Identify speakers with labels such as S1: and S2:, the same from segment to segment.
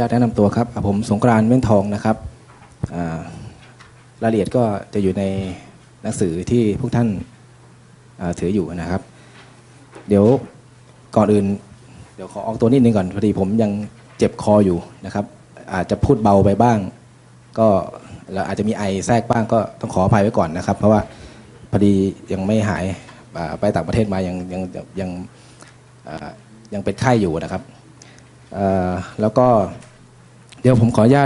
S1: ญาตแนะนำตัวครับผมสงกรานต์เม่นทองนะครับรายละเอียดก็จะอยู่ในหนังสือที่พวกท่านถืออยู่นะครับเดี๋ยวก่อนอื่นเดี๋ยวขอออกตัวนิดนึงก่อนพอดีผมยังเจ็บคออยู่นะครับอาจจะพูดเบาไปบ้างก็แล้วอาจจะมีไอแทรกบ้างก็ต้องขออภัยไว้ก่อนนะครับเพราะว่าพอดียังไม่หายไปต่างประเทศมายังเป็นไข้อยู่นะครับแล้วก็เดี๋ยวผมขออนุญาต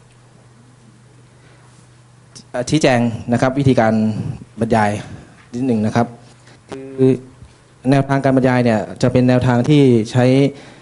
S1: ชี้แจงนะครับวิธีการบรรยายนิดหนึ่งนะครับคือแนวทางการบรรยายเนี่ยจะเป็นแนวทางที่ใช้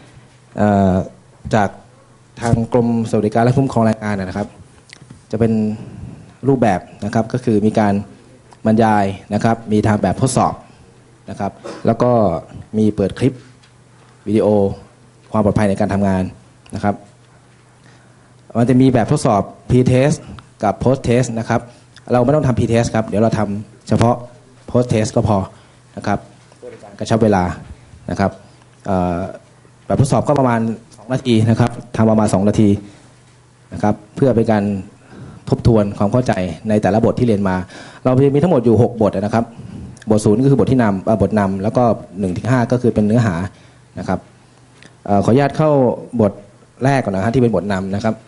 S1: จากทางกรมสวัสดิการและคุ้มครองแรงงานนะครับจะเป็นรูปแบบนะครับก็คือมีการบรรยายนะครับมีทางแบบทดสอบนะครับแล้วก็มีเปิดคลิปวิดีโอความปลอดภัยในการทำงานนะครับมันจะมีแบบทดสอบ pre-test กับ post-test นะครับเราไม่ต้องทำ pre-test ครับเดี๋ยวเราทำเฉพาะ post-test ก็พอนะครับเพื่อเป็นการกระชับเวลานะครับแบบทดสอบก็ประมาณ2นาทีนะครับทำประมาณ2นาทีนะครับเพื่อเป็นการทบทวนความเข้าใจในแต่ละบทที่เรียนมาเราจะมีทั้งหมดอยู่6บทนะครับบท0ก็คือบทที่นำบทนำแล้วก็ 1-5 ก็คือเป็นเนื้อหานะครับขออนุญาตเข้าบทแรกก่อนนะฮะที่เป็นบทนำนะครับ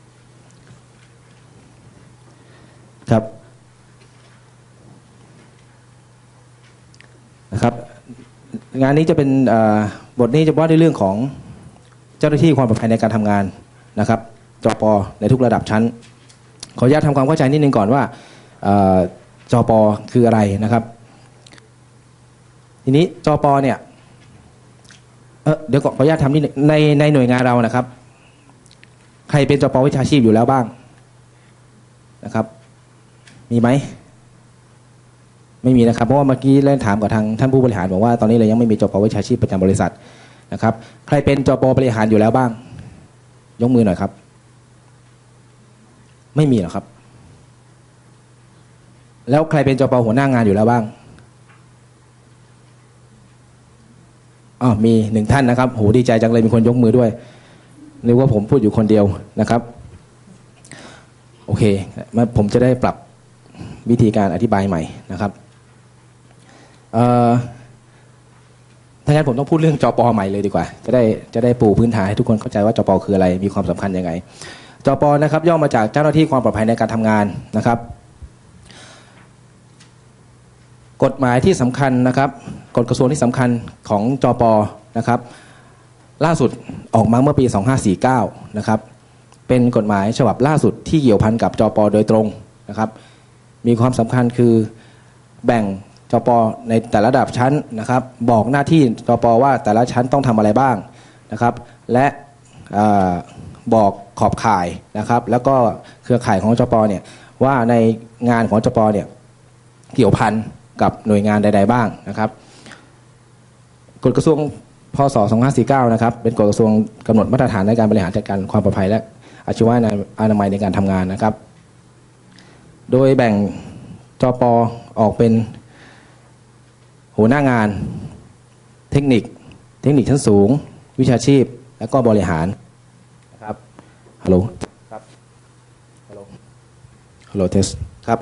S1: ครับนะครับงานนี้จะเป็นบทนี้จะว่าด้วยเรื่องของเจ้าหน้าที่ความปลอดภัยในการทำงานนะครับจป.ในทุกระดับชั้นขออนุญาตทำความเข้าใจนิดนึงก่อนว่าจป.คืออะไรนะครับทีนี้จป.เนี่ยเดี๋ยวขออนุญาตทำนิดนึงในหน่วยงานเรานะครับใครเป็นจป.วิชาชีพอยู่แล้วบ้างนะครับมีไหมไม่มีนะครับเพราะว่าเมื่อกี้เล่นถามกับทางท่านผู้บริหารบอกว่าตอนนี้เรายังไม่มีจป.วิชาชีพประจำบริษัทนะครับใครเป็นจป.บริหารอยู่แล้วบ้างยกมือหน่อยครับไม่มีหรอครับแล้วใครเป็นจป.หัวหน้างานอยู่แล้วบ้างมี1ท่านนะครับโหดีใจจังเลยมีคนยกมือด้วยนึกว่าผมพูดอยู่คนเดียวนะครับโอเคผมจะได้ปรับวิธีการอธิบายใหม่นะครับถ้างั้นผมต้องพูดเรื่องจป.ใหม่เลยดีกว่าจะได้ปูพื้นฐานให้ทุกคนเข้าใจว่าจป.คืออะไรมีความสำคัญยังไงจป.นะครับย่อมาจากเจ้าหน้าที่ความปลอดภัยในการทำงานนะครับกฎหมายที่สำคัญนะครับกฎกระทรวงที่สำคัญของจป.นะครับล่าสุดออกมาเมื่อปี2549นะครับเป็นกฎหมายฉบับล่าสุดที่เกี่ยวพันกับจป.โดยตรงนะครับมีความสำคัญคือแบ่งจป.ในแต่ละระดับชั้นนะครับบอกหน้าที่จป.ว่าแต่ละชั้นต้องทำอะไรบ้างนะครับและบอกขอบข่ายนะครับแล้วก็เครือข่ายของจป.เนี่ยว่าในงานของจป.เนี่ยเกี่ยวพันกับหน่วยงานใดๆบ้างนะครับกฎกระทรวงพ.ศ. 2549นะครับเป็นกฎกระทรวงกำหนดมาตรฐานในการบริหารจัดการความปลอดภัยและอาชีวะอนามัยในการทำงานนะครับโดยแบ่งจป.ออกเป็นหัวหน้างานเทคนิคชั้นสูงวิชาชีพและก็บริหารนะครับฮัลโหลครับฮัลโหลเทสครับ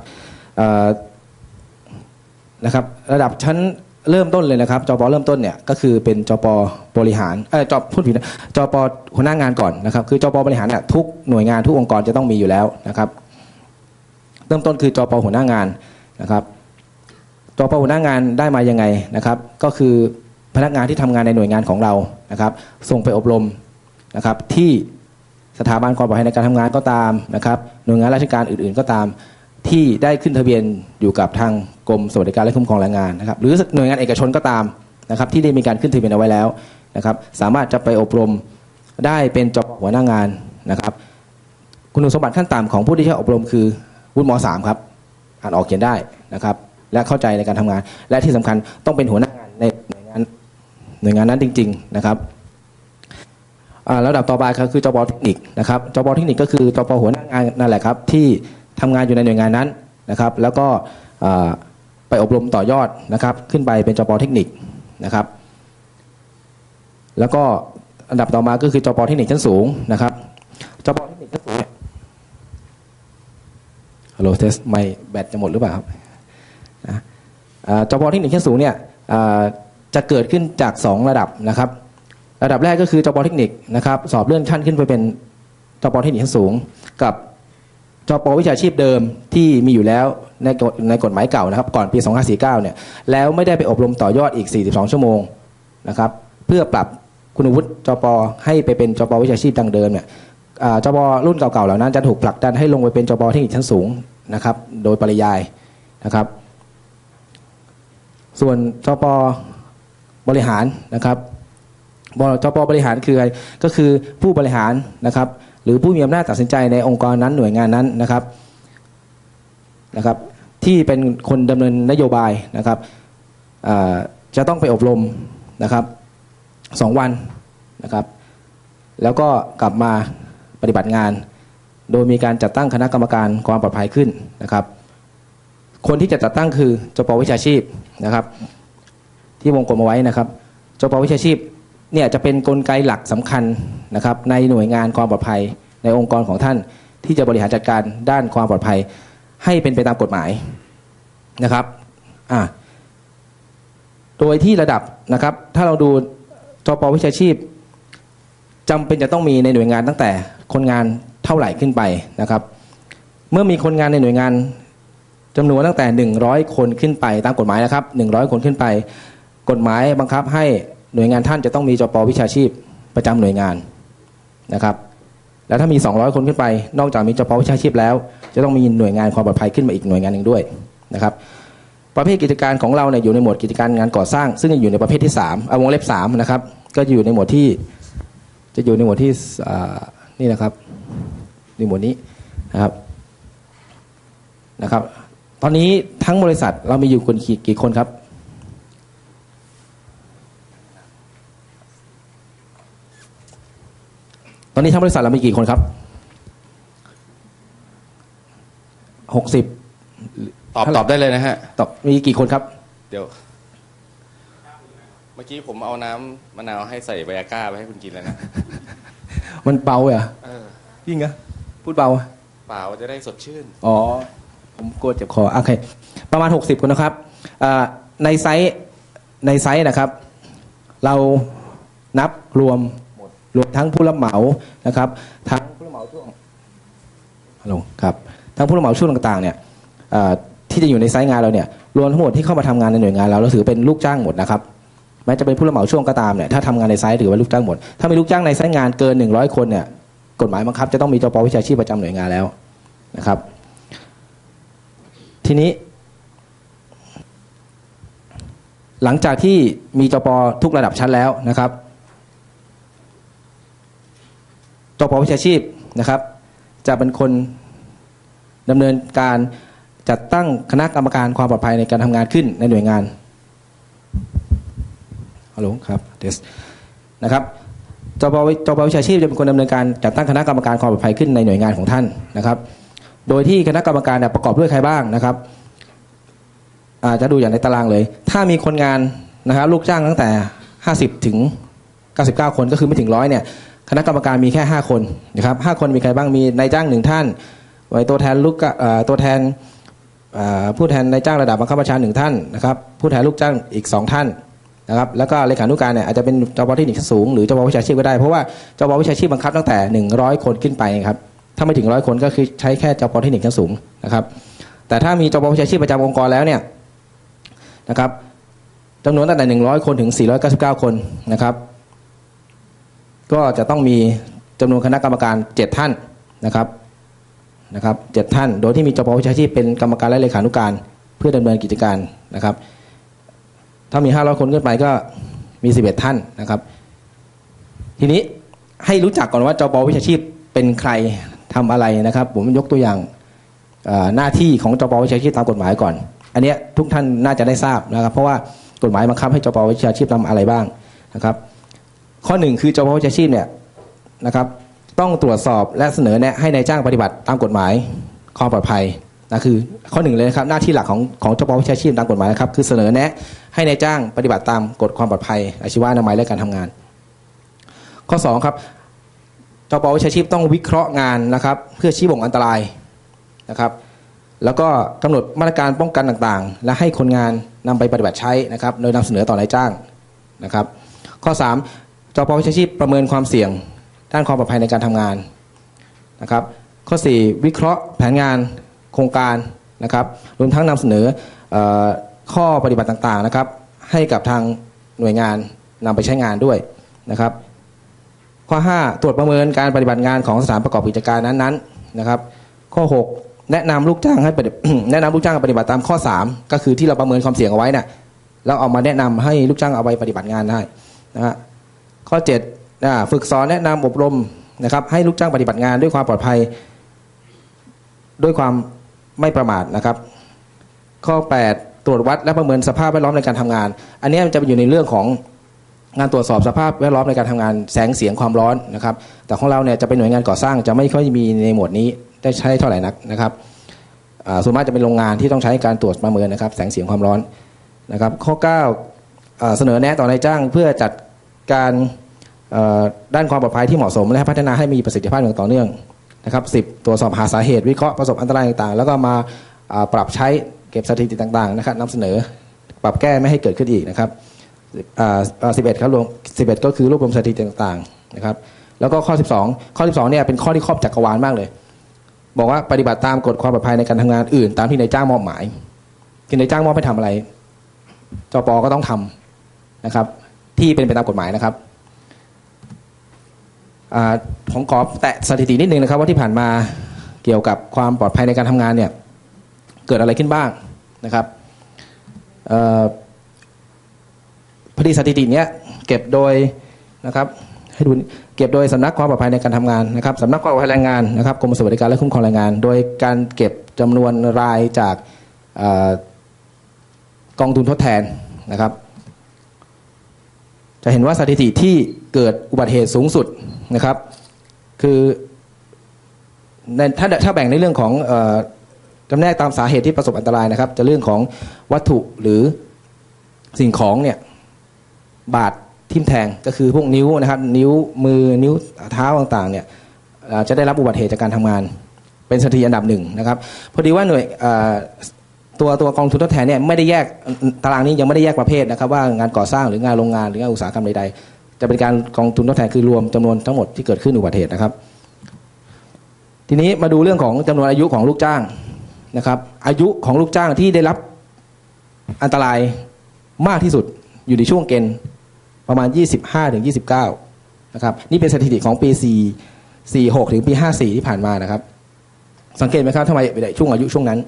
S1: นะครับระดับชั้นเริ่มต้นเลยนะครับจป.เริ่มต้นเนี่ยก็คือเป็นจป.บริหารพูดผิดนะจป.หัวหน้างานก่อนนะครับคือจป.บริหารเนี่ยทุกหน่วยงานทุกองค์กรจะต้องมีอยู่แล้วนะครับเริ่มต้นคือจป.หัวหน้างานนะครับจป.หัวหน้างานได้มายังไงนะครับก็คือพนักงานที่ทำงานในหน่วยงานของเรานะครับส่งไปอบรมนะครับที่สถาบันความปลอดภัยในการทำงานก็ตามนะครับหน่วยงานราชการอื่นๆก็ตามที่ได้ขึ้นทะเบียนอยู่กับทางกรมสวัสดิการและคุ้มครองแรงงานนะครับหรือหน่วยงานเอกชนก็ตามนะครับที่ได้มีการขึ้นทะเบียนเอาไว้แล้วนะครับสามารถจะไปอบรมได้เป็นจป.หัวหน้างานนะครับคุณสมบัติขั้นต่ำของผู้ที่ใช้อบรมคือวุฒิม.3 ครับอ่านออกเขียนได้นะครับและเข้าใจในการทำงานและที่สำคัญต้องเป็นหัวหน้างานในหน่วยงานนั้นจริงๆนะครับระดับต่อไปคือจป.เทคนิคนะครับจป.เทคนิคก็คือจป.หัวหน้างานนั่นแหละครับที่ทำงานอยู่ในหน่วยงานนั้นนะครับแล้วก็ไปอบรมต่อยอดนะครับขึ้นไปเป็นจป.เทคนิคนะครับแล้วก็อันดับต่อมาก็คือจป.เทคนิคชั้นสูงนะครับจปเทคนิคชั้นสูงเนี่ยฮัลโหลเทสไม่แบตจะหมดหรือเปล่าครับจปเทคนิคชั้นสูงเนี่ยจะเกิดขึ้นจาก2ระดับนะครับระดับแรกก็คือจปเทคนิคนะครับสอบเลื่อนขั้นขึ้นไปเป็นจปเทคนิคชั้นสูงกับจปวิชาชีพเดิมที่มีอยู่แล้วในกฎหมายเก่านะครับก่อนปี2549เนี่ยแล้วไม่ได้ไปอบรมต่อยอดอีก42ชั่วโมงนะครับเพื่อปรับคุณวุฒิจปให้ไปเป็นจปวิชาชีพดังเดิมเนี่ยจปรุ่นเก่าๆเหล่านั้นจะถูกผลักดันให้ลงไปเป็นจปเทคนิคชั้นสูงนะครับโดยปริยายนะครับส่วนจปบริหารนะครับจปบริหารคืออะไรก็คือผู้บริหารนะครับหรือผู้มีอำนาจตัดสินใจในองค์กรนั้นหน่วยงานนั้นนะครับที่เป็นคนดำเนินนโยบายนะครับจะต้องไปอบรมนะครับ2 วันนะครับแล้วก็กลับมาปฏิบัติงานโดยมีการจัดตั้งคณะกรรมการความปลอดภัยขึ้นนะครับคนที่จะจัดตั้งคือจปวิชาชีพนะครับที่วงกลมเอาไว้นะครับจปวิชาชีพเนี่ยจะเป็นกลไกหลักสำคัญนะครับในหน่วยงานความปลอดภัยในองค์กรของท่านที่จะบริหารจัดการด้านความปลอดภัยให้เป็นไปตามกฎหมายนะครับโดยที่ระดับนะครับถ้าเราดูจปวิชาชีพจำเป็นจะต้องมีในหน่วยงานตั้งแต่คนงานเท่าไหร่ขึ้นไปนะครับเมื่อมีคนงานในหน่วยงานจำนวนตั้งแต่100คนขึ้นไปตามกฎหมายนะครับ100คนขึ้นไปกฎหมายบังคับให้หน่วยงานท่านจะต้องมีจปวิชาชีพประจำหน่วยงานนะครับแล้วถ้ามี200คนขึ้นไปนอกจากมีจปวิชาชีพแล้วจะต้องมีหน่วยงานความปลอดภัยขึ้นมาอีกหน่วยงานหนึ่งด้วยนะครับประเภทกิจการของเราเนี่ยอยู่ในหมวดกิจการงานก่อสร้างซึ่งอยู่ในประเภทที่3วงเล็บ3นะครับก็อยู่ในหมวดที่นี่นะครับในหมวดนี้นะครับตอนนี้ทั้งบริษัทเรามีอยู่กี่คนครับตอนนี้ทั้งบริษัทเรามีกี่คนครับ60
S2: ตอบได้เลยนะฮะ
S1: ตอบมีกี่คนครับ
S2: เดี๋ยวเมื่อกี้ผมเอาน้ำมะนาวให้ใส่ไวอาก้าไปให้คุณกินแล้วนะ
S1: มันเบาอ่ะจริงเหรอพูดเบา
S2: เปล่าจะได้สดชื่น
S1: ผมกลัวเจ็บคอโอเคประมาณ60คนนะครับในไซต์นะครับเรานับรวมทั้งผู้รับเหมานะครับทั้งผู้รับเหมาช่วงฮัลโหลครับทั้งผู้รับเหมาช่วงต่างๆเนี่ยที่จะอยู่ในไซต์งานเราเนี่ยรวมทั้งหมดที่เข้ามาทำงานในหน่วยงานเราถือเป็นลูกจ้างหมดนะครับแม้จะเป็นผู้รับเหมาช่วงก็ตามเนี่ยถ้าทำงานในไซต์ถือว่าลูกจ้างหมดถ้ามีลูกจ้างในไซต์งานเกิน100คนเนี่ยกฎหมายบังคับจะต้องมีจปวิชาชีพประจำหน่วยงานแล้วนะครับทีนี้หลังจากที่มีจปทุกระดับชั้นแล้วนะครับจปวิชาชีพนะครับจะเป็นคนดำเนินการจัดตั้งคณะกรรมการความปลอดภัยในการทำงานขึ้นในหน่วยงานฮัลโหลครับเทสนะครับจปวิชาชีพจะเป็นคนดำเนินการจัดตั้งคณะกรรมการความปลอดภัยขึ้นในหน่วยงานของท่านนะครับโดยที่คณะกรรมการประกอบด้วยใครบ้างนะครับจะดูอย่างในตารางเลยถ้ามีคนงานนะครับลูกจ้างตั้งแต่50ถึง99คนก็คือไม่ถึง100เนี่ยคณะกรรมการมีแค่5คนนะครับ5คนมีใครบ้างมีนายจ้าง1ท่านไว้ตัวแทนตัวแทนผู้แทนนายจ้างระดับบังคับบัญชา1ท่านนะครับผู้แทนลูกจ้างอีก2ท่านนะครับแล้วก็เลขานุการเนี่ยอาจจะเป็นจปเทคนิคสูงหรือจปวิชาชีพก็ได้เพราะว่าจปวิชาชีพบังคับตั้งแต่100คนขึ้นไปครับถ้าไม่ถึง100คนก็คือใช้แค่จปเทคนิคชั้นสูงนะครับแต่ถ้ามีจปวิชาชีพประจำองค์กรแล้วเนี่ยนะครับจำนวนตั้งแต่100คนถึง499คนนะครับก็จะต้องมีจำนวนคณะกรรมการ7ท่านนะครับ7ท่านโดยที่มีจปวิชาชีพเป็นกรรมการและเลขานุการเพื่อดำเนินกิจการนะครับถ้ามี500คนขึ้นไปก็มี11ท่านนะครับทีนี้ให้รู้จักก่อนว่าจปวิชาชีพเป็นใครทำอะไรนะครับผมยกตัวอย่างหน้าที่ของจปวิชาชีพตามกฎหมายก่อนอันนี้ทุกท่านน่าจะได้ทราบนะครับเพราะว่ากฎหมายบังคับให้จปวิชาชีพทำอะไรบ้างนะครับข้อ1คือจปวิชาชีพเนี่ยนะครับต้องตรวจสอบและเสนอแนะให้นายจ้างปฏิบัติตามกฎหมายความปลอดภัยนะคือข้อ1เลยนะครับหน้าที่หลักของจปวิชาชีพตามกฎหมายนะครับคือเสนอแนะให้นายจ้างปฏิบัติตามกฎความปลอดภัยอาชีวะอนามัยและการทำงานข้อ2ครับจปวิชาชีพต้องวิเคราะห์งานนะครับเพื่อชี้บ่งอันตรายนะครับแล้วก็กำหนดมาตรการป้องกันต่างๆและให้คนงานนำไปปฏิบัติใช้นะครับโดยนำเสนอต่อนายจ้างนะครับข้อ3จปวิชาชีพประเมินความเสี่ยงด้านความปลอดภัยในการทำงานนะครับข้อ4วิเคราะห์แผนงานโครงการนะครับรวมทั้งนำเสนอข้อปฏิบัติต่างๆนะครับให้กับทางหน่วยงานนำไปใช้งานด้วยนะครับข้อ5ตรวจประเมินการปฏิบัติงานของสถานประกอบกิจการนั้นๆนะครับข้อ6แนะนำลูกจ้างให้แนะนำลูกจ้างปฏิบัติตามข้อ3ก็คือที่เราประเมินความเสี่ยงเอาไว้เนี่ยแล้วเอามาแนะนำให้ลูกจ้างเอาไปปฏิบัติงานได้นะฮะข้อ7ฝึกสอนแนะนำอบรมนะครับให้ลูกจ้างปฏิบัติงานด้วยความปลอดภัยด้วยความไม่ประมาทนะครับข้อ8ตรวจวัดและประเมินสภาพแวดล้อมในการทำงานอันนี้จะอยู่ในเรื่องของงานตรวจสอบสภาพแวดล้อมในการทำงานแสงเสียงความร้อนนะครับแต่ของเราเนี่ยจะเป็นหน่วยงานก่อสร้างจะไม่ค่อยมีในหมวดนี้ได้ใช้เท่าไหร่นักนะครับส่วนมากจะเป็นโรงงานที่ต้องใช้การตรวจประเมินนะครับแสงเสียงความร้อนนะครับข้อ9เสนอแนะต่อนายจ้างเพื่อจัดการด้านความปลอดภัยที่เหมาะสมและพัฒนาให้มีประสิทธิภาพอย่างต่อเนื่องนะครับ10ตรวจสอบหาสาเหตุวิเคราะห์ประสบอันตรายต่างๆแล้วก็มาปรับใช้เก็บสถิติต่างๆนะครับนำเสนอปรับแก้ไม่ให้เกิดขึ้นอีกนะครับ11ครับรวม11ก็คือรวบรวมสถิติต่างๆนะครับแล้วก็ข้อ12เนี่ยเป็นข้อที่ครอบจักรวาลมากเลยบอกว่าปฏิบัติตามกฎความปลอดภัยในการทำงานอื่นตามที่นายจ้างมอบหมายที่นายจ้างมอบให้ทำอะไรจป.ก็ต้องทำนะครับที่เป็นไปตามกฎหมายนะครับผมขอแตะสถิตินิดนึงนะครับว่าที่ผ่านมาเกี่ยวกับความปลอดภัยในการทำงานเนี่ยเกิดอะไรขึ้นบ้างนะครับพอดีสถิติเนี้ยเก็บโดยนะครับให้ดูเก็บโดยสำนักความปลอดภัยในการทำงานนะครับสำนักความปลอดภัยแรงงานนะครับกรมสวัสดิการและคุ้มครองแรงงานโดยการเก็บจำนวนรายจากกองทุนทดแทนนะครับจะเห็นว่าสถิติที่เกิดอุบัติเหตุสูงสุดนะครับคือถ้าแบ่งในเรื่องของจำแนกตามสาเหตุที่ประสบอันตรายนะครับจะเรื่องของวัตถุหรือสิ่งของเนี่ยบาดทิ่มแทงก็คือพวกนิ้วนะครับนิ้วมือนิ้วเท้าต่างๆเนี่ยจะได้รับอุบัติเหตุจากการทำงานเป็นสถิติอันดับ1นะครับพอดีว่าหน่วยตัวกองทุนทดแทนเนี่ยไม่ได้แยกตารางนี้ยังไม่ได้แยกประเภทนะครับว่างานก่อสร้างหรืองานโรงงานหรืองานอุตสาหกรรมใดๆจะเป็นการกองทุนทดแทนคือรวมจำนวนทั้งหมดที่เกิดขึ้นอุบัติเหตุนะครับทีนี้มาดูเรื่องของจำนวนอายุของลูกจ้างนะครับอายุของลูกจ้างที่ได้รับอันตรายมากที่สุดอยู่ในช่วงเกณฑ์ประมาณ 25-29 นะครับนี่เป็นสถิติของปี46ถึงปี54ที่ผ่านมานะครับสังเกตไหมครับทำไมช่วงอายุช่วงนั้น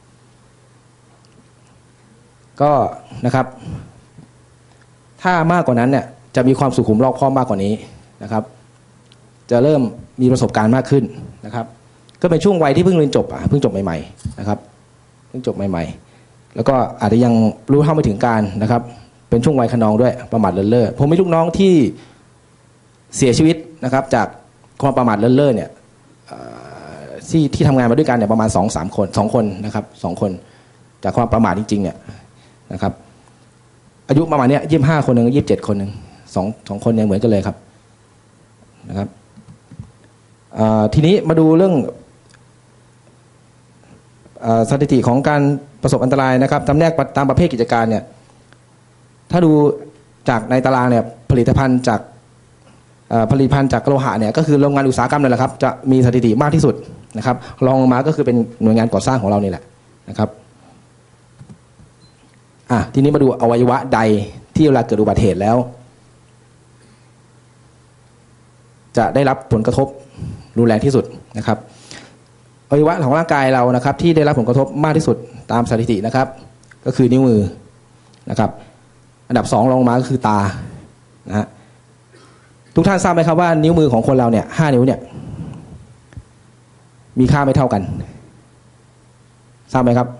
S1: ก็นะครับถ้ามากกว่านั้นเนี่ยจะมีความสุขุมรอบคอบมากกว่านี้นะครับจะเริ่มมีประสบการณ์มากขึ้นนะครับก็เป็นช่วงวัยที่เพิ่งเรียนจบเพิ่งจบใหม่ๆนะครับเพิ่งจบใหม่ๆแล้วก็อาจจะยังรู้เท่าไม่ถึงการนะครับเป็นช่วงวัยขนองด้วยประมาทเลินเล่อผมมีลูกน้องที่เสียชีวิตนะครับจากความประมาทเลินเล่อเนี่ยที่ทำงานมาด้วยกันเนี่ยประมาณ 2-3 คน2คนนะครับ2คนจากความประมาทจริงๆเนี่ยนะครับอายุประมาณนี้25คนนึง27คนนึง2คนเนี่ยเหมือนกันเลยครับนะครับทีนี้มาดูเรื่องสถิติของการประสบอันตรายนะครับจำแนกตามประเภทกิจการเนี่ยถ้าดูจากในตารางเนี่ยผลิตภัณฑ์จากโลหะเนี่ยก็คือโรงงานอุตสาหกรรมนั่นแหละครับจะมีสถิติมากที่สุดนะครับรองลงมาก็คือเป็นหน่วยงานก่อสร้างของเรานี่แหละนะครับทีนี้มาดูอวัยวะใดที่เวลาเกิดอุบัติเหตุแล้วจะได้รับผลกระทบรุนแรงที่สุดนะครับอวัยวะของร่างกายเรานะครับที่ได้รับผลกระทบมากที่สุดตามสถิตินะครับก็คือนิ้วมือนะครับอันดับ2รองลงมาก็คือตานะฮะทุกท่านทราบไหมครับว่านิ้วมือของคนเราเนี่ย5นิ้วเนี่ยมีค่าไม่เท่ากันทราบไหมครับ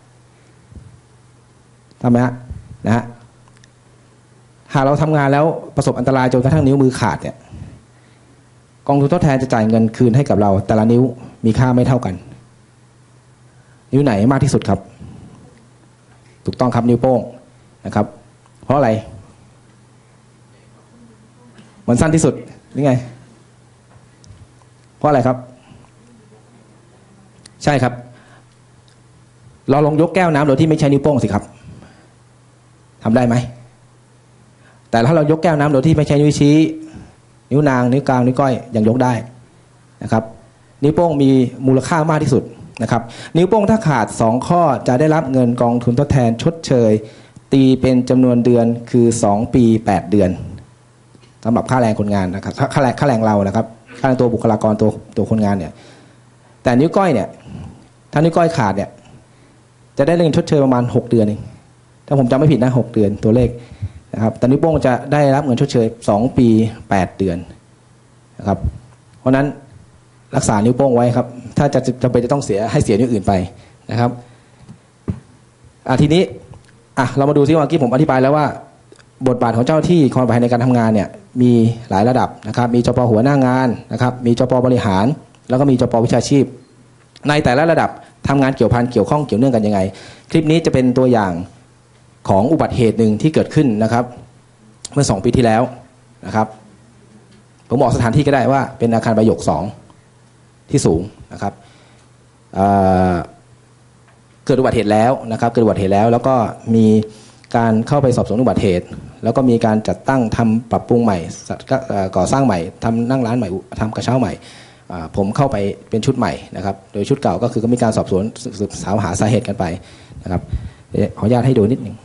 S1: ทำไหมฮะนะฮะหากเราทำงานแล้วประสบอันตรายจนกระทั่งนิ้วมือขาดเนี่ยกองทุนทดแทนจะจ่ายเงินคืนให้กับเราแต่ละนิ้วมีค่าไม่เท่ากันนิ้วไหนมากที่สุดครับถูกต้องครับนิ้วโป้งนะครับเพราะอะไรมันสั้นที่สุดนี่ไงเพราะอะไรครับใช่ครับเราลองยกแก้วน้ำโดยที่ไม่ใช้นิ้วโป้งสิครับทำได้ไหมแต่ถ้าเรายกแก้วน้ำโดยที่ไม่ใช้นิ้วชี้นิ้วนางนิ้วกลางนิ้วก้อยยังยกได้นะครับนิ้วโป้งมีมูลค่ามากที่สุดนะครับนิ้วโป้งถ้าขาด2ข้อจะได้รับเงินกองทุนทดแทนชดเชยตีเป็นจำนวนเดือนคือ2 ปี8 เดือนสำหรับค่าแรงคนงานนะครับค่าแรงเรานะครับค่าแรงตัวบุคลากรตัวคนงานเนี่ยแต่นิ้วก้อยเนี่ยถ้านิ้วก้อยขาดเนี่ยจะได้เงินชดเชยประมาณ6 เดือนเองถ้าผมจำไม่ผิดนะ6 เดือนตัวเลขนะครับแต่นิ้วโป้งจะได้รับเงินชดเชย2 ปี8 เดือนนะครับเพราะนั้นรักษานิ้วโป้งไว้ครับถ้าจะจำเป็นจะต้องเสียให้เสียนิ้วอื่นไปนะครับทีนี้เรามาดูซิว่าเมื่อกี้ผมอธิบายแล้วว่าบทบาทของเจ้าที่ความปลอดภัยในการทำงานเนี่ยมีหลายระดับนะครับมีจป.หัวหน้างานนะครับมีจป.บริหารแล้วก็มีจป.วิชาชีพในแต่ละระดับทำงานเกี่ยวพันเกี่ยวข้องเกี่ยวเนื่องกันยังไงคลิปนี้จะเป็นตัวอย่างของอุบัติเหตุหนึ่งที่เกิดขึ้นนะครับเมื่อ2 ปีที่แล้วนะครับผมบอกสถานที่ก็ได้ว่าเป็นอาคารประโยค2ที่สูงนะครับเกิดอุบัติเหตุแล้วนะครับเกิดอุบัติเหตุแล้วก็มีการเข้าไปสอบสวนอุบัติเหตุแล้วก็มีการจัดตั้งทำปรับปรุงใหม่ก่อสร้างใหม่ทำนั่งร้านใหม่ทำกระเช้าใหม่ผมเข้าไปเป็นชุดใหม่นะครับโดยชุดเก่าก็คือก็มีการสอบสวนสืบสาวหาสาเหตุกันไปนะครับขออนุญาตให้ดูนิดนึง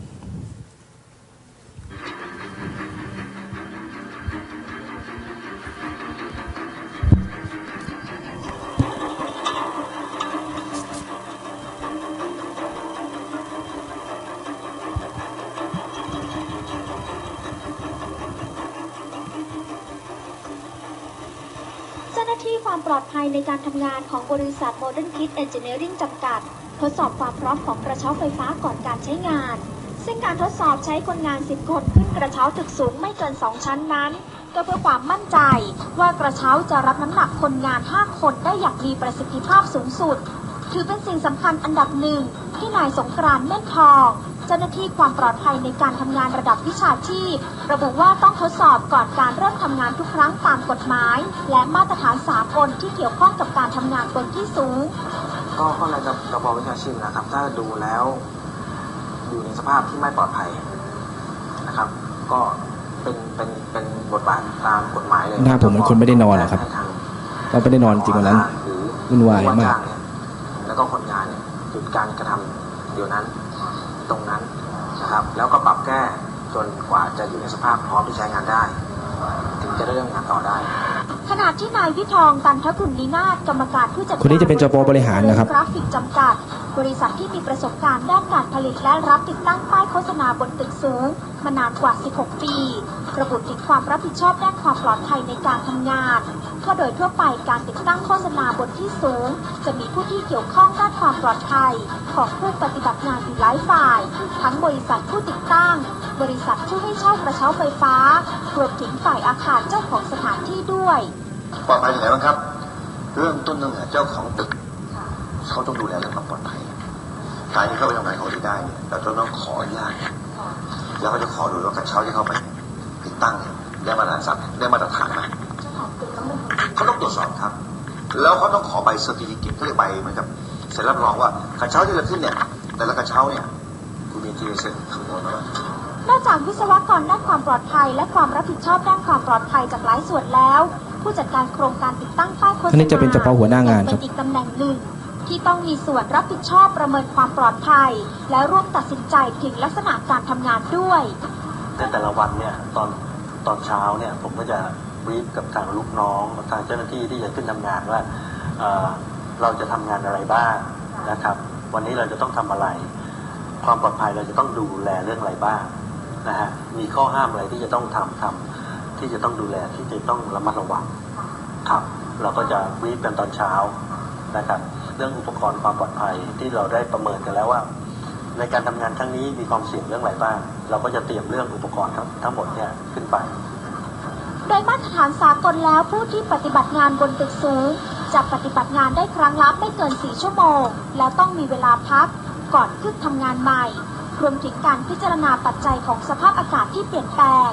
S3: ความปลอดภัยในการทำงานของบริษัท Modern Kit Engineering จำกัดทดสอบความพร้อมของกระเช้าไฟฟ้าก่อนการใช้งานซึ่งการทดสอบใช้คนงาน10 คนขึ้นกระเช้าตึกสูงไม่เกิน2 ชั้นนั้นก็เพื่อความมั่นใจว่ากระเช้าจะรับน้ำหนักคนงาน5 คนได้อย่างมีประสิทธิภาพสูงสุดถือเป็นสิ่งสำคัญอันดับหนึ่งที่นายสงกรานต์เม่นทองเจ้าหน้าที่ความปลอดภัยในการทำงานระดับวิชาชีพระบุว่าต้องทดสอบก่อนการเริ่มทำงานทุกครั้งตามกฎหมายและมาตรฐานสากลที่เกี่ยวข้องกับการทำงานบนที่สูง
S4: ก็ในระบบวิชาชีพนะครับถ้าดูแล้วอยู่ในสภาพที่ไม่ปลอดภัยนะครับก็เป็นบทบาทตามกฎหมายเลย
S1: หน้าผมเหมือนคนไม่ได้นอนนะครับก็ไม่ได้นอนจริงวันนั้นวุ่นวายมาก
S4: แล้วก็คนงานเนี่ยหยุดการกระทำเดี๋ยวนั้นตรงนั้นนะครับแล้วก็ปรับแก้จนกว่าจะอยู่ในสภาพพร้อมที่ใช้งานได้ถึงจะเริ่มงานต่อได้
S3: ขณะที่นายวิทองตันทกุลลีนาถกรรมการผู้จัดการ
S1: คนนี้จะเป็นจป.บริหารนะครับ
S3: กราฟิกจำกัดบริษัทที่มีประสบการณ์ด้านการผลิตและรับติดตั้งป้ายโฆษณาบนตึกสูงมานานกว่า16 ปีระบุถึงความรับผิดชอบด้านความปลอดภัยในการทำงานก็โดยทั่วไปการติดตั้งโฆษณาบนที่สูงจะมีผู้ที่เกี่ยวข้องด้านความปลอดภัยของผู้ปฏิบัติงานอยู่หลายฝ่ายทั้งบริษัทผู้ติดตั้งบริษัทผู้ให้เช่ากระเช้าไฟฟ้ารวมถึงฝ่ายอาคารเจ้าของสถานที่ด้วย
S5: ปลอดภัยอย่างไรบ้างครับเรื่องต้นเนี่ยเจ้าของตึกเขาต้องดูแลเรื่องความปลอดภัยการที่เข้าไปทำงานของที่ได้เนี่ยเราจะต้องขออนุญาตแล้วก็จะขอดูว่ากระเช้าที่เข้าไปติดตั้งได้มาตรฐานได้มาตรฐานไหมเขาต้องตรวจสอบครับแล้วเขาต้องขอใบเซอร์ติฟิเคทเขาเรียกใบเหมือนกับเซ็นรับรองว่ากระเช้าที่เราขึ้นเนี่ยแต่ละกระเช้าเนี่ยคุณมีที่เซ็นคำนวณแล้ว
S3: นอกจากวิศวกรด้านความปลอดภัยและความรับผิดชอบด้านความปลอดภัยจากหลายส่วนแล้วผู้จัดการโครงการติดตั้งป้ายโฆษณา
S1: นี่จะเป็นจป.หัวหน้างาน
S3: เป็นอีกตำแหน่งหนึ่งที่ต้องมีส่วนรับผิดชอบประเมินความปลอดภัยและร่วมตัดสินใจถึงลักษณะการทำงานด้วย
S6: ในแต่ละวันเนี่ยตอนเช้าเนี่ยผมก็จะบรีฟกับทางลูกน้องทางเจ้าหน้าที่ที่จะขึ้นทำงานว่าเราจะทำงานอะไรบ้างนะครับวันนี้เราจะต้องทำอะไรความปลอดภัยเราจะต้องดูแลเรื่องอะไรบ้างนะฮะมีข้อห้ามอะไรที่จะต้องทำที่จะต้องดูแลที่จะต้องระมัดระวังครับเราก็จะบรีฟกันตอนเช้านะครับเรื่องอุปกรณ์ความปลอดภัยที่เราได้ประเมินกันแล้วว่าในการทำงานครั้งนี้มีความเสี่ยงเรื่องอะไรบ้างเราก็จะเตรียมเรื่องอุปกรณ์ทั้งหมดเนี่ยขึ้นไป
S3: โดยมาตรฐานสากลแล้วผู้ที่ปฏิบัติงานบนตึกสูงจะปฏิบัติงานได้ครั้งละไม่เกิน4 ชั่วโมงแล้วต้องมีเวลาพักก่อนขึ้นทำงานใหม่รวมถึงการพิจารณาปัจจัยของสภาพอากาศที่เปลี่ยนแปลง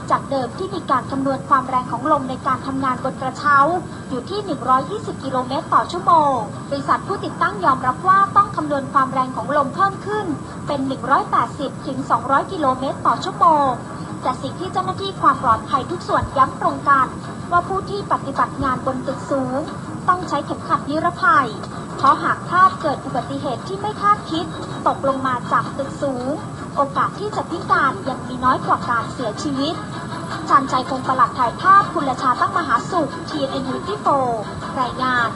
S3: จากเดิมที่มีการคำนวณความแรงของลมในการทำงานบนกระเช้าอยู่ที่ 120 กิโลเมตรต่อชั่วโมงบริษัทผู้ติดตั้งยอมรับว่าต้องคำนวณความแรงของลมเพิ่มขึ้นเป็น 180 ถึง 200 กิโลเมตรต่อชั่วโมงแต่สิ่งที่เจ้าหน้าที่ความปลอดภัยทุกส่วนย้ำตรงกันว่าผู้ที่ปฏิบัติงานบนตึกสูงต้องใช้เข็มขัดนิรภัยเพราะหากพลาดเกิดอุบัติเหตุที่ไม่คาดคิดตกลงมาจากตึกสูงโอกาสที่จะพิการยังมีน้อยกว่าการเสียชีวิตชาญชัยคงประหลัดถ่ายภาพคุณชาตั้งมหาสุข TNN24 รายงาน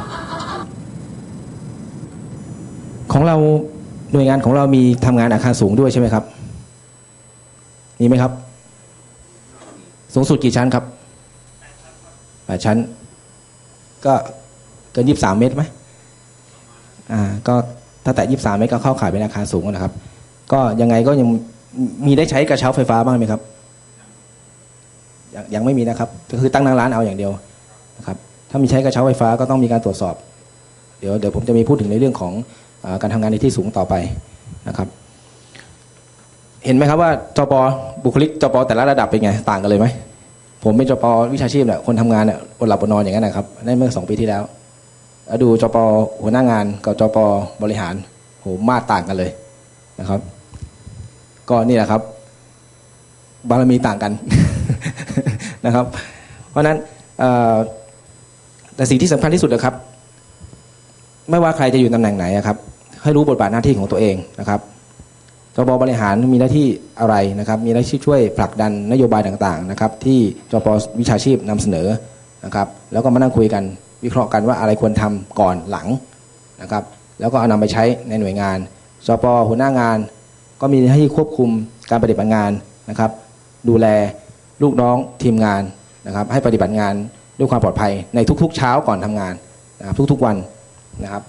S1: ของเราหน่วยงานของเรามีทำงานอาคารสูงด้วยใช่ไหมครับมีไหมครับสูงสุดกี่ชั้นครับ8 ชั้นก็เกิน23 เมตรไหมก็ถ้าแต่23 เมตรก็เข้าข่ายเป็นอาคารสูงนะครับก็ยังไงก็ยังมีได้ใช้กระเช้าไฟฟ้าบ้างไหมครับยังไม่มีนะครับก็คือตั้งนั่งร้านเอาอย่างเดียวนะครับถ้ามีใช้กระเช้าไฟฟ้าก็ต้องมีการตรวจสอบเดี๋ยวผมจะมีพูดถึงในเรื่องของการทำงานในที่สูงต่อไปนะครับเห็นไหมครับว่าจป.บุคลิกจป.แต่ละระดับเป็นไงต่างกันเลยไหมผมเป็นจป.วิชาชีพเนี่ยคนทำงานเนี่ยอดหลับอดนอนอย่างนั้นนะครับในเมื่อ2 ปีที่แล้วดูจป.หัวหน้างานกับจป.บริหารโหมาต่างกันเลยนะครับก็นี่แหละครับบารมีต่างกัน นะครับเพราะนั้นแต่สิ่งที่สำคัญที่สุดนะครับไม่ว่าใครจะอยู่ตำแหน่งไหนครับให้รู้บทบาทหน้าที่ของตัวเองนะครับจป.บริหารมีหน้าที่อะไรนะครับมีหน้าที่ช่วยผลักดันนโยบายต่างๆนะครับที่จป.วิชาชีพนำเสนอนะครับแล้วก็มานั่งคุยกันวิเคราะห์กันว่าอะไรควรทำก่อนหลังนะครับแล้วก็เอานำไปใช้ในหน่วยงานจป.หัวหน้างานก็มีหน้าที่ควบคุมการปฏิบัติงานนะครับดูแลลูกน้องทีมงานนะครับให้ปฏิบัติงานด้วยความปลอดภัยในทุกๆเช้าก่อนทำงานนะครับทุกๆวันนะครับ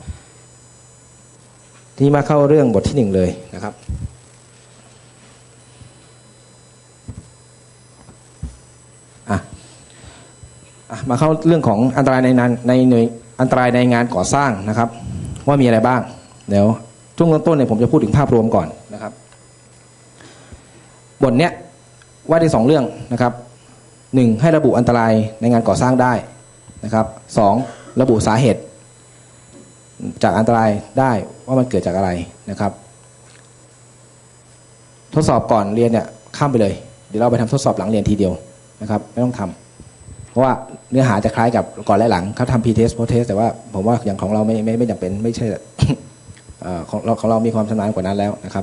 S1: ที่มาเข้าเรื่องบทที่1เลยนะครับมาเข้าเรื่องของอันตรายอันตรายในงานก่อสร้างนะครับว่ามีอะไรบ้างเดี๋ยวช่วงต้นเนี่ยผมจะพูดถึงภาพรวมก่อนนะครับบทเนี้ยว่าได้2 เรื่องนะครับ1ให้ระบุอันตรายในงานก่อสร้างได้นะครับ2ระบุสาเหตุจากอันตรายได้ว่ามันเกิดจากอะไรนะครับทดสอบก่อนเรียนเนี่ยข้ามไปเลยเดี๋ยวเราไปทำทดสอบหลังเรียนทีเดียวนะครับไม่ต้องทำเพราะว่าเนื้อหาจะคล้ายกับก่อนและหลังเขาทำ pre-test post-test แต่ว่าผมว่าอย่างของเราไม่จำเป็นไม่ใช่ ของเรามีความชำนาญกว่านั้นแล้วนะครับ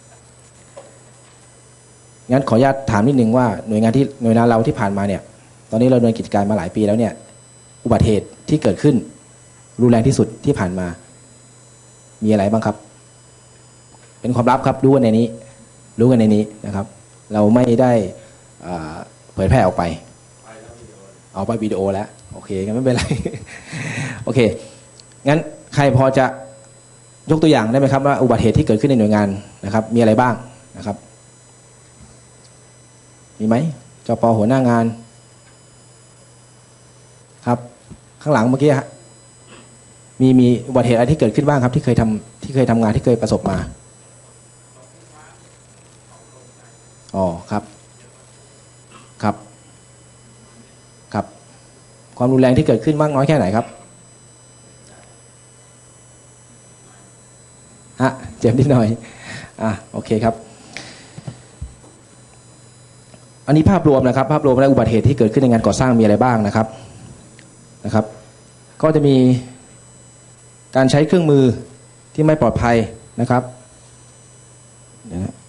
S1: งั้นขออนุญาตถามนิดนึงว่าหน่วยงานเราที่ผ่านมาเนี่ยตอนนี้เราดำเนินกิจการมาหลายปีแล้วเนี่ยอุบัติเหตุที่เกิดขึ้นรุนแรงที่สุดที่ผ่านมามีอะไรบ้างครับเป็นความลับครับรู้กันในนี้นะครับเราไม่ได้เผยแพร่ออกไปเอาไปวิดีโอแล้วโอเคงั้นไม่เป็นไร โอเคงั้นใครพอจะยกตัวอย่างได้ไหมครับว่าอุบัติเหตุที่เกิดขึ้นในหน่วยงานนะครับมีอะไรบ้างนะครับมีไหมจป.หัวหน้างานครับข้างหลังเมื่อกี้ฮะมีอุบัติเหตุอะไรที่เกิดขึ้นบ้างครับที่เคยทำงานที่เคยประสบมาอ๋อครับครับครับความรุนแรงที่เกิดขึ้นมากน้อยแค่ไหนครับเจ็บนิดหน่อยโอเคครับอันนี้ภาพรวมนะครับภาพรวมและอุบัติเหตุที่เกิดขึ้นในงานก่อสร้างมีอะไรบ้างนะครับก็จะมีการใช้เครื่องมือที่ไม่ปลอดภัยนะครับเดี๋ยวนะ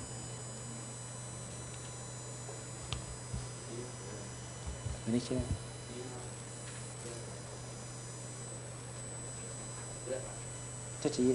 S1: ไม่ได้เชื่อจะชี้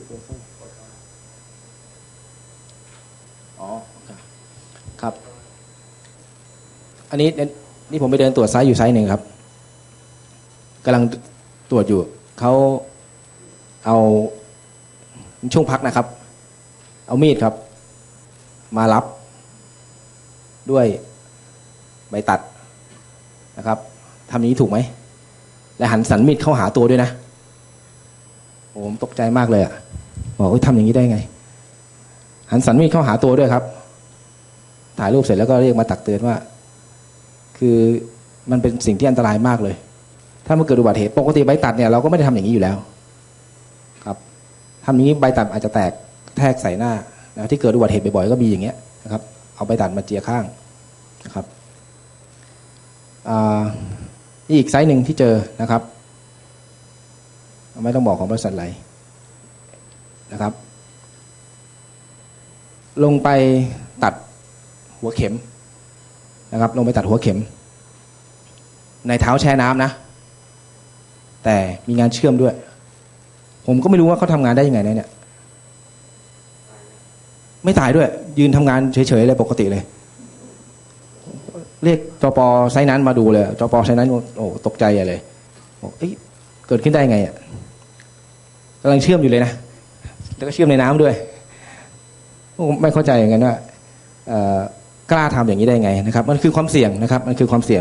S1: อ๋อครับอันนี้นี่ผมไปเดินตรวจไซต์อยู่ไซต์หนึ่งครับกำลังตรวจอยู่เขาเอาช่วงพักนะครับเอามีดครับมารับด้วยใบตัดนะครับทำนี้ถูกไหมและหันสันมีดเข้าหาตัวด้วยนะผมตกใจมากเลยบอกว่าทำอย่างนี้ได้ไงหันสันมีดเข้าหาตัวด้วยครับถ่ายรูปเสร็จแล้วก็เรียกมาตักเตือนว่าคือมันเป็นสิ่งที่อันตรายมากเลย ถ้ามันเกิดอุบัติเหตุปกติใบตัดเนี่ยเราก็ไม่ได้ทำอย่างนี้อยู่แล้วครับทำอย่างนี้ใบตัดอาจจะแตกแทกใส่หน้านะที่เกิดอุบัติเหตุบ่อยๆก็มีอย่างเงี้ยนะครับเอาใบตัดมาเจียข้างนะครับอีกไซส์หนึ่งที่เจอนะครับไม่ต้องบอกของบริษัทไหนนะครับลงไปตัดหัวเข็มนะครับลงไปตัดหัวเข็มในเท้าแช่น้ำนะแต่มีงานเชื่อมด้วยผมก็ไม่รู้ว่าเขาทำงานได้ยังไงเนี่ยไม่ตายด้วยยืนทำงานเฉยๆเลยปกติเลยเรียกจป.ไซนั้นมาดูเลยจป.ไซนั้นโอ้ตกใจใหญ่เลยบอกเกิดขึ้นได้ไงอ่ะกำลังเชื่อมอยู่เลยนะแล้วก็เชื่อมในน้ำด้วยไม่เข้าใจอย่างนั้นว่ากล้าทำอย่างนี้ได้ไงนะครับมันคือความเสี่ยงนะครับมันคือความเสี่ยง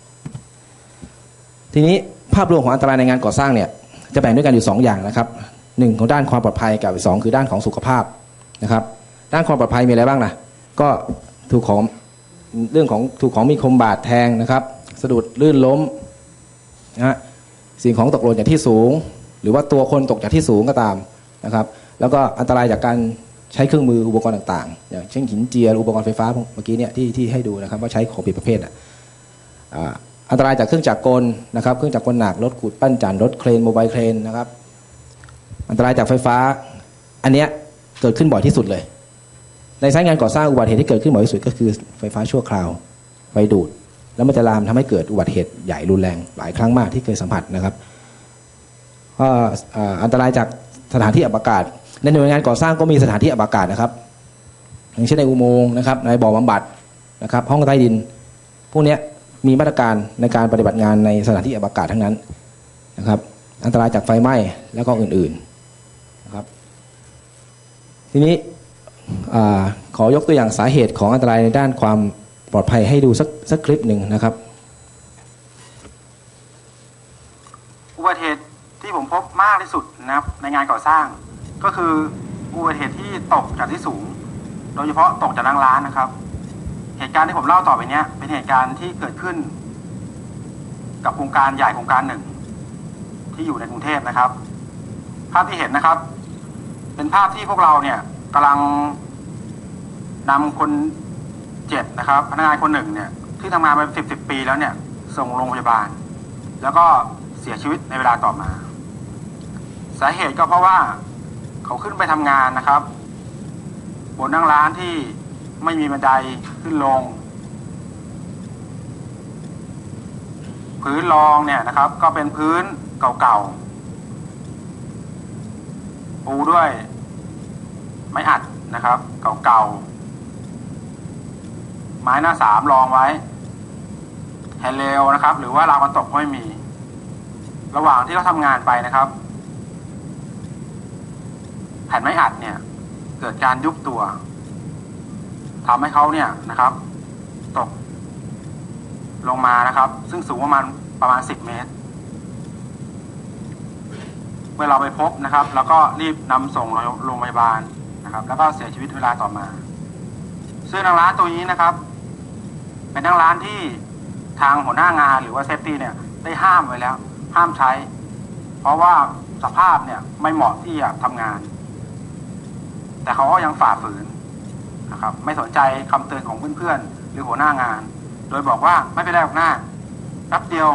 S1: ทีนี้ภาพรวมของอันตรายในงานก่อสร้างเนี่ยจะแบ่งด้วยกันอยู่2อย่างนะครับ1ของด้านความปลอดภัยกับ2คือด้านของสุขภาพนะครับด้านความปลอดภัยมีอะไรบ้างล่ะก็ถูกของมีคมบาดแทงนะครับสะดุดลื่นล้มนะฮะสิ่งของตกหล่นจากที่สูงหรือว่าตัวคนตกจากที่สูงก็ตามนะครับแล้วก็อันตรายจากการใช้เครื่องมืออุปกรณ์ต่างๆอย่างเช่นหินเจียอุปกรณ์ไฟฟ้าเมื่อกี้เนี่ยที่ให้ดูนะครับว่าใช้ของผิดประเภทอันตรายจากเครื่องจักรกลนะครับเครื่องจักรกลหนักรถขุดปั้นจันรถเครนโมบายเครนนะครับอันตรายจากไฟฟ้าอันเนี้ยเกิดขึ้นบ่อยที่สุดเลยในสายงานก่อสร้างอุบัติเหตุที่เกิดขึ้นบ่อยที่สุดก็คือไฟฟ้าชั่วคราวไฟดูดแล้วมันจะลามทำให้เกิดอุบัติเหตุใหญ่รุนแรงหลายครั้งมากที่เคยสัมผัสนะครับอันตรายจากสถานที่อับอากาศในหน่วยงานก่อสร้างก็มีสถานที่อับอากาศนะครับอย่างเช่นในอุโมงค์นะครับในบ่อบำบัดนะครับห้องใต้ดินพวกนี้มีมาตรการในการปฏิบัติงานในสถานที่อับอากาศทั้งนั้นนะครับอันตรายจากไฟไหม้แล้วก็อื่นๆนะครับทีนี้ขอยกตัวอย่างสาเหตุของอันตรายในด้านความปลอดภัยให้ดูสักคลิปหนึ่งนะครับ
S7: อุบัติเหตุที่ผมพบมากที่สุดนะครับในงานก่อสร้างก็คืออุบัติเหตุที่ตกจากที่สูงโดยเฉพาะตกจากนั่งร้านนะครับเหตุการณ์ที่ผมเล่าต่อไปนี้เป็นเหตุการณ์ที่เกิดขึ้นกับโครงการใหญ่โครงการหนึ่งที่อยู่ในกรุงเทพนะครับภาพที่เห็นนะครับเป็นภาพที่พวกเราเนี่ยกำลังนำคนเจ็บนะครับพนักงานคนหนึ่งเนี่ยที่ทำงานมา10 ปีแล้วเนี่ยส่งโรงพยาบาลแล้วก็เสียชีวิตในเวลาต่อมาสาเหตุก็เพราะว่าเขาขึ้นไปทำงานนะครับบนนั่งร้านที่ไม่มีบันไดขึ้นลงพื้นรองเนี่ยนะครับก็เป็นพื้นเก่าๆปูด้วยไม้อัดนะครับเก่าๆไม้หน้า3รองไว้แฮนด์เรลนะครับหรือว่าราวกันตกไม่มีระหว่างที่เขาทำงานไปนะครับแผ่นไม้อัดเนี่ยเกิดการยุบตัวทำให้เขาเนี่ยนะครับตกลงมานะครับซึ่งสูงประมาณ10 เมตรเมื่อเราไปพบนะครับแล้วก็รีบนำส่งโรงพยาบาลนะครับแล้วก็เสียชีวิตเวลาต่อมาซึ่งนั่งร้านตัวนี้นะครับเป็นนั่งร้านที่ทางหัวหน้างานหรือว่าเซฟตี้เนี่ยได้ห้ามไว้แล้วห้ามใช้เพราะว่าสภาพเนี่ยไม่เหมาะที่จะทำงานแต่เขาก็ยังฝ่าฝืนนะครับไม่สนใจคำเตือนของเพื่อนๆหรือหัวหน้างานโดยบอกว่าไม่เป็นไรหรอกหน้าแป๊บเดียว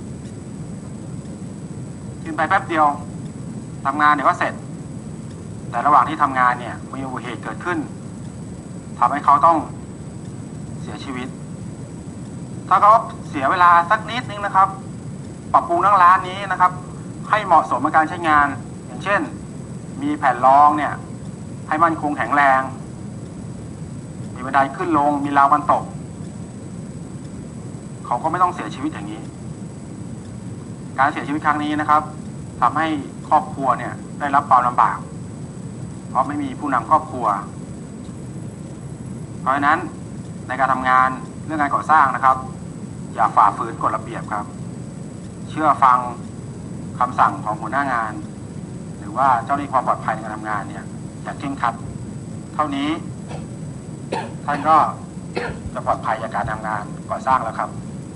S7: ขึ้นไปแป๊บเดียวทำงานเดี๋ยวก็เสร็จแต่ระหว่างที่ทำงานเนี่ยมีอุบัติเหตุเกิดขึ้นทำให้เขาต้องเสียชีวิตถ้าเขาเสียเวลาสักนิดนึงนะครับปรับปรุงนั่งร้านนี้นะครับให้เหมาะสมกับการใช้งานอย่างเช่นมีแผ่นรองเนี่ยให้มั่นคงแข็งแรงมีบันไดขึ้นลงมีราวกันตกเขาก็ไม่ต้องเสียชีวิตอย่างนี้การเสียชีวิตครั้งนี้นะครับทำให้ครอบครัวเนี่ยได้รับความลำบากเพราะไม่มีผู้นำครอบครัวเพราะฉะนั้นในการทำงานเรื่องงานก่อสร้างนะครับอย่าฝ่าฝืนกฎระเบียบครับเชื่อฟังคำสั่งของหัวหน้างานหรือว่าเจ้าหน้าที่ความปลอดภัยในการทำงานเนี่ยอย่างเคร่งครัดเท่านี้ท่านก็จะปลอดภัยจากการทำงานก่อสร้างแล้วครับ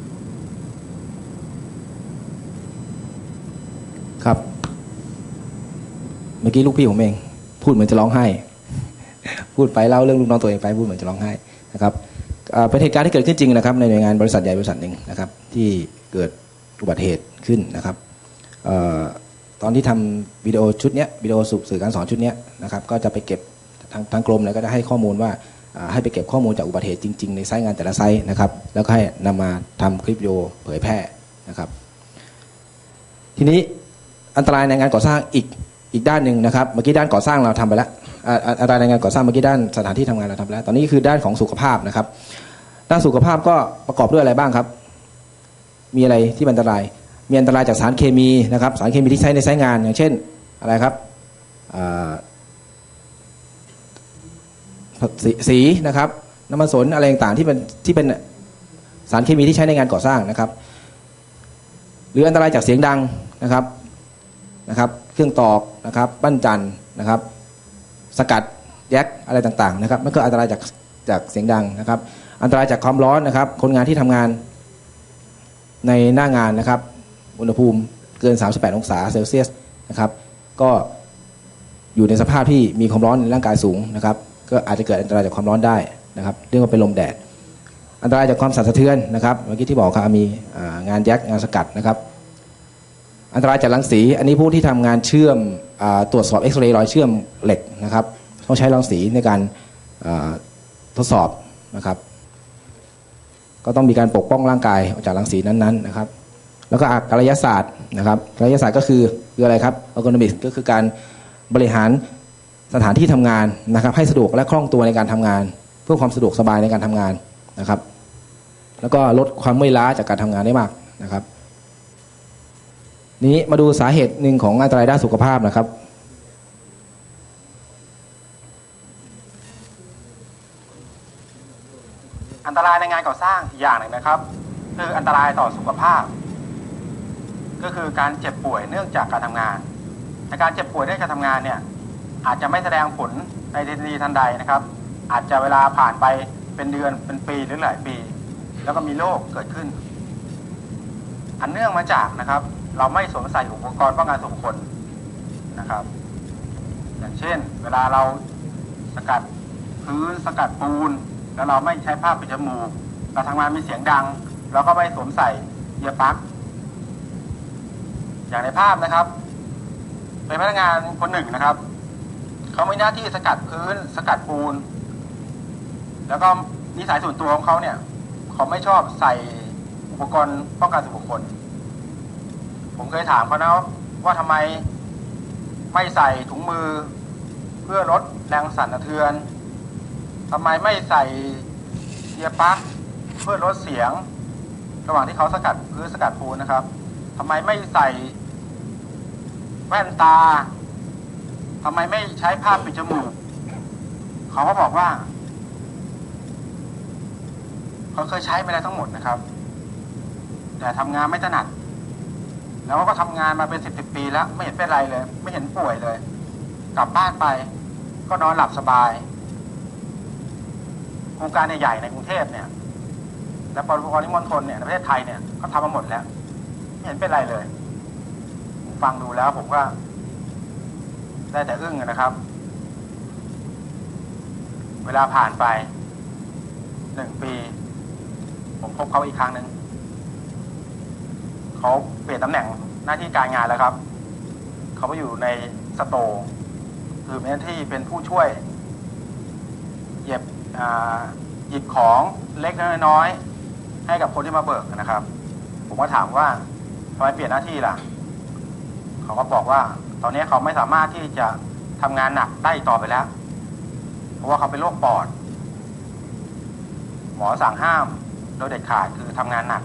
S1: มื่อกี้ลูกพี่ผมเองพูดเหมือนจะร้องไห้ พูดไปเล่าเรื่องลูกน้องตัวเองไปพูดเหมือนจะร้องไห้นะครับเป็นเหตุการณ์ที่เกิดขึ้นจริงนะครับในหน่วยงานบริษัทใหญ่บริษัทหนึ่งนะครับที่เกิดอุบัติเหตุขึ้นนะครับตอนที่ทำวิดีโอชุดนี้วิดีโอสื่อการสอนชุดนี้นะครับก็จะไปเก็บทางกรมเนี่ยก็จะให้ข้อมูลว่าให้ไปเก็บข้อมูลจากอุบัติเหตุจริงๆในไซต์งานแต่ละไซต์นะครับแล้วก็ให้นำมาทำคลิปวิดีโอเผยแพร่นะครับทีนี้อันตรายในงานก่อสร้างอีกด้านหนึ่งนะครับเมื่อกี้ด้านก่อสร้างเราทำไปแล้วอันตรายในงานก่อสร้างเมื่อกี้ด้านสถานที่ทำงานเราทำไปแล้วตอนนี้คือด้านของสุขภาพนะครับด้านสุขภาพก็ประกอบด้วยอะไรบ้างครับมีอะไรที่อันตรายมีอันตรายจากสารเคมีนะครับสารเคมีที่ใช้ในไซต์งานอย่างเช่นอะไรครับสีนะครับน้ำมันสนอะไรต่างๆที่เป็นสารเคมีที่ใช้ในงานก่อสร้างนะครับหรืออันตรายจากเสียงดังนะครับเครื่องตอกนะครับปั้นจันนะครับสกัดแยกอะไรต่างๆนะครับมันก็อันตรายจากเสียงดังนะครับอันตรายจากความร้อนนะครับคนงานที่ทำงานในหน้างานนะครับอุณหภูมิเกิน38องศาเซลเซียสนะครับก็อยู่ในสภาพที่มีความร้อนในร่างกายสูงนะครับก็อาจจะเกิดอันตรายจากความร้อนได้นะครับเรียกว่าเป็นลมแดดอันตรายจากความสั่นสะเทือนนะครับเมื่อกี้ที่บอกครับมีงานแยกงานสกัดนะครับอันตรายจากรังสีอันนี้ผู้ที่ทำงานเชื่อมตรวจสอบเอ็กซเรย์รอยเชื่อมเหล็กนะครับต้องใช้รังสีในการทดสอบนะครับก็ต้องมีการปกป้องร่างกายออกจากรังสีนั้นๆนะครับแล้วก็กายศาสตร์นะครับกายศาสตร์ก็คืออะไรครับergonomicsก็คือการบริหารสถานที่ทำงานนะครับให้สะดวกและคล่องตัวในการทำงานเพื่อความสะดวกสบายในการทำงานนะครับแล้วก็ลดความเมื่อยล้าจากการทำงานได้มากนะครับนี้มาดูสาเหตุหนึ่งของอันตรายด้านสุขภาพนะครับ
S7: อันตรายในงานก่อสร้างอีกอย่างหนึ่งนะครับคืออันตรายต่อสุขภาพก็คือการเจ็บป่วยเนื่องจากการทำงานในการเจ็บป่วยเนื่องจากการทำงานเนี่ยอาจจะไม่แสดงผลในทันทีทันใดนะครับอาจจะเวลาผ่านไปเป็นเดือนเป็นปีหรือหลายปีแล้วก็มีโรคเกิดขึ้นอันเนื่องมาจากนะครับเราไม่สวมใส่อุปกรณ์ป้องกันส่วนบุคคลนะครับอย่างเช่นเวลาเราสกัดพื้นสกัดปูนแล้วเราไม่ใช้ผ้าปิดจมูกเราทำงานมีเสียงดังเราก็ไม่สวมใส่เอียร์ปลั๊กอย่างในภาพนะครับเป็นพนักงานคนหนึ่งนะครับเขามีหน้าที่สกัดพื้นสกัดปูนแล้วก็นิสัยส่วนตัวของเขาเนี่ยเขาไม่ชอบใส่อุปกรณ์ป้องกันส่วนบุคคลผมเคยถามเขานะว่าทำไมไม่ใส่ถุงมือเพื่อลดแรงสั่นสะเทือนทำไมไม่ใส่เอียร์ปลั๊กเพื่อลดเสียงระหว่างที่เขาสกัดพื้นสกัดปูนนะครับทำไมไม่ใส่แว่นตาทำไมไม่ใช้ผ้าปิดจมูกเขาก็บอกว่าเขาเคยใช้ไปแล้วทั้งหมดนะครับแต่ทำงานไม่ถนัดแล้วก็ทำงานมาเป็น10 ปีแล้วไม่เห็นเป็นไรเลยไม่เห็นป่วยเลยกลับบ้านไปก็นอนหลับสบายโครงการใหญ่ๆในกรุงเทพเนี่ยและปริมณฑลเนี่ยในประเทศไทยเนี่ยเขาทำมาหมดแล้วไม่เห็นเป็นไรเลยฟังดูแล้วผมก็ได้แต่อึ้งนะครับเวลาผ่านไป1 ปีผมพบเขาอีกครั้งหนึ่งเขาเปลี่ยนตำแหน่งหน้าที่การงานแล้วครับเขาไปอยู่ในสโตร์คือมีหน้าที่เป็นผู้ช่วยหยิบของเล็กน้อยๆให้กับคนที่มาเบิกนะครับผมก็ถามว่าทำไมเปลี่ยนหน้าที่ล่ะเขาก็บอกว่าตอนนี้เขาไม่สามารถที่จะทำงานหนักได้ต่อไปแล้วเพราะว่าเขาเป็นโรคปอดหมอสั่งห้ามโดยเด็ดขาดคือทำงานหนัก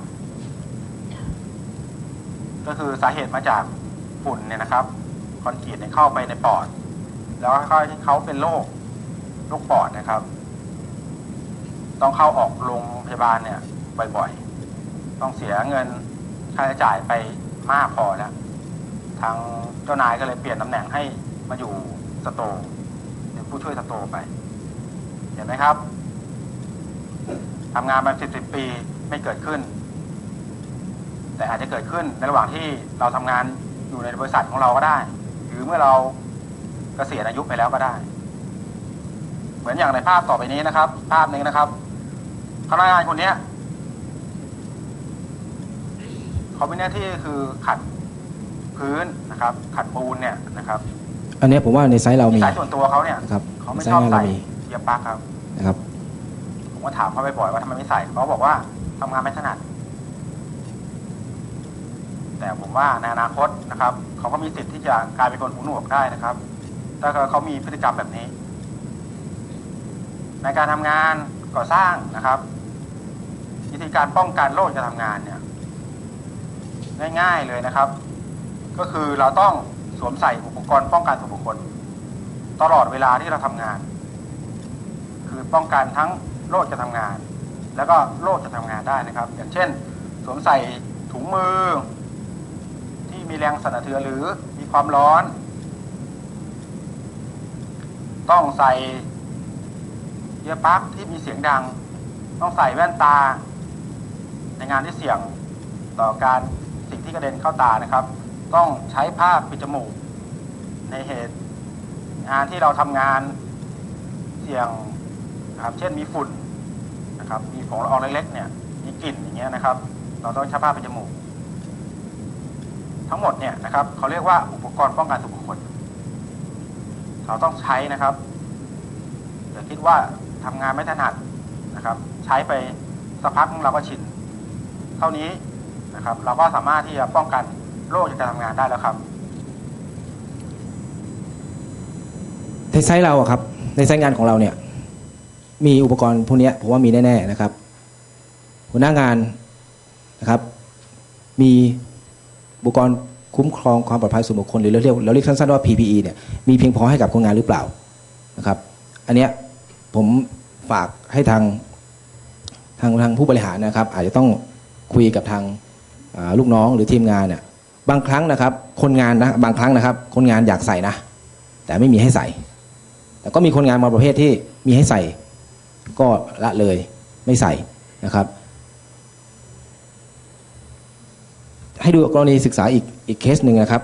S7: ก็คือสาเหตุมาจากฝุ่นเนี่ยนะครับคอนกรีตเนี่ยเข้าไปในปอดแล้วเขาเป็นโรคปอดนะครับต้องเข้าออกโรงพยาบาลเนี่ยบ่อยๆต้องเสียเงินค่าใช้จ่ายไปมากพอแล้วทางเจ้านายก็เลยเปลี่ยนตำแหน่งให้มาอยู่สโตร์เป็นผู้ช่วยสโตร์ไปเห็นไหมครับทำงานมา10 ปีไม่เกิดขึ้นแต่อาจจะเกิดขึ้นในระหว่างที่เราทำงานอยู่ในบริษัทของเราก็ได้หรือเมื่อเรากษียณอายุไปแล้วก็ได้ เหมือนอย่างในภาพต่อไปนี้นะครับ ภาพหนึ่งนะครับพนักงานคนนี้เขามีหน้าที่คือขัดพื้นนะครับขัดปูนเนี่ยนะครับ
S1: อันเนี้ยผมว่าในไซต์เรามี
S7: สายส่วนตัวเขาเนี่ย
S1: ครับ
S7: เขาไม่ชอบ
S1: ไซต์
S7: ใส่
S1: เรามี
S7: เกียร์ปลั๊กครับ
S1: นะครับ
S7: ผมก็ถามเขาบ่อยๆว่าทำไมไม่ใส่เขาบอกว่าทำงานไม่ถนัดแต่ผมว่าในอนาคตนะครับเขาก็มีสิทธิ์ที่จะกลายเป็นคนหูหนวกได้นะครับถ้าเขามีพฤติกรรมแบบนี้ ในการทำงานก่อสร้างนะครับวิธีการป้องกันโรคการทำงานเนี่ยง่ายๆเลยนะครับ ก็คือเราต้องสวมใส่อุปกรณ์ป้องกันส่วนบุคคลตลอดเวลาที่เราทำงาน คือป้องกันทั้งโรคการทำงาน แล้วก็โรคจะทำงานได้นะครับ อย่างเช่นสวมใส่ถุงมือที่มีแรงสั่นสะเทือนหรือมีความร้อน ต้องใส่เอียร์ปลั๊กที่มีเสียงดังต้องใส่แว่นตาในงานที่เสี่ยงต่อการสิ่งที่กระเด็นเข้าตานะครับต้องใช้ผ้าปิดจมูกในเหตุงานที่เราทำงานเสี่ยงนะครับเช่นมีฝุ่นนะครับมีของละอองเล็กๆเนี่ยมีกลิ่นอย่างเงี้ยนะครับเราต้องใช้ผ้าปิดจมูกทั้งหมดเนี่ยนะครับเขาเรียกว่าอุปกรณ์ป้องกันส่วนบุคคลเราต้องใช้นะครับอย่าคิดว่าทำงานไม่ถนัดนะครับใช้ไปสักพักเราก็ชินเท่านี้นะครับเราก็สามารถที่จะป้องกันโรคจากการทำงานได้แล้วครับ
S1: ในไซต์เราอะครับในไซต์งานของเราเนี่ยมีอุปกรณ์พวกนี้ผมว่ามีแน่ๆนะครับหัวหน้างานนะครับมีอุปกรณ์คุ้มครองความปลอดภัยส่วนบุคคลหรือเราเรียกสั้นๆว่า PPE เนี่ยมีเพียงพอให้กับคนงานหรือเปล่านะครับอันเนี้ยผมฝากให้ทางผู้บริหารนะครับอาจจะต้องคุยกับทางลูกน้องหรือทีมงานเนี่ยบางครั้งนะครับคนงานนะบางครั้งนะครับคนงานอยากใส่นะแต่ไม่มีให้ใส่แต่ก็มีคนงานบางประเภทที่มีให้ใส่ก็ละเลยไม่ใส่นะครับให้ดูกรณีศึกษาอีกเคสหนึ่งนะครับ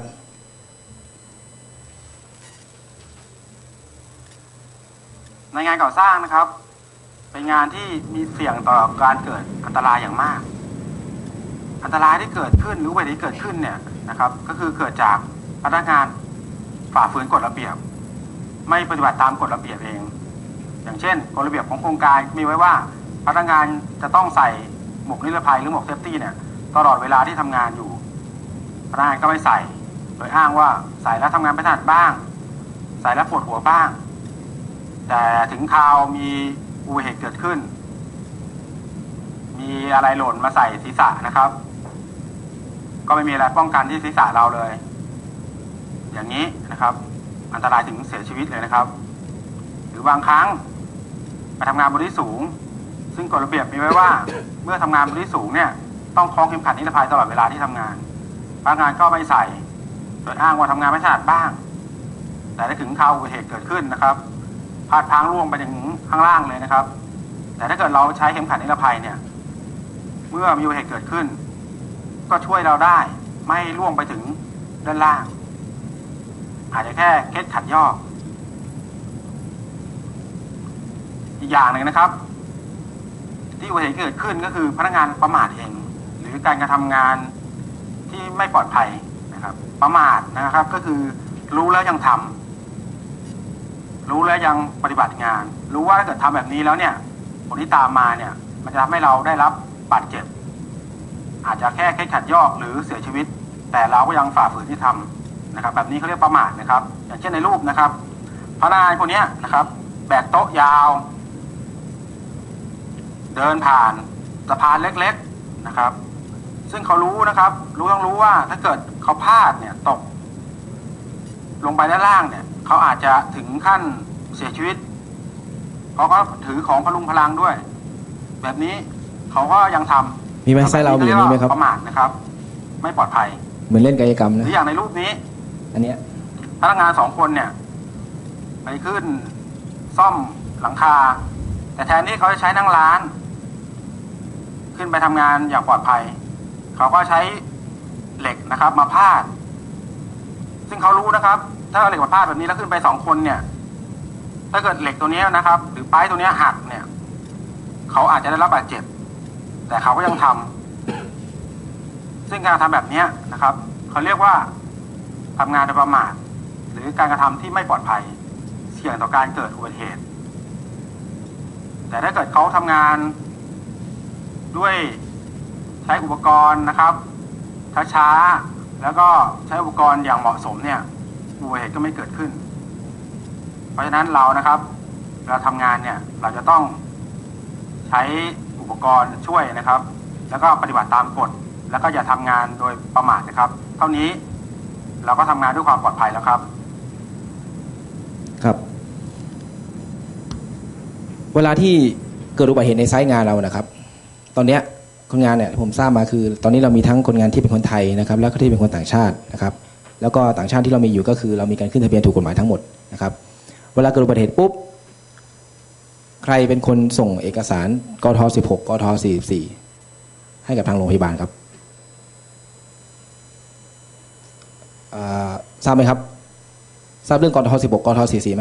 S7: ในงานก่อสร้างนะครับเป็นงานที่มีเสี่ยงต่อการเกิดอันตรายอย่างมากอันตรายที่เกิดขึ้นหรืออุบัติเหตุที่เกิดขึ้นเนี่ยนะครับก็คือเกิดจากพนักงานฝ่าฝืนกฎระเบียบไม่ปฏิบัติตามกฎระเบียบเองอย่างเช่นกฎระเบียบของโครงการมีไว้ว่าพนักงานจะต้องใส่หมวกนิรภัยหรือหมวกเซฟตี้เนี่ยตลอดเวลาที่ทำงานอยู่พนักงานก็ไม่ใส่โดยอ้างว่าใส่แล้วทำงานไม่ถนัดบ้างใส่แล้วปวดหัวบ้างแต่ถึงคราวมีอุบัติเหตุเกิดขึ้นมีอะไรหล่นมาใส่ศีรษะนะครับก็ไม่มีอะไรป้องกันที่ศีรษะเราเลยอย่างนี้นะครับอันตรายถึงเสียชีวิตเลยนะครับหรือบางครั้งไปทำงานบนที่สูงซึ่งกฎระเบียบมีไว้ว่า เมื่อทำงานบนที่สูงเนี่ยต้องคล้องเข็มขัดนิรภัยตลอดเวลาที่ทำงานพนักงานก็ไม่ใส่โดยอ้างว่าทำงานไม่ถนัดบ้างแต่ถ้าถึงคราวอุบัติเหตุเกิดขึ้นนะครับพลาดพลั้งร่วงไปถึงข้างล่างเลยนะครับแต่ถ้าเกิดเราใช้เข็มขัดนิรภัยเนี่ยเมื่อมีอุบัติเหตุเกิดขึ้นก็ช่วยเราได้ไม่ร่วงไปถึงด้านล่างอาจจะแค่เคล็ดขัดยอกอีกอย่างหนึ่งนะครับที่อุบัติเหตุเกิดขึ้นก็คือพนักงานประมาทเองหรือการกระทำงานที่ไม่ปลอดภัยนะครับประมาทนะครับก็คือรู้แล้วยังทำรู้แล้วยังปฏิบัติงานรู้ว่าถ้าเกิดทำแบบนี้แล้วเนี่ยผลที่ตามมาเนี่ยมันจะทำให้เราได้รับบาดเจ็บอาจจะแค่เคล็ดขัดยอกหรือเสียชีวิตแต่เราก็ยังฝ่าฝืนที่ทำนะครับแบบนี้เขาเรียกประมาทนะครับอย่างเช่นในรูปนะครับพนักงานคนนี้นะครับแบกโต๊ะยาวเดินผ่านสะพานเล็กๆนะครับซึ่งเขารู้นะครับต้องรู้ว่าถ้าเกิดเขาพลาดเนี่ยตกลงไปด้านล่างเนี่ยเขาอาจจะถึงขั้นเสียชีวิตเขาก็ถือของพลุงพลังด้วยแบบนี้เขาก็ยังทำ
S1: มีไหมไซต์เรามีไหมครับ
S7: ประมาทนะครับไม่ปลอดภัย
S1: เหมือนเล่นกายกรรมนะ
S7: หรืออย่างในรูปนี้
S1: อันเนี้ย
S7: พนักงาน2 คนเนี่ยไปขึ้นซ่อมหลังคาแต่แทนที่เขาจะใช้นั่งร้านขึ้นไปทำงานอย่างปลอดภัยเขาก็ใช้เหล็กนะครับมาพาดซึ่งเขารู้นะครับถ้าเอาเหล็กมาพาดแบบนี้แล้วขึ้นไป2 คนเนี่ยถ้าเกิดเหล็กตัวนี้นะครับหรือปลายตัวนี้หักเนี่ยเขาอาจจะได้รับบาดเจ็บแต่เขาก็ยังทำซึ่งการทำแบบนี้นะครับเขาเรียกว่าทำงานโดยประมาทหรือการกระทำที่ไม่ปลอดภัยเสี่ยงต่อการเกิดอุบัติเหตุแต่ถ้าเกิดเขาทำงานด้วยใช้อุปกรณ์นะครับช้าๆแล้วก็ใช้อุปกรณ์อย่างเหมาะสมเนี่ยอุบัติเหตุก็ไม่เกิดขึ้นเพราะฉะนั้นเรานะครับเราทำงานเนี่ยเราจะต้องใช้อุปกรณ์ช่วยนะครับแล้วก็ปฏิบัติตามกฎแล้วก็อย่าทำงานโดยประมาทนะครับเท่านี้เราก็ทำงานด้วยความปลอดภัยแล้วครับ
S1: ครับเวลาที่เกิดอุบัติเหตุในไซต์งานเรานะครับตอนเนี้ยคนงานเนี่ยผมทราบมาคือตอนนี้เรามีทั้งคนงานที่เป็นคนไทยนะครับแล้วก็ที่เป็นคนต่างชาตินะครับแล้วก็ต่างชาติที่เรามีอยู่ก็คือเรามีการขึ้นทะเบียนถูกกฎหมายทั้งหมดนะครับเวลาเกิดอุบัติเหตุปุ๊บใครเป็นคนส่งเอกสารกท16กท44ให้กับทางโรงพยาบาลครับทราบไหมครับทราบเรื่องกท16กท44ไหม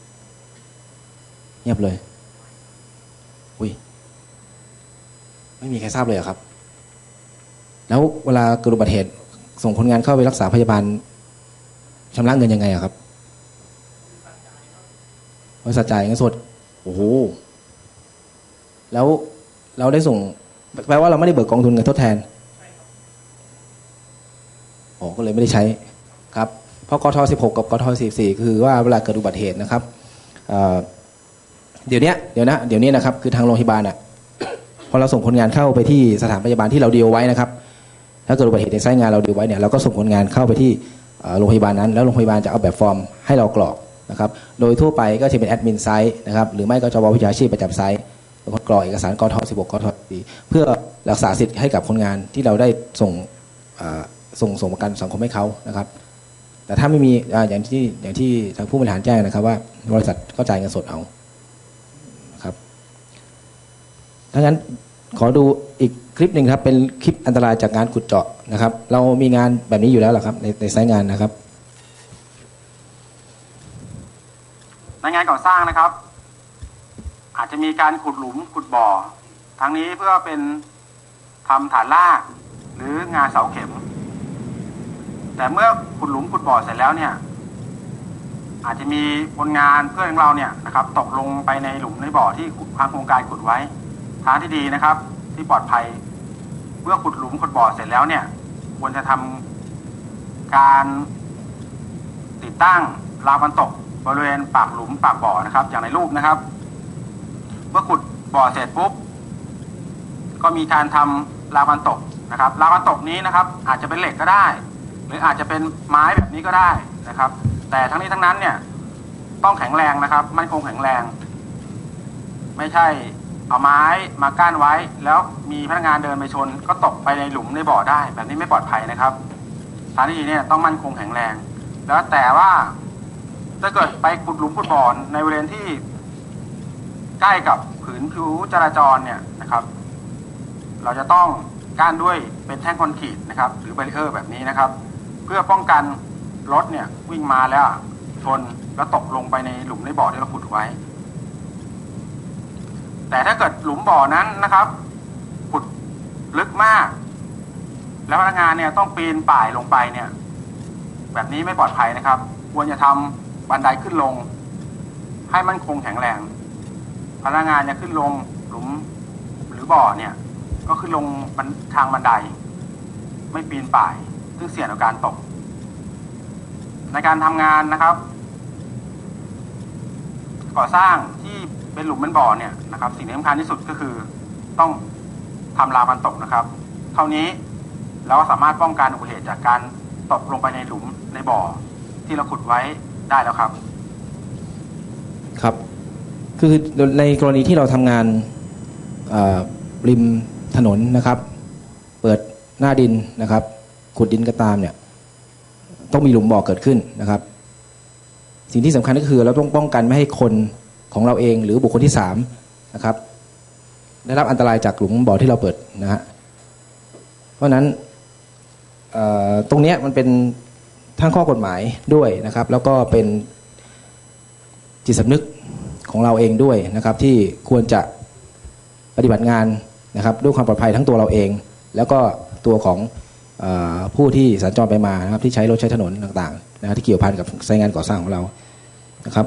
S1: เงียบเลยอุ้ยไม่มีใครทราบเลยครับแล้วเวลาเกิดอุบัติเหตุส่งคนงานเข้าไปรักษาพยาบาลชำระเงินยังไงครับบริษัทจ่ายเงินสดโอ้โหแล้วเราได้ส่งแปลว่าเราไม่ได้เบิกกองทุนเงินทดแทนอ๋อก็เลยไม่ได้ใช้ครับเพราะกท16กับกท44คือว่าเวลาเกิดอุบัติเหตุนะครับเดี๋ยวนี้นะครับคือทางโรงพยาบาลพอเราส่งคนงานเข้าไปที่สถานพยาบาลที่เราดีลไว้นะครับถ้าเกิดอุบัติเหตุในไซต์งานเราดีลไว้เนี่ยเราก็ส่งคนงานเข้าไปที่โรงพยาบาลนั้นแล้วโรงพยาบาลจะเอาแบบฟอร์มให้เรากรอกนะครับโดยทั่วไปก็จะเป็นแอดมินไซต์นะครับหรือไม่ก็จบวิชาชีพประจำไซต์เป็นคนกรอกเอกสารกท16กท44เพื่อรักษาสิทธิ์ให้กับคนงานที่เราได้ส่งประกันสังคมให้เขานะครับแต่ถ้าไม่มีอย่างที่ทางผู้บริหารแจ้งนะครับว่าบริษัทก็จ่ายเงินสดเอาครับถ้างั้นขอดูอีกคลิปหนึ่งครับเป็นคลิปอันตรายจากงานขุดเจาะนะครับเรามีงานแบบนี้อยู่แล้วหรอครับในไซต์งานนะครับ
S7: ในงานก่อสร้างนะครับอาจจะมีการขุดหลุมขุดบ่อทั้งนี้เพื่อเป็นทำฐานรากหรืองานเสาเข็มแต่เมื่อขุดหลุมขุดบ่อเสร็จแล้วเนี่ยอาจจะมีคนงานเพื่อนของเราเนี่ยนะครับตกลงไปในหลุมในบ่อที่ทางโครงการขุดไว้ทางที่ดีนะครับที่ปลอดภัยเมื่อขุดหลุมขุดบ่อเสร็จแล้วเนี่ยควรจะทำการติดตั้งราวกันตกบริเวณปากหลุมปากบ่อนะครับอย่างในรูปนะครับเมื่อขุดบ่อเสร็จปุ๊บก็มีการทำราวกันตกนะครับราวกันตกนี้นะครับอาจจะเป็นเหล็กก็ได้หรืออาจจะเป็นไม้แบบนี้ก็ได้นะครับแต่ทั้งนี้ทั้งนั้นเนี่ยต้องแข็งแรงนะครับมั่นคงแข็งแรงไม่ใช่เอาไม้มากั้นไว้แล้วมีพนักงานเดินไปชนก็ตกไปในหลุมในบ่อได้แบบนี้ไม่ปลอดภัยนะครับทางที่ดีเนี่ยต้องมั่นคงแข็งแรงแล้วแต่ว่าถ้าเกิดไปขุดหลุมขุดบ่อในบริเวณที่ใกล้กับผืนผิวจราจรเนี่ยนะครับเราจะต้องกั้นด้วยเป็นแท่งคอนกรีตนะครับหรือแบรีเออร์แบบนี้นะครับเพื่อป้องกันรถเนี่ยวิ่งมาแล้วชนแล้วตกลงไปในหลุมในบ่อที่เราขุดไว้แต่ถ้าเกิดหลุมบ่อนั้นนะครับขุดลึกมากแล้วพนักงานเนี่ยต้องปีนป่ายลงไปเนี่ยแบบนี้ไม่ปลอดภัยนะครับควรจะทำบันไดขึ้นลงให้มั่นคงแข็งแรงพนักงานจะขึ้นลงหลุมหรือบ่อเนี่ยก็ขึ้นลงทางบันไดไม่ปีนป่ายซึ่งเสี่ยงต่อการตกในการทำงานนะครับก่อสร้างที่เป็นหลุมเป็นบ่อเนี่ยนะครับสิ่งที่สำคัญที่สุดก็คือต้องทำราวกันตกนะครับเท่านี้เราก็สามารถป้องกันอุบัติเหตุจากการตกลงไปในหลุมในบ่อที่เราขุดไว้ได้แล้วครับ
S1: ครับคือในกรณีที่เราทำงานริมถนนนะครับเปิดหน้าดินนะครับขุดดินก็ตามเนี่ยต้องมีหลุมบ่อเกิดขึ้นนะครับสิ่งที่สำคัญก็คือเราต้องป้องกันไม่ให้คนของเราเองหรือบุคคลที่3นะครับได้รับอันตรายจากหลุมบ่อที่เราเปิดนะฮะเพราะนั้นตรงนี้มันเป็นทั้งข้อกฎหมายด้วยนะครับแล้วก็เป็นจิตสำนึกของเราเองด้วยนะครับที่ควรจะปฏิบัติงานนะครับด้วยความปลอดภัยทั้งตัวเราเองแล้วก็ตัวของผู้ที่สัญจรไปมานะครับที่ใช้รถใช้ถนนต่างๆนะครับที่เกี่ยวพันกับสายงานก่อสร้างของเรานะครับ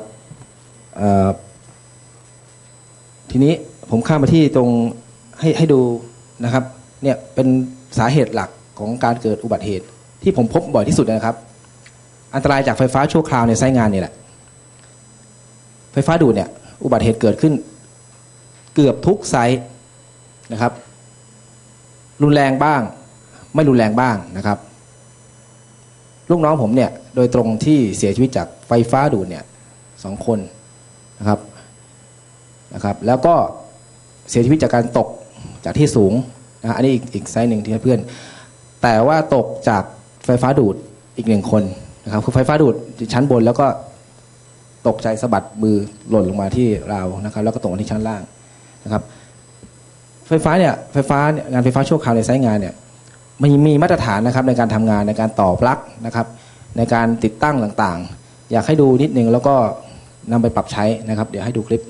S1: ทีนี้ผมข้ามมาที่ตรงให้ดูนะครับเนี่ยเป็นสาเหตุหลักของการเกิดอุบัติเหตุที่ผมพบบ่อยที่สุดนะครับอันตรายจากไฟฟ้าชั่วคราวในไซต์งานนี่แหละไฟฟ้าดูดเนี่ยอุบัติเหตุเกิดขึ้นเกือบทุกไซต์นะครับรุนแรงบ้างไม่รุนแรงบ้างนะครับลูกน้องผมเนี่ยโดยตรงที่เสียชีวิตจากไฟฟ้าดูดเนี่ย2 คนนะครับแล้วก็เสียชีวิตจากการตกจากที่สูงนะอันนี้อีกไซต์หนึ่งที่เพื่อนแต่ว่าตกจากไฟฟ้าดูดอีก1 คนนะครับคือไฟฟ้าดูดชั้นบนแล้วก็ตกใจสะบัดมือหล่นลงมาที่ราวนะครับแล้วก็ตกมาที่ชั้นล่างนะครับไฟฟ้างานไฟฟ้าชั่วคราวในไซต์งานเนี่ยมีมาตรฐานนะครับในการทำงานในการต่อปลั๊กนะครับในการติดตั้งต่างๆอยากให้ดูนิดนึงแล้วก็นำไปปรับใช้นะครับเดี๋ยวให้ดูคลิป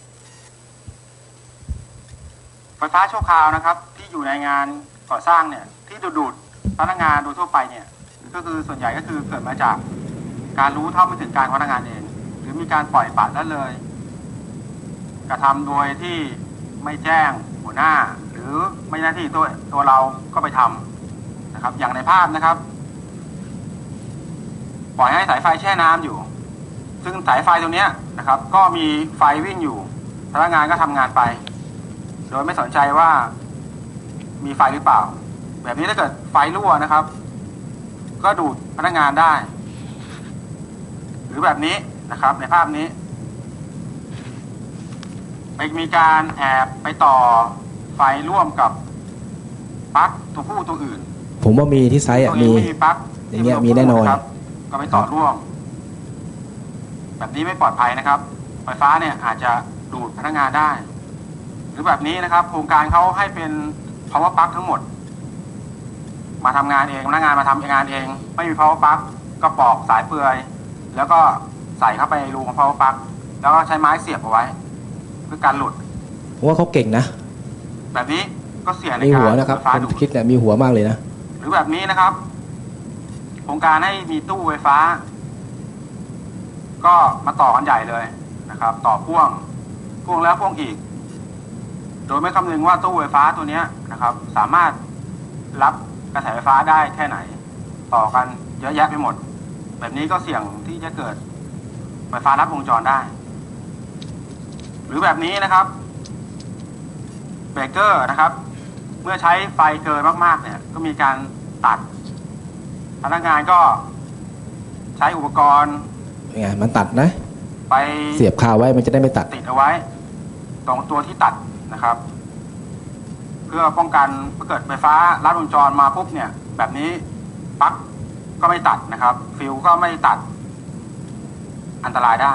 S7: ไฟฟ้าชั่วคราวนะครับที่อยู่ในงานก่อสร้างเนี่ยที่ดูดพนักงานโดยทั่วไปเนี่ยก็คือส่วนใหญ่ก็คือเกิดมาจากการรู้เท่าไม่ถึงการพนักงานเองหรือมีการปล่อยปละละเลยกระทำโดยที่ไม่แจ้งหัวหน้าหรือไม่หน้าที่ตัวเราก็ไปทำนะครับอย่างในภาพนะครับปล่อยให้สายไฟแช่น้ำอยู่ซึ่งสายไฟตรงนี้นะครับก็มีไฟวิ่งอยู่พนักงานก็ทำงานไปโดยไม่สนใจว่ามีไฟหรือเปล่าแบบนี้ถ้าเกิดไฟรั่วนะครับก็ดูดพนักงานได้หรือแบบนี้นะครับในภาพนี้มีการแอบไปต่อไฟร่วมกับปลั๊กตัวผู้ตัวอื่น
S1: ผมว่ามีที่ไซต์มี
S7: ปลั๊ก
S1: อย่างเงี้ยมีแน่นอน
S7: ก็ไปต่อร่วมแบบนี้ไม่ปลอดภัยนะครับไฟฟ้าเนี่ยอาจจะดูดพนักงานได้หรือแบบนี้นะครับโครงการเขาให้เป็น power plug ทั้งหมดมาทำงานเองพนักงานมาทำงานเองไม่มี power plug ก็ปอกสายเปลือยแล้วก็ใส่เข้าไปในรูของ power plug แล้วก็ใช้ไม้เสียบเอาไว้เพื่อการหลุด
S1: ว่าเขาเก่งนะ
S7: แบบนี้ก็เสี่ยงในการ
S1: มีหัวนะครับคนคิดเนี่ยมีหัวมากเลยนะ
S7: หรือแบบนี้นะครับโครงการให้มีตู้ไฟฟ้าก็มาต่อกันใหญ่เลยนะครับต่อพ่วงแล้วพ่วงอีกโดยไม่คำนึงว่าตู้ไฟฟ้าตัวนี้นะครับสามารถรับกระแสไฟฟ้าได้แค่ไหนต่อกันเยอะแยะไปหมดแบบนี้ก็เสี่ยงที่จะเกิดไฟฟ้าลัดวงจรได้หรือแบบนี้นะครับเบรกเกอร์นะครับเมื่อใช้ไฟเกินมากๆเนี่ยก็มีการตัดพนักงานก็ใช้อุปกรณ์
S1: ไงมันตัดนะ
S7: ไป
S1: เสียบคาไว้มันจะได้ไม่ตัด
S7: ติดเอาไว้ตรงตัวที่ตัดนะครับเพื่อป้องกันเมื่อเกิดไฟฟ้าลัดวงจรมาปุ๊บเนี่ยแบบนี้ปลั๊กก็ไม่ตัดนะครับฟิวก็ไม่ตัดอันตรายได้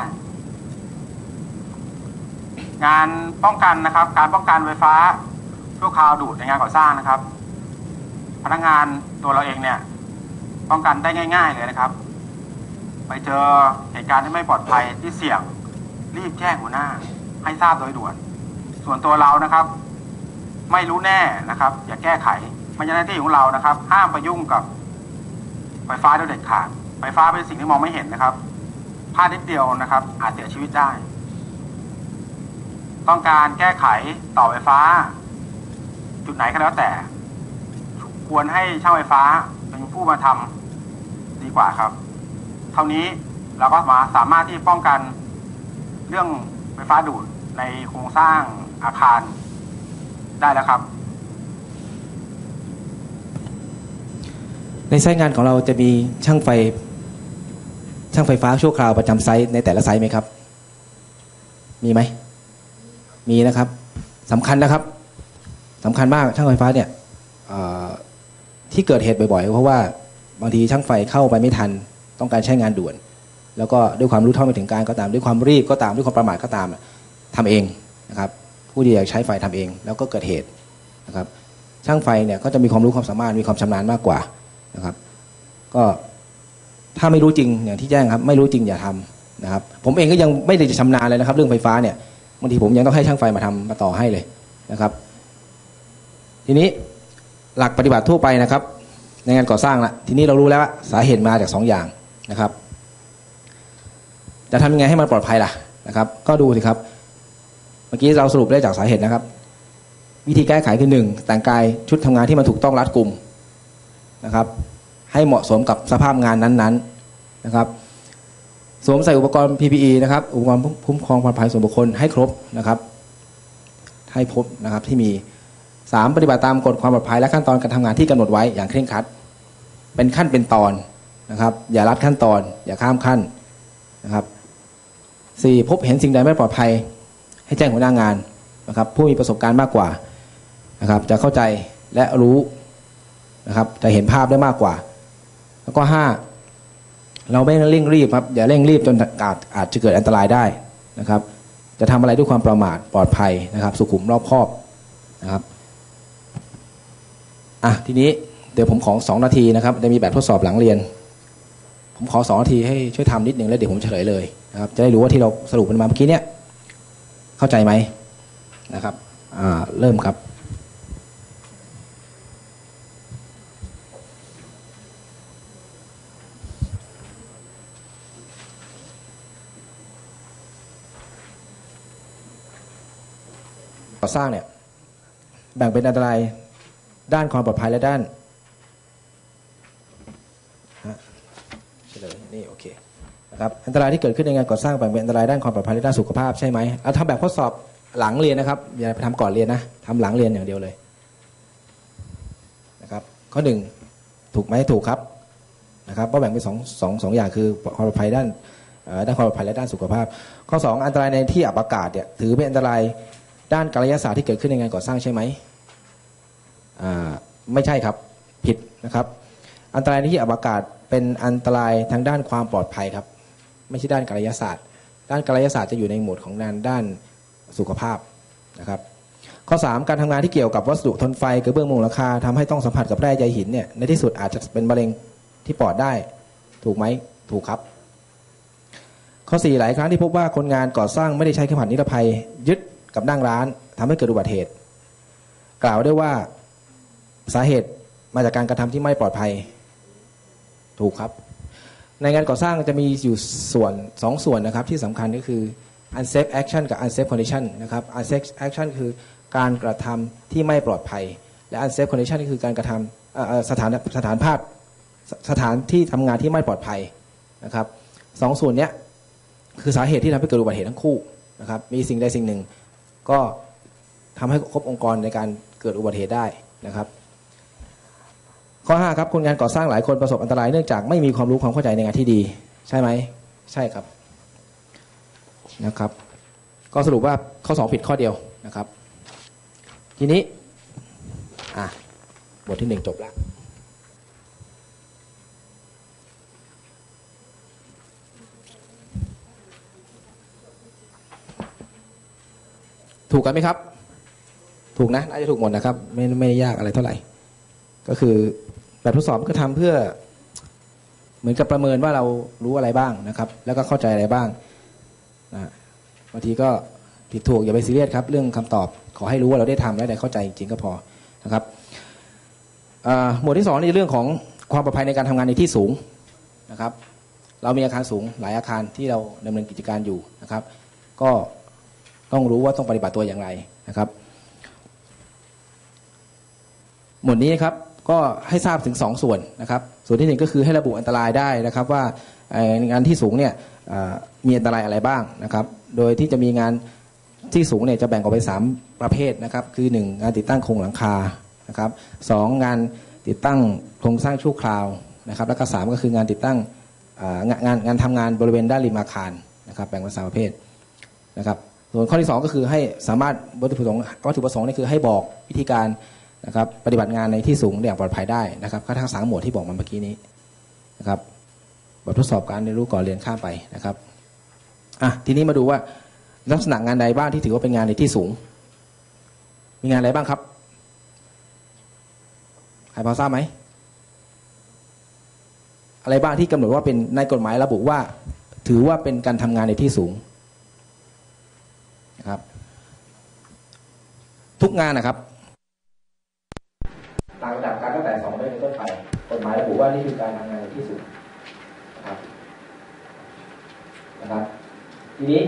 S7: งานป้องกันนะครับการป้องกันไฟฟ้าชั่วคราวดูดในงานก่อสร้างนะครับพนักงานตัวเราเองเนี่ยป้องกันได้ง่ายๆเลยนะครับไปเจอเหตุการณ์ที่ไม่ปลอดภัยที่เสี่ยงรีบแจ้งหัวหน้าให้ทราบโดยด่วนส่วนตัวเรานะครับไม่รู้แน่นะครับอย่าแก้ไขไม่ใช่หน้าที่ของเรานะครับห้ามไปยุ่งกับไฟฟ้าโดยเด็ดขาดไฟฟ้าเป็นสิ่งที่มองไม่เห็นนะครับพลาดนิดเดียวนะครับอาจเสียชีวิตได้ต้องการแก้ไขต่อไฟฟ้าจุดไหนก็แล้วแต่ควรให้ช่างไฟฟ้าเป็นผู้มาทำดีกว่าครับเท่านี้เราก็สามารถที่ป้องกันเรื่องไฟฟ้าดูดในโครงสร้างอาคารได้แล้วครับ
S1: ในไซต์งานของเราจะมีช่างไฟฟ้าชั่วคราวประจำไซต์ในแต่ละไซต์ไหมครับมีไหมมีนะครับสำคัญนะครับสำคัญมากช่างไฟฟ้าเนี่ยที่เกิดเหตุบ่อยๆเพราะว่าบางทีช่างไฟเข้าไปไม่ทันต้องการใช้งานด่วนแล้วก็ด้วยความรู้เท่าไม่ถึงการก็ตามด้วยความรีบก็ตามด้วยความประมาทก็ตามทำเองนะครับผู้ที่อยากใช้ไฟทำเองแล้วก็เกิดเหตุนะครับช่างไฟเนี่ยก็จะมีความรู้ความสามารถมีความชำนาญมากกว่านะครับก็ถ้าไม่รู้จริงอย่างที่แจ้งครับไม่รู้จริงอย่าทำนะครับผมเองก็ยังไม่ได้จะชำนาญเลยนะครับเรื่องไฟฟ้าเนี่ยบางทีผมยังต้องให้ช่างไฟมาทำมาต่อให้เลยนะครับทีนี้หลักปฏิบัติทั่วไปนะครับในงานก่อสร้างละทีนี้เรารู้แล้วว่าสาเหตุมาจาก2 อย่างนะครับจะทำยังไงให้มันปลอดภัยล่ะนะครับก็ดูสิครับเมื่อกี้เราสรุปได้จากสาเหตุนะครับวิธีแก้ไขคือ1แต่งกายชุดทำงานที่มันถูกต้องรัดกุมนะครับให้เหมาะสมกับสภาพงานนั้นๆนะครับสวมใส่อุปกรณ์ PPE นะครับอุปกรณ์คุ้มครองปลอดภัยส่วนบุคคลให้ครบนะครับให้พบนะครับที่มี3ปฏิบัติตามกฎความปลอดภัยและขั้นตอนการทำงานที่กำหนดไว้อย่างเคร่งครัดเป็นขั้นเป็นตอนนะครับอย่าลัดขั้นตอนอย่าข้ามขั้นนะครับ4พบเห็นสิ่งใดไม่ปลอดภัยให้แจ้งหัวหน้างานนะครับผู้มีประสบการณ์มากกว่านะครับจะเข้าใจและรู้นะครับจะเห็นภาพได้มากกว่าแล้วก็5เราไม่เร่งรีบครับอย่าเร่งรีบจนอาจจะเกิดอันตรายได้นะครับจะทำอะไรด้วยความประมาทปลอดภัยนะครับสุขุมรอบคอบนะครับทีนี้เดี๋ยวผมขอ2 นาทีนะครับจะมีแบบทดสอบหลังเรียนผมขอ2 นาทีให้ช่วยทำนิดนึงแล้วเดี๋ยวผมเฉลยเลยนะครับจะได้รู้ว่าที่เราสรุปกันมาเมื่อกี้เนี่ยเข้าใจไหมนะครับเริ่มครับก่อสร้างเนี่ยแบ่งเป็นอันตรายด้านความปลอดภัยและด้านเฉลยนี่โอเคนะครับอันตรายที่เกิดขึ้นในงานก่อสร้างแบ่งเป็นอันตรายด้านความปลอดภัยและด้านสุขภาพใช่ไหมเอาทำแบบทดสอบหลังเรียนนะครับอย่าไปทำก่อนเรียนนะทำหลังเรียนอย่างเดียวเลยนะครับข้อ1ถูกไหมถูกครับนะครับเพราะแบ่งเป็นสองอย่างคือความปลอดภัยด้านความปลอดภัยและด้านสุขภาพข้อ2อันตรายในที่อับอากาศเนี่ยถือเป็นอันตรายด้านกายศาสตร์ที่เกิดขึ้นในงานก่อสร้างใช่ไหมไม่ใช่ครับผิดนะครับอันตรายในที่อับอากาศเป็นอันตรายทางด้านความปลอดภัยครับไม่ใช่ด้านกายศาสตร์ด้านกายศาสตร์จะอยู่ในหมวดของด้านสุขภาพนะครับข้อ3การทำงานที่เกี่ยวกับวัสดุทนไฟกระเบื้องมุงหลังคาทำให้ต้องสัมผัสกับแร่ใยหินเนี่ยในที่สุดอาจจะเป็นมะเร็งที่ปอดได้ถูกไหมถูกครับข้อ4หลายครั้งที่พบว่าคนงานก่อสร้างไม่ได้ใช้เข็มขัดนิรภัยยึดกับนั่งร้านทำให้เกิดอุบัติเหตุกล่าวได้ว่าสาเหตุมาจากการกระทำที่ไม่ปลอดภัยถูกครับในงานก่อสร้างจะมีอยู่2 ส่วนนะครับที่สำคัญก็คือ unsafe action กับ unsafe condition นะครับ unsafe action คือการกระทำที่ไม่ปลอดภัยและ unsafe condition คือการกระทำสถานที่ทำงานที่ไม่ปลอดภัยนะครับ2 ส่วนนี้คือสาเหตุที่ทำให้เกิดอุบัติเหตุทั้งคู่นะครับมีสิ่งใดสิ่งหนึ่งก็ทำให้ครบองค์กรในการเกิดอุบัติเหตุได้นะครับข้อ5ครับคนงานก่อสร้างหลายคนประสบอันตรายเนื่องจากไม่มีความรู้ความเข้าใจในงานที่ดีใช่ไหมใช่ครับนะครับก็สรุปว่าข้อ2ผิดข้อเดียวนะครับทีนี้บทที่1จบแล้วถูกกันไหมครับถูกนะน่าจะถูกหมดนะครับไม่ยากอะไรเท่าไหร่ก็คือแบบทดสอบก็ทำเพื่อเหมือนกับประเมินว่าเรารู้อะไรบ้างนะครับแล้วก็เข้าใจอะไรบ้างบางทีก็ผิดถูกอย่าไปซีเรียสครับเรื่องคำตอบขอให้รู้ว่าเราได้ทำและได้เข้าใจจริงก็พอนะครับหมวดที่2นี่เรื่องของความปลอดภัยในการทำงานในที่สูงนะครับเรามีอาคารสูงหลายอาคารที่เราดำเนินกิจการอยู่นะครับก็ต้องรู้ว่าต้องปฏิบัติตัวอย่างไรนะครับหมวดนี้ครับก็ให้ทราบถึง2 ส่วนนะครับส่วนที่1ก็คือให้ระบุอันตรายได้นะครับว่างานที่สูงเนี่ยมีอันตรายอะไรบ้างนะครับโดยที่จะมีงานที่สูงเนี่ยจะแบ่งออกไป3 ประเภทนะครับคือ1งานติดตั้งโครงหลังคานะครับ2งานติดตั้งโครงสร้างชั่วคราวนะครับแล้วก็3ก็คืองานติดตั้งงานทำงานบริเวณด้านริมอาคารนะครับแบ่งเป็น3 ประเภทนะครับส่วนข้อที่2ก็คือให้สามารถวัตถุประสงค์นี่คือให้บอกวิธีการนะครับปฏิบัติงานในที่สูงอย่างปลอดภัยได้นะครับก็ทั้ง3 หมวดที่บอกมาเมื่อกี้นี้นะครับบททดสอบการเรียนรู้ก่อนเรียนข้ามไปนะครับทีนี้มาดูว่าลักษณะงานใดบ้างที่ถือว่าเป็นงานในที่สูงมีงานอะไรบ้างครับใครพอทราบไหมอะไรบ้างที่กำหนดว่าเป็นในกฎหมายระบุว่าถือว่าเป็นการทำงานในที่สูงนะครับทุกงานนะครับต่างระดับการตั้งแต่2 เมตรเป็นต้นไปกฎหมายระบุว่านี่คือการทำงานในที่สูงนะครับทีนี้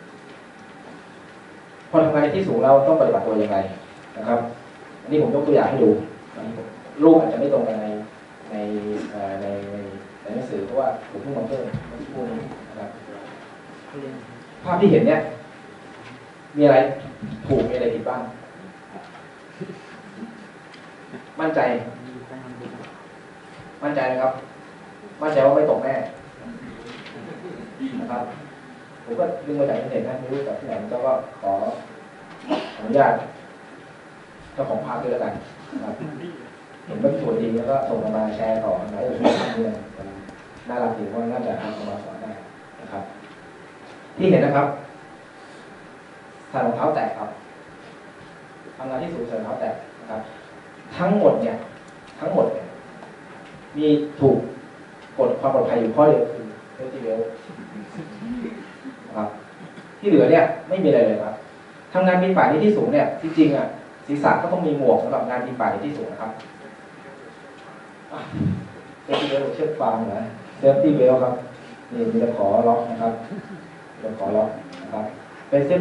S1: พอทำงานในที่สูงเราต้องปฏิบัติตัวอย่างไรนะครับอันนี้ผมยกตัวอย่างให้ดูรูปอาจจะไม่ตรงกันในหนังสือเพราะว่าผมเพิ่งมาเพิ่มเมื่อสักครู่นี้นะครับภาพที่เห็นเนี่ยมีอะไรถูกมีอะไรผิดบ้างมั่นใจนะครับมั่นใจว่าไม่ตกแน่นะครับผมก็ดึงมาจากอินเทอร์เน็ตนะไม่รู้จากที่ไหนก็ขออนุญาตเจ้าของภาพด้วยแล้วกันนะครับเห็นว่าสวยจริงแล้วก็ส่งมาแชร์ต่อนะช่วยทำเนี่ยน่ารักดีเพราะน่าจะทำมาสอนได้นะครับที่เห็นนะครับใส่รองเท้าแตะครับทำงานที่สูงใส่รองเท้าแตะนะครับทั้งหมดเนี่ยมีถูกกฎความปลอดภัยอยู่ข้อเดียวคือเซฟตี้เบลต์นะครับที่เหลือเนี่ยไม่มีอะไรเลยครับทำงานปีนป่ายในที่สูงเนี่ยจริงๆอ่ะศีรษะก็ต้องมีหมวกสำหรับงานปีนป่ายในที่สูงนะครับเซฟตี้เบลต์เชือกฟางนะเซฟตี้เบลต์ครับนี่มีตะขอล็อกนะครับตะขอล็อกนะครับเป็นเซฟ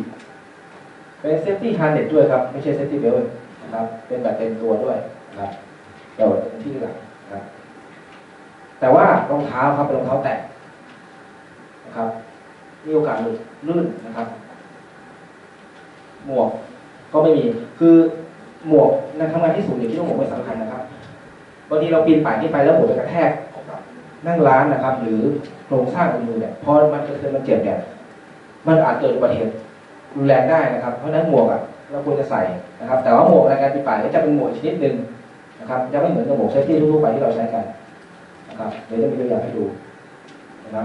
S1: ตี้ฮาร์เน็ตด้วยครับไม่ใช่เซฟตี้เบลต์นะครับเป็นแบบเต็มตัวด้วยนะครับเดี๋ยวที่หลังนะครับแต่ว่ารองเท้าครับเป็นรองเท้าแตะนะครับมีโอกาสหลุดลื่นนะครับหมวกก็ไม่มีคือหมวกในทำงานที่สูงอย่างที่ต้องหมวกไม่สำคัญนะครับบางทีเราปีนป่ายขึ้นไปแล้วหมวกไปกระแทกนั่งร้านนะครับหรือโครงสร้างมือเนี่ยพอมันกระเทือนมันเจ็บเนี่ยมันอาจเกิดอุบัติเหตุรุนแรงได้นะครับเพราะฉะนั้นหมวกเราควรจะใส่นะครับแต่ว่าหมวกในการปีนป่ายก็จะเป็นหมวกชนิดหนึ่งนะครับจะไม่เหมือนกับหมวกเซฟตี้ทั่วไปที่เราใช้กันนะครับเดี๋ยวจะมีตัวอย่างให้ดูนะครับ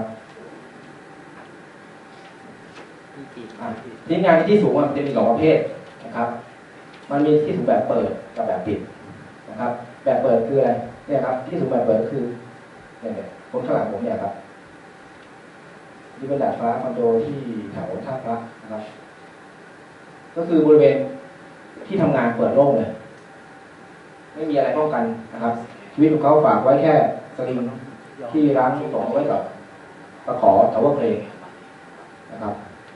S1: ที่งานที่สูงมันจะมี2 ประเภทนะครับมันมีที่สูงแบบเปิดกับแบบปิดนะครับแบบเปิดคืออะไรเนี่ยครับที่สูงแบบเปิดคือเนี่ยคนข้างหลังผมเนี่ยครับนี่เป็นดาดฟ้าคอนโดที่แถวท่าพระนะครับก็คือบริเวณที่ทำงานเปิดโล่งเลยไม่มีอะไรป้องกันนะครับชีวิตของเขาฝากไว้แค่สลิงที่ร้านส่งไว้กับตะขอทาวเวอร์เพลงนะครับ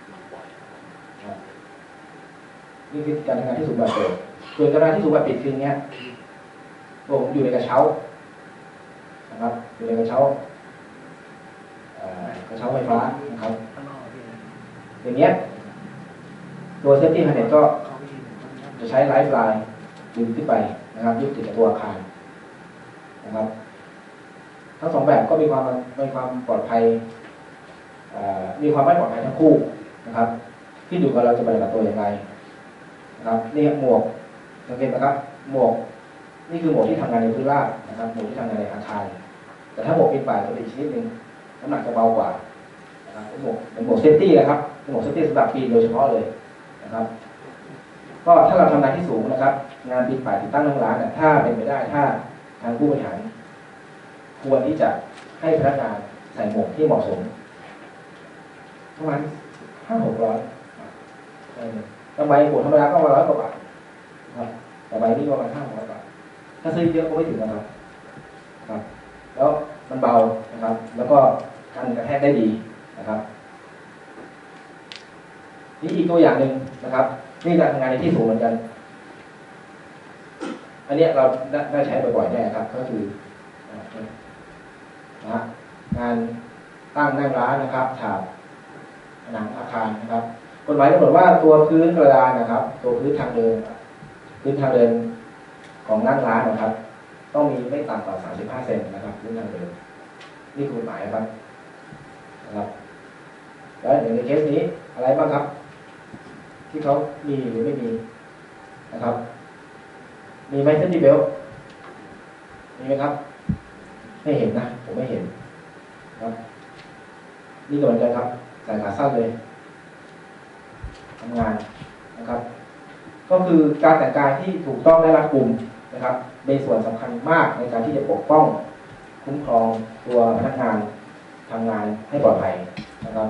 S1: นี่คือการทำงานที่สูงแบบเปิดส่วนการทำงานที่สูงแบบปิดคือเนี้ยผมอยู่ในกระเช้านะครับอยู่ในกระเช้าไฟฟ้านะครับอย่างเงี้ยตัวเซฟตี้ฮาร์เน็ตก็จะใช้ไลฟ์ไลน์ดึงขึ้นไปนะครับยึดติดกับตัวอาคารนะครับทั้ง2แบบก็มีความปลอดภัยมีความไม่ปลอดภัยทั้งคู่นะครับที่อยู่กับเราจะปฏิบัติตัวอย่างไรนะครับนี่หมวกสังเกตนะครับหมวกนี่คือหมวกที่ทำงานในพื้นราบนะครับหมวกที่ทำงานในอาคารแต่ถ้าหมวกปีนป่ายจะเป็นชนิดหนึ่งน้ำหนักจะเบากว่านะครับเป็นหมวกเซฟตี้นะครับเป็นหมวกเซฟตี้สำหรับปีนโดยเฉพาะเลยนะครับก็ถ้าเราทำงานที่สูงนะครับงานปีนป่ายติดตั้งนั่งร้านเนี่ยถ้าเป็นไปได้ถ้าทางผู้บริหารควรที่จะให้พนักงานใส่หมวกที่เหมาะสมประมาณ500-600ทำไมหมวกธรรมดาก็มา100 กว่าบาทครับแต่ใบนี้ประมาณ500 บาทถ้าซื้อเยอะก็ไม่ถึงนะครับแล้วมันเบานะครับแล้วก็กันกระแทกได้ดีนะครับนี่อีกตัวอย่างหนึ่งนะครับนี่การทำงานในที่สูงเหมือนกันอันนี้เราได้ใช้บ่อยๆแน่ครับก็คือนะงานตั้งนั่งร้านนะครับฉาบผนังอาคารนะครับกฎหมายกำหนดว่าตัวพื้นกระดานนะครับตัวพื้นทางเดินของนั่งร้านนะครับต้องมีไม่ต่ำกว่า35 เซนนะครับพื้นทางเดินนี่คือกฎหมายนะครับแล้วอย่างในเคสนี้อะไรบ้างครับที่เขามีหรือไม่มีนะครับมีไหมเซฟตี้เบลต์มีไหมครับไม่เห็นนะผมไม่เห็นครับนี่ก็เหมือนกันครับใส่ขาสั้นเลยทำงานนะครับก็คือการแต่งกายที่ถูกต้องและรัดกุมนะครับเป็นส่วนสำคัญมากในการที่จะปกป้องคุ้มครองตัวพนักงานทำงานให้ปลอดภัยนะครับ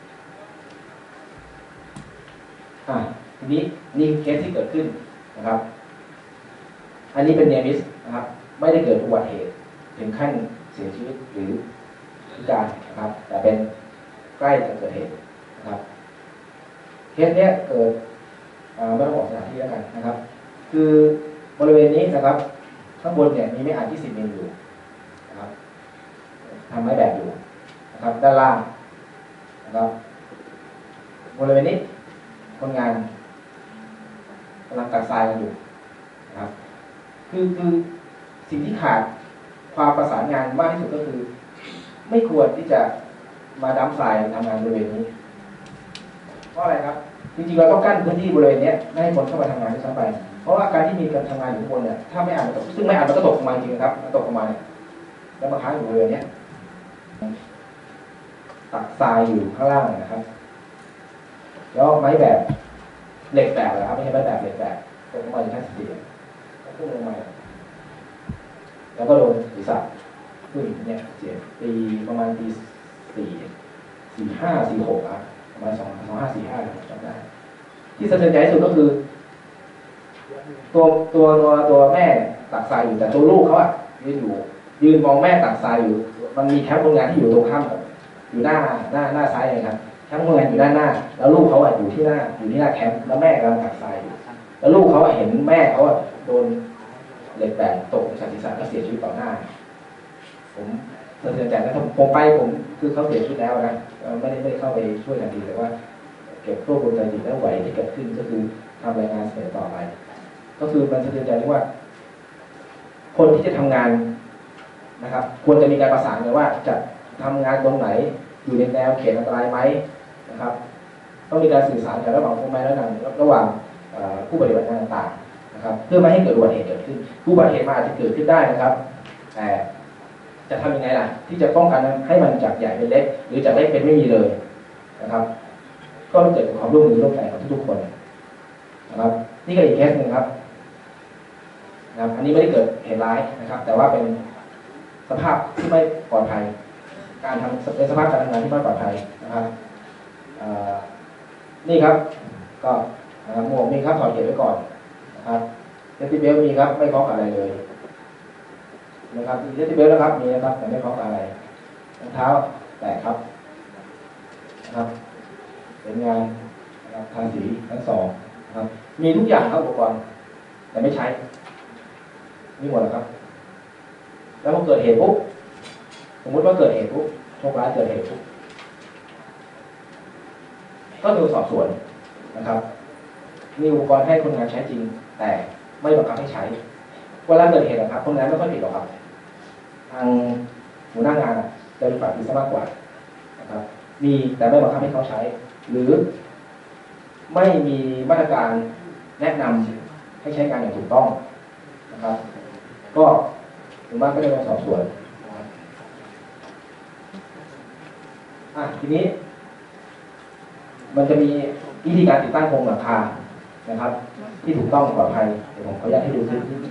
S1: ทีนี้นี่เคสที่เกิดขึ้นนะครับอันนี้เป็นเนมิสนะครับไม่ได้เกิดอุบัติเหตุถึงขั้นเสียชีวิตหรือพิการนะครับแต่เป็นใกล้จะเกิดเหตุนะครับเคสนี้เกิดไม่ต้องบอกสถานที่แล้วกันนะครับคือบริเวณนี้นะครับข้างบนเนี่ยมีไม้อัด20 มิลอยู่นะครับทำไม้แบบอยู่นะครับด้านล่างนะครับบริเวณนี้คนงานกำลังตักทรายกันอยู่นะครับคือสิ่งที่ขาดความประสานงานมากที่สุดก็คือไม่ควรที่จะมาดั้มทรายทำงานบริเวณนี้เพราะอะไรครับจริงๆเราต้องกั้นพื้นที่บริเวณนี้ไม่ให้คนเข้ามาทำงานที่ชั้นไปเพราะว่าการที่มีการทำงานอยู่ข้างบนเนี่ยถ้าไม่อ่านมันตกซึ่งไม่อ่านมันก็ตกลงมาจริงๆครับมันตกลงมาเนี่ยแล้วมาค้างอยู่บริเวณนี้ตักทรายอยู่ข้างล่างนะครับแล้วไม้แบบเหล็กแบบนะครับไม่ใช่ไม้แบบเหล็กแบบตกลงมาอยู่ชั้น4แล้วพุ่งลงมาแล้วก็โดนศีรษะผู้หญิงเนี่ยเสียปีประมาณปี45-46ครับประมาณ2545จำได้ที่สะเทือนใจที่สุดก็คือตัวแม่ตักทรายอยู่แต่ตัวลูกเขาอะยืนมองแม่ตักทรายอยู่มันมีแคมป์คนงานที่อยู่ตรงข้ามกับอยู่หน้าซ้ายเลยครับแคมป์คนงานอยู่ด้านหน้าแล้วลูกเขาอะอยู่ที่หน้าแคมป์แล้วแม่กำลังตักทรายอยู่แล้วลูกเขาเห็นแม่เขาอะโดนเหล็กแบนตกจากศีรษะแล้วเสียชีวิตต่อหน้าผมสะเทือนใจนะผมไปคือเขาเสียชีวิตแล้วนะไม่ได้เข้าไปช่วยทันทีแต่ว่าเก็บรวบรวมสถิติแล้วไหวที่เกิดขึ้นก็คือทำรายงานเสนอต่อไปก็คือมันสะเทือนใจที่ว่าคนที่จะทำงานนะครับควรจะมีการประสานกันว่าจะทำงานตรงไหนอยู่ในแนวเขตอันตรายไหมนะครับต้องมีการสื่อสารกันระหว่างผู้แม่และระหว่างผู้ปฏิบัติงานต่างๆนะครับเพื่อไม่ให้เกิดอุบัติเหตุเกิดขึ้นอุบัติเหตุมาอาจจะเกิดขึ้นได้นะครับแต่จะทำยังไงล่ะที่จะป้องกันให้มันจากใหญ่เป็นเล็กหรือจากเล็กเป็นไม่มีเลยนะครับก็ต้องเกิดความร่วมมือร่วมใจของทุกๆคนนะครับนี่ก็อีกเคสหนึ่งครับอันนี้ไม่ได้เกิดเหตุร้ายนะครับแต่ว่าเป็นสภาพที่ไม่ปลอดภัยการทำเป็นสภาพการทำงานที่ไม่ปลอดภัยนะครับนี่ครับก็หมวกมีครับถอดเก็บไว้ก่อนนะครับเซฟตี้เบลมีครับไม่คล้องอะไรเลยนะครับเซฟตี้เบลนะครับมีนะครับแต่ไม่คล้องอะไรรองเท้าแตะครับนะครับเป็นงานทาสีทั้งสองนะครับมีทุกอย่างครับอุปกรณ์แต่ไม่ใช้นี่หมดแล้วครับแล้วพอเกิดเหตุปุ๊บสมมติว่าเกิดเหตุปุ๊บโชคร้ายเกิดเหตุปุ๊บก็ดูสอบสวนนะครับมีอุปกรณ์ให้คนงานใช้จริงแต่ไม่บังคับให้ใช้เวลาเกิดเหตุนะครับคนงานไม่ค่อยผิดหรอกครับทางหัวหน้างานจะเป็นฝ่ายผิดซะมากกว่านะครับมีแต่ไม่บังคับให้เขาใช้หรือไม่มีมาตรการแนะนำให้ใช้งานอย่างถูกต้องนะครับก็ถึงบ้านก็ได้มาสอบสวนทีนี้มันจะมีวิธีการติดตั้งโครงหลังคานะครับที่ถูกต้องปลอดภัยเดี๋ยวผมขออนุญาตให้ดูคลิปนี้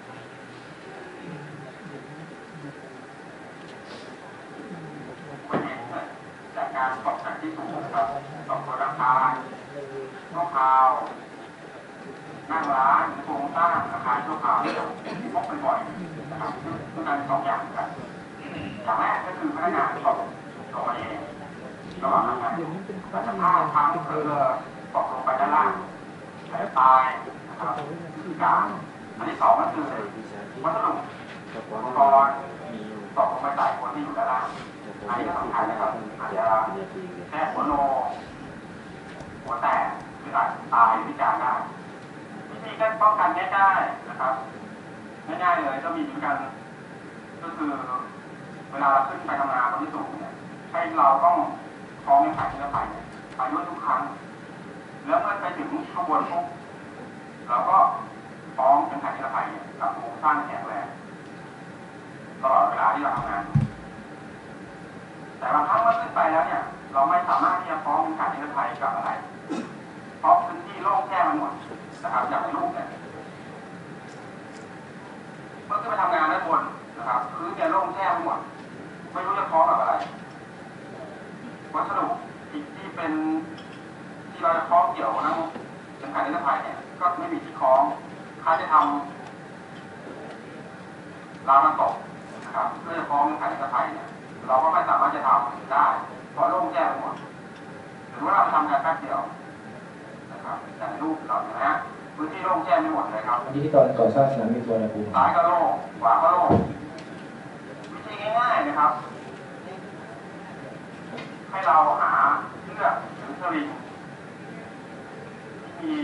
S7: จากการตกจากที่สูงครับตกบนหลังคาชั่วคราวนั่งร้านโครงสร้างอาคารชั่วคราวพบบ่อยๆนะครับต้องการ2 อย่างครับอย่างแรกก็คือพนักงานตกลงมาเองระหว่างทำงานอาจจะพลาดทางตกลงไปด้านล่างแล้วตายนะครับคือการอันที่2ก็คือวัสดุอุปกรณ์ตกลงไปใส่คนที่อยู่ด้านล่างอันนี้ก็สำคัญนะครับอาจจะแค่หัวโนหัวแตกหรืออาจตายพิการได้วิธีการป้องกันง่ายๆนะครับง่ายๆเลยก็มีเหมือนกันก็คือเวลาขึ้นไปทำงานบนที่สูงเนี่ยให้เราต้องคล้องยังไงนิรภัยไปด้วยทุกครั้งแล้วเมื่อไปถึงข้างบนปุ๊บเราก็คล้องยังไงนิรภัยกับโครงสร้างแข็งแรงตลอดเวลาที่เราทำงานแต่บางครั้งเมื่อขึ้นไปแล้วเนี่ยเราไม่สามารถที่จะคล้องยังไงนิรภัยกับอะไรเพราะพื้นที่โล่งแจ้งมันหมดนะครับอย่างในรูปเนี่ยเมื่อขึ้นไปทำงานด้านบนนะครับพื้นเนี่ยโล่งแจ้งหมดไม่รู้จะคล้องกับอะไรวัสดุที่เป็นที่เราจะคล้องเกี่ยวนั่งเข็มขัดนิรภัยเนี่ยก็ไม่มีที่คล้องใครจะทำราวมันตกนะครับเพื่อจะคล้องเข็มขัดนิรภัยเนี่ยเราก็ไม่สามารถจะทำได้เพราะโล่งแจ้งหมดหรือว่าเราทำกันแป๊บเดียวนะครับแต่ในรูปเราเนี่ยนะพื้นที่โล่งแจ้งไม่หมดเลยครับ
S1: อันนี้ที่ตอนก่อสร้างสนามบินสุวรรณภูมิ
S7: ซ้ายก็โล่งขวาก็โล่งวิธีง่ายๆนะครับให้เราหาเชือกหรือสลิงที่มี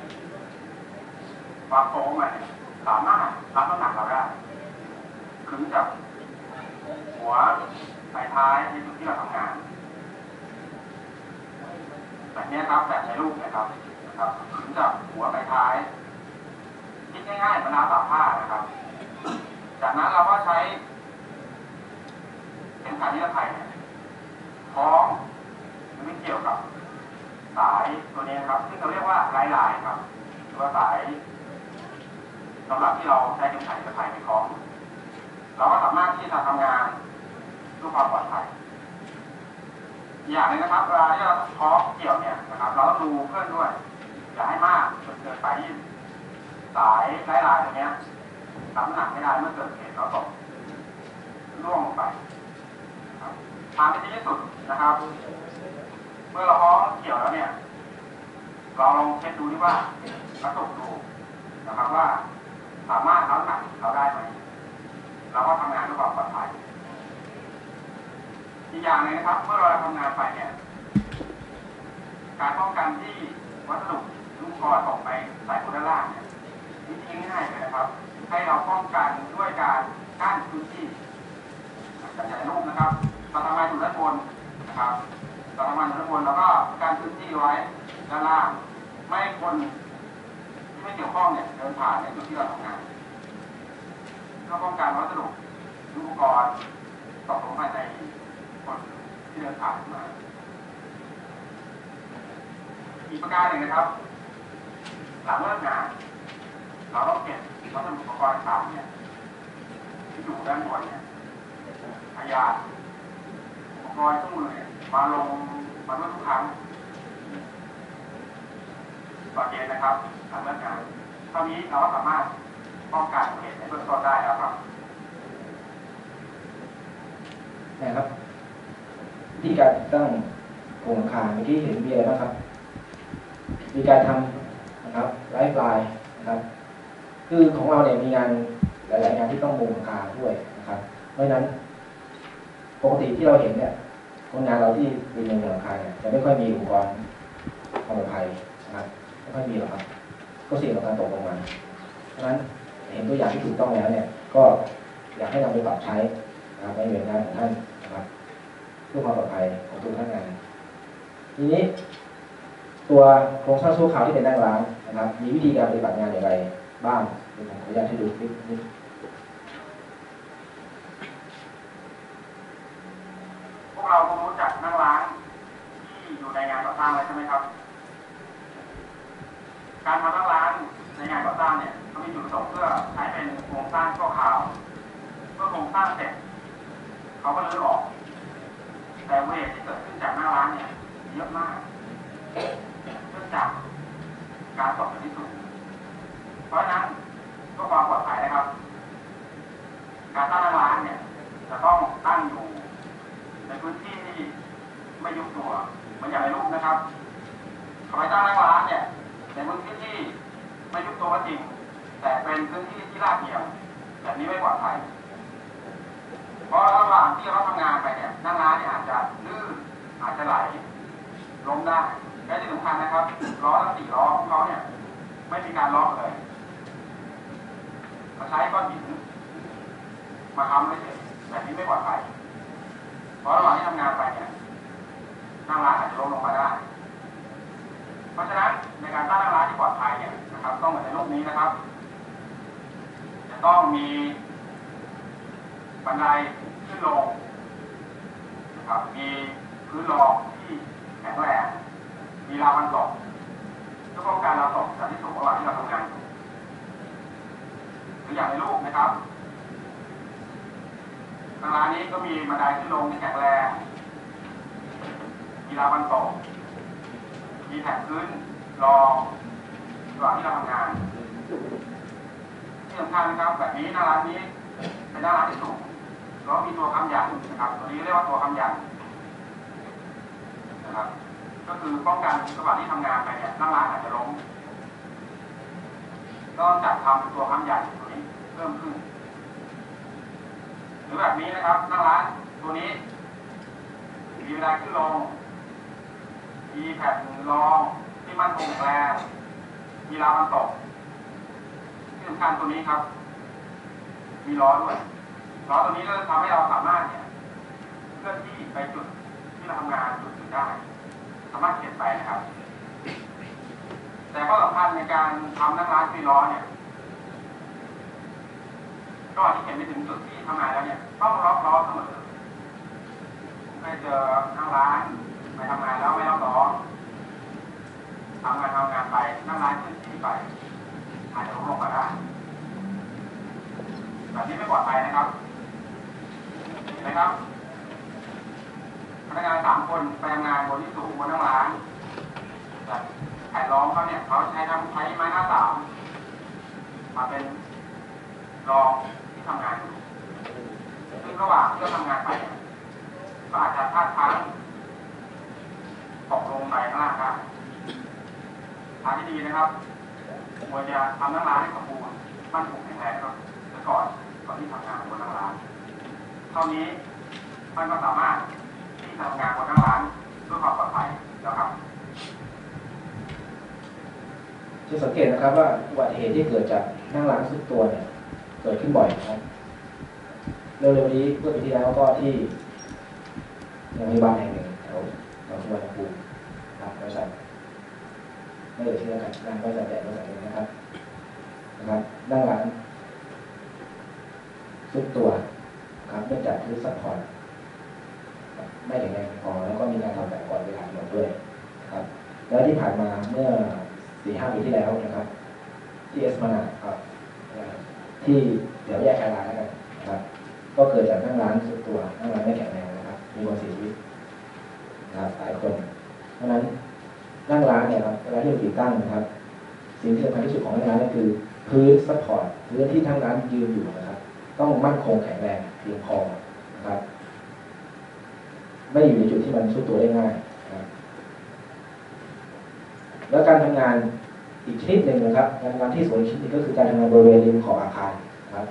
S7: ความโค้งเนี่ยสามารถรับน้ำหนักเราได้ขึงจากหัวปลายท้ายในจุดที่เราทำงานแบบนี้ครับแบบในรูปนะครับขึงจากหัวปลายท้ายคิดง่ายๆบรรดาตากผ้านะครับจากนั้นเราก็ใช้เข็มขัดนิรภัยเนี่ยคล้องหรือไม่เกี่ยวกับสายตัวนี้ครับที่เราเรียกว่าลายครับหรือว่าสายสำหรับที่เราใช้เข็มขัดนิรภัยไปคล้องเราก็สามารถที่จะทำงานด้วยความปลอดภัยอย่างนึงนะครับเวลาที่เราคล้องเกี่ยวเนี่ยนะครับเราต้องดูเพื่อนด้วยอย่าให้มากจนเกินไปที่สายลายตัวนี้รับน้ำหนักไม่ได้เมื่อเกิดเหตุเราตกร่วงลงไปทางที่ดีที่สุดนะครับเมื่อเราคล้องเกี่ยวแล้วเนี่ยเราลองเช็คดูดีว่ากระตุกดูนะครับว่าสามารถรับน้ำหนักเราได้ไหมเราก็ทำงานด้วยความปลอดภัยอีกอย่างนึงนะครับเมื่อเราทำงานไปเนี่ยการป้องกันที่วัสดุลูกคอตกไปใส่ด้านล่างเนี่ยวิธีง่ายเลยนะครับให้เราป้องกันด้วยการกั้นพื้นที่จากในรูปนะครับเราทำงานอยู่ด้านบนนะครับเราทำงานอยู่ด้านบนแล้วก็กั้นพื้นที่ไว้ด้านล่างไม่ให้คนที่ไม่เกี่ยวข้องเนี่ยเดินผ่านในจุดที่เราทำงานเพื่อป้องกันวัสดุอุปกรณ์ตกลงไปในคนที่เดินผ่านมาอีกประการหนึ่งนะครับหลังเลิกงานเราต้องเก็บวัสดุอุปกรณ์ต่างเนี่ยที่อยู่ด้านบนเนี่ยขยะอุปกรณ์เครื่องมือเนี่ยมาลงมาด้วยทุกครั้งก่อนเย็นนะครับหลังเลิกงานเท่านี้เราก็สามารถป้องกันเหตุในเบื้องต้นได้แล้วครับ
S1: นะครับวิธีการตั้งโครงข่ายเมื่อกี้เห็นมีอะไรบ้างครับมีการทำนะครับไลฟ์ไลน์นะครับคือของเราเนี่ยมีงานหลายๆงานที่ต้องมุงหลังคาด้วยนะครับเพราะฉะนั้นปกติที่เราเห็นเนี่ยคนงานเราที่เป็นมุงหลังคาเนี่ยจะไม่ค่อยมีอุปกรณ์ความปลอดภัยนะครับไม่ค่อยมีหรอกครับก็เสี่ยงต่อการตกลงมาเพราะฉะนั้นเห็นตัวอย่างที่ถูกต้องแล้วเนี่ยก็อยากให้นำไปปรับใช้นะครับในหน่วยงานของท่านนะครับเพื่อความปลอดภัยของตัวท่านงานทีนี้ตัวโครงสร้างชั่วคราวที่เป็นนั่งร้านนะครับมีวิธีการปฏิบัติงานอย่างไรบ้างเดี๋ยวผมขออนุญาตให้ดูคลิปนี้
S7: พวกเราคงรู้จักนั่งร้านที่อยู่ในงานก่อสร้างเลยใช่ไหมครับการทำนั่งร้านในงานก่อสร้างเนี่ยก็มีจุดประสงค์เพื่อใช้เป็นโครงสร้างชั่วคราวเมื่อโครงสร้างเสร็จเขาก็รื้อออกแต่เวทที่เกิดขึ้นจากนั่งร้านเนี่ยเยอะมากเนื่องจากการตกที่สูงเพราะฉะนั้นก็ความปลอดภัยนะครับการตั้งนั่งร้านเนี่ยจะต้องตั้งอยู่ในพื้นที่ที่ไม่ยุบตัวเหมือนอย่างในรูปนะครับทำไมตั้งนั่งร้านเนี่ยในพื้นที่ที่ไม่ยุบตัวก็จริงแต่เป็นพื้นที่ที่ลาดเอียงแบบนี้ไม่ปลอดภัยเพราะระหว่างที่เราทำงานไปเนี่ยนั่งร้านเนี่ยอาจจะลื่นอาจจะไหลล้มได้และที่สำคัญนะครับล้อทั้ง4 ล้อของเขาเนี่ยไม่มีการล็อกเลยมาใช้ก้อนหินมาทำไม่เสร็จแบบนี้ไม่ปลอดภัยเพราะระหว่างที่ทำงานไปเนี่ยนั่งร้านอาจจะล้มลงมาได้เพราะฉะนั้นในการตั้งนั่งร้านที่ปลอดภัยเนี่ยนะครับต้องเหมือนในรูปนี้นะครับจะต้องมีบันไดขึ้นลงนะครับมีพื้นรองที่แข็งแรงมีราวกันตกเพื่อป้องกันเราตกจากที่สูงระหว่างที่เราทำงานอยู่หรืออย่างในรูปนะครับทางร้านนี้ก็มีบันไดขึ้นลงที่แข็งแรงมีราวบันโตกมีแผ่นพื้นรองระหว่างที่เราทำงานที่สำคัญนะครับแบบนี้หน้าร้านนี้เป็นหน้าร้านที่สูงแล้วมีตัวค้ำยันนะครับตัวนี้เรียกว่าตัวค้ำยันนะครับก็คือป้องกันระหว่างที่ทำงานไปเนี่ยหน้าร้านอาจจะล้มก็จัดทำตัวค้ำยันตัวนี้เพิ่มขึ้นหรือแบบนี้นะครับหน้าร้านตัวนี้มีบันไดขึ้นลงมีแผ่นรองที่มั่นคงแข็งแรงมีราวบันโตกที่สำคัญตัวนี้ครับมีล้อด้วยล้อตัวนี้ก็จะทำให้เราสามารถเนี่ยเคลื่อนที่ไปจุดที่เราทำงานจุดอื่นได้สามารถเข็นไปนะครับแต่ข้อสำคัญในการทำนั่งร้านมีล้อเนี่ยก็ที่เข็นไปถึงจุดที่ทำงานแล้วเนี่ยต้องล็อกล้อเสมอไม่เจอนั่งร้านไปทำงานแล้วไม่ล็อกล้อทำงานไปนั่งร้านขึ้นที่ไปอาจจะล้มลงมาได้แบบนี้ไม่ปลอดภัยนะครับเห็นไหมครับพนักงาน3 คนไปทำงานบนที่สูงบนนั่งร้านแต่แผ่นรองเขาเนี่ยเขาใช้ไม้หน้าสามมาเป็นรองที่ทำงานอยู่ซึ่งระหว่างที่ทำงานไปก็อาจจะพลาดพลั้งตกลงไปข้างล่างได้ทางที่ดีนะครับควรจะทำนั่งร้านให้สมบูรณ์มั่นคงแข็งแรงครับก่อนที่ทำงานบนนั่งร้านเท่านี้ท่านก็สามารถที่จะทำงานบนนั่งร้านด้วยความปลอดภัยแล้วครับ
S1: จะสังเกตนะครับว่าอุบัติเหตุที่เกิดจากนั่งร้านซุดตัวเนี่ยเกิดขึ้นบ่อยนะครับเร็วๆนี้เมื่อปีที่แล้วก็ที่โรงพยาบาลแห่งหนึ่งแถวสุวรรณภูมิครับบริษัทไม่ได้ชื่อกันบริษัทใหญ่บริษัทนึงนะครับนั่งร้านซุดตัวครับเนื่องจากพื้นซัพพอร์ตไม่แข็งแรงพอแล้วก็มีการทำแบบก่อนเวลากำหนดด้วยนะครับแล้วที่ผ่านมาเมื่อ 4-5 ปีที่แล้วนะครับที่เอสมานาครับที่เดี๋ยวแยกแคลาแล้วกันนะครับก็เกิดจากนั่งร้านสุดตัวนั่งร้านไม่แข็งแรงนะครับมีคนเสียชีวิตนะครับหลายคนเพราะนั้นนั่งร้านเนี่ยครับเวลาที่เราติดตั้งนะครับสิ่งที่สำคัญที่สุดของนั่งร้านก็คือพื้นซัพพอร์ตพื้นที่ทั้งร้านยืนอยู่นะครับต้องมั่นคงแข็งแรงเพียงพอนะครับไม่อยู่ในจุดที่มันซุดตัวได้ง่ายนะครับแล้วการทำงานอีกชนิดหนึ่งนะครับการทำงานที่สวยชนิดก็คือการทำงานบริเวณริมขอบอาคารนะครับ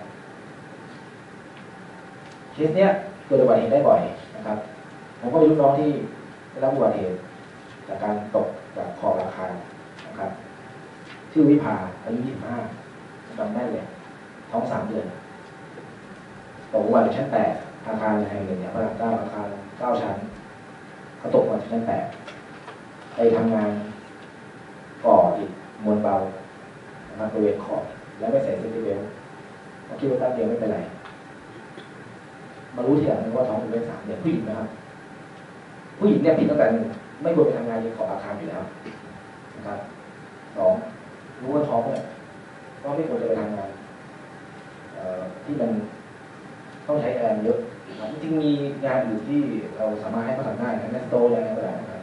S1: เคสเนี้ยเกิดอุบัติเหตุได้บ่อยนะครับผมก็มีลูกน้องที่ได้รับอุบัติเหตุจากการตกจากขอบอาคารนะครับชื่อวิภาอายุ25จำได้เลยท้อง3 เดือนตกลงมาจากชั้น8อาคารแห่งหนึ่งเนี่ยพระราม9อาคาร9 ชั้นเขาตกมาจากชั้น8ไปทำงานก่ออิฐมวลเบานะครับบริเวณขอบแล้วไม่ใส่เซฟตี้เบลต์เขาคิดว่าแป๊บเดียวไม่เป็นไรมารู้ทีหลังว่าท้องเป็น3 เดือนผู้หญิงนะครับผู้หญิงเนี่ยผิดตั้งแต่ไม่ควรไปทำงานในขอบอาคารอยู่แล้วนะครับ2รู้ว่าท้องเนี่ยก็ไม่ควรจะไปทำงานที่มันต้องใช้แรงเยอะจริงๆมีงานอื่นที่เราสามารถให้เขาทำได้นะแมสโตอะไรก็ได้นะครับ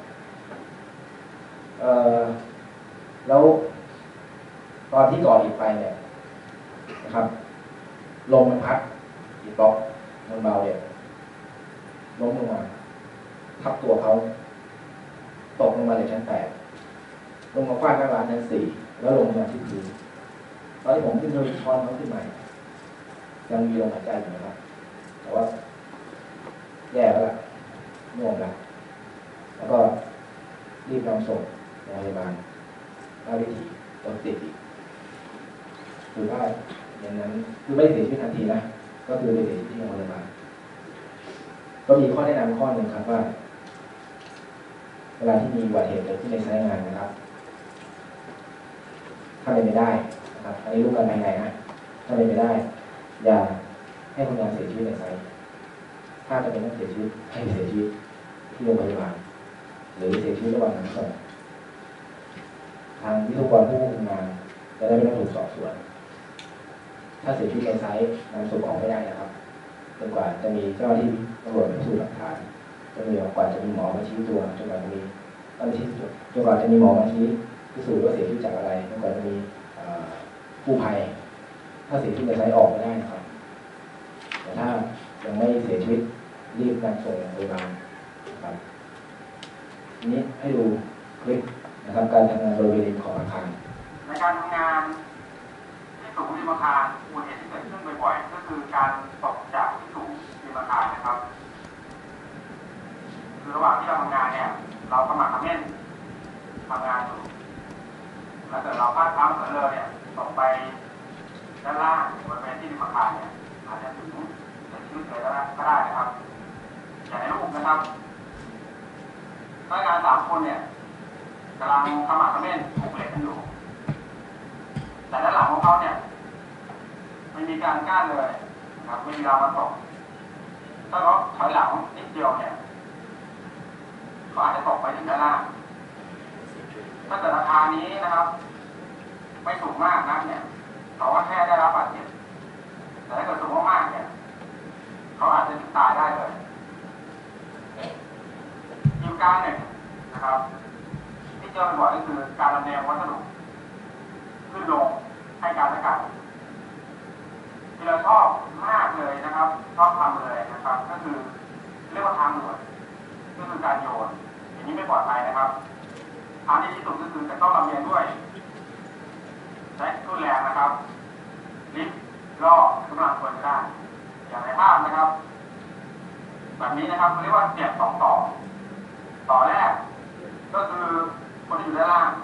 S1: แล้วตอนที่ก่ออิฐไปเนี่ยนะครับลมมันพัดอิฐบล็อกมันเบาเนี่ยล้มลงมาทับตัวเขาตกลงมาจากชั้น8ลงมาฟาดข้างร้านชั้น4แล้วลงมาที่พื้นตอนที่ผมขึ้นไปช้อนเขาขึ้นมายังมีลมหายใจอยู่นะครับแต่ว่าแย่แล้วล่ะง่วงแล้วแล้วก็รีบนำส่งโรงพยาบาลราชวิถีต้องติดอีกคือว่าอย่างนั้นคือไม่เสียชีวิตทันทีนะก็คือไปเสียชีวิตที่โรงพยาบาลก็มีข้อแนะนำข้อหนึ่งครับว่าเวลาที่มีอุบัติเหตุเกิดขึ้นในไซต์งานนะครับถ้าเป็นไปได้นะครับอันนี้รู้กันภายในนะถ้าเป็นไปได้อย่าให้คนงานเสียชีวิตในไซต์ถ้าจะเป็นต้องเสียชีวิตให้เสียชีวิตที่โรงพยาบาลหรือเสียชีวิตระหว่างการส่งทางวิศวกรผู้ควบคุมงานจะได้ไม่ต้องถูกสอบสวนถ้าเสียชีวิตในไซต์นำส่งออกไม่ได้นะครับจนกว่าจะมีเจ้าหน้าที่ตำรวจพิสูจน์หลักฐานจนกว่าจะมีหมอมาชี้ตัวจนกว่าจะมีจนกว่าจะมีหมอมาชี้พิสูจน์ว่าเสียชีวิตจากอะไรจนกว่าจะมีกู้ภัยถ้าเสียชีวิตจะใช้ออกไม่ได้นะครับแต่ถ้ายังไม่เสียชีวิตรีบนำส่งโรงพยาบาลนะครับทีนี้ให้ดูคลิปนะครับการทำงานบริเวณริมของอาคาร
S7: ในการทำงานที่สูงริมอาคารอุบัติเหตุที่เกิดขึ้นบ่อยๆก็คือการตกจากที่สูงริมอาคารนะครับคือระหว่างที่เราทำงานเนี่ยเรากำลังทำงานอยู่แล้วเกิดเราพลาดพลั้งเผลอเลยเนี่ยตกไปด้านล่างบริเวณที่ริมอาคารเนี่ยอาจจะถึงเสียชีวิตเลยก็ได้นะครับอย่างในรูปนะครับพนักงาน3 คนเนี่ยกำลังขมักเขม้นผูกเหล็กกันอยู่แต่ด้านหลังของเขาเนี่ยไม่มีการกั้นเลยนะครับไม่มีราวมันตกถ้าเขาถอยหลังนิดเดียวเนี่ยเขาอาจจะตกไปถึงด้านล่างถ้าเกิดราคานี้นะครับไม่สูงมากนักเนี่ยเขาว่าแค่ได้รับบาดเจ็บแต่ถ้าเกิดสูงมากๆเนี่ยเขาอาจจะตายได้เลยอีกการหนึ่งนะครับที่เจอบ่อยก็คือการลำเลียงวัสดุขึ้นลงให้การสกัดที่เราชอบมากเลยนะครับชอบทำเลยนะครับก็คือเรียกว่าทางด่วนก็คือการโยนอย่างนี้ไม่ปลอดภัยนะครับทางที่ดีที่สุดก็คือจะต้องลำเลียงด้วยใช้ทุ่นแรงนะครับลิฟต์ล่อกำลังคนได้อย่างในภาพนะครับแบบนี้นะครับเรียกว่าเสียบ2 ต่อแรกก็คือคนที่อยู่ด้านล่าง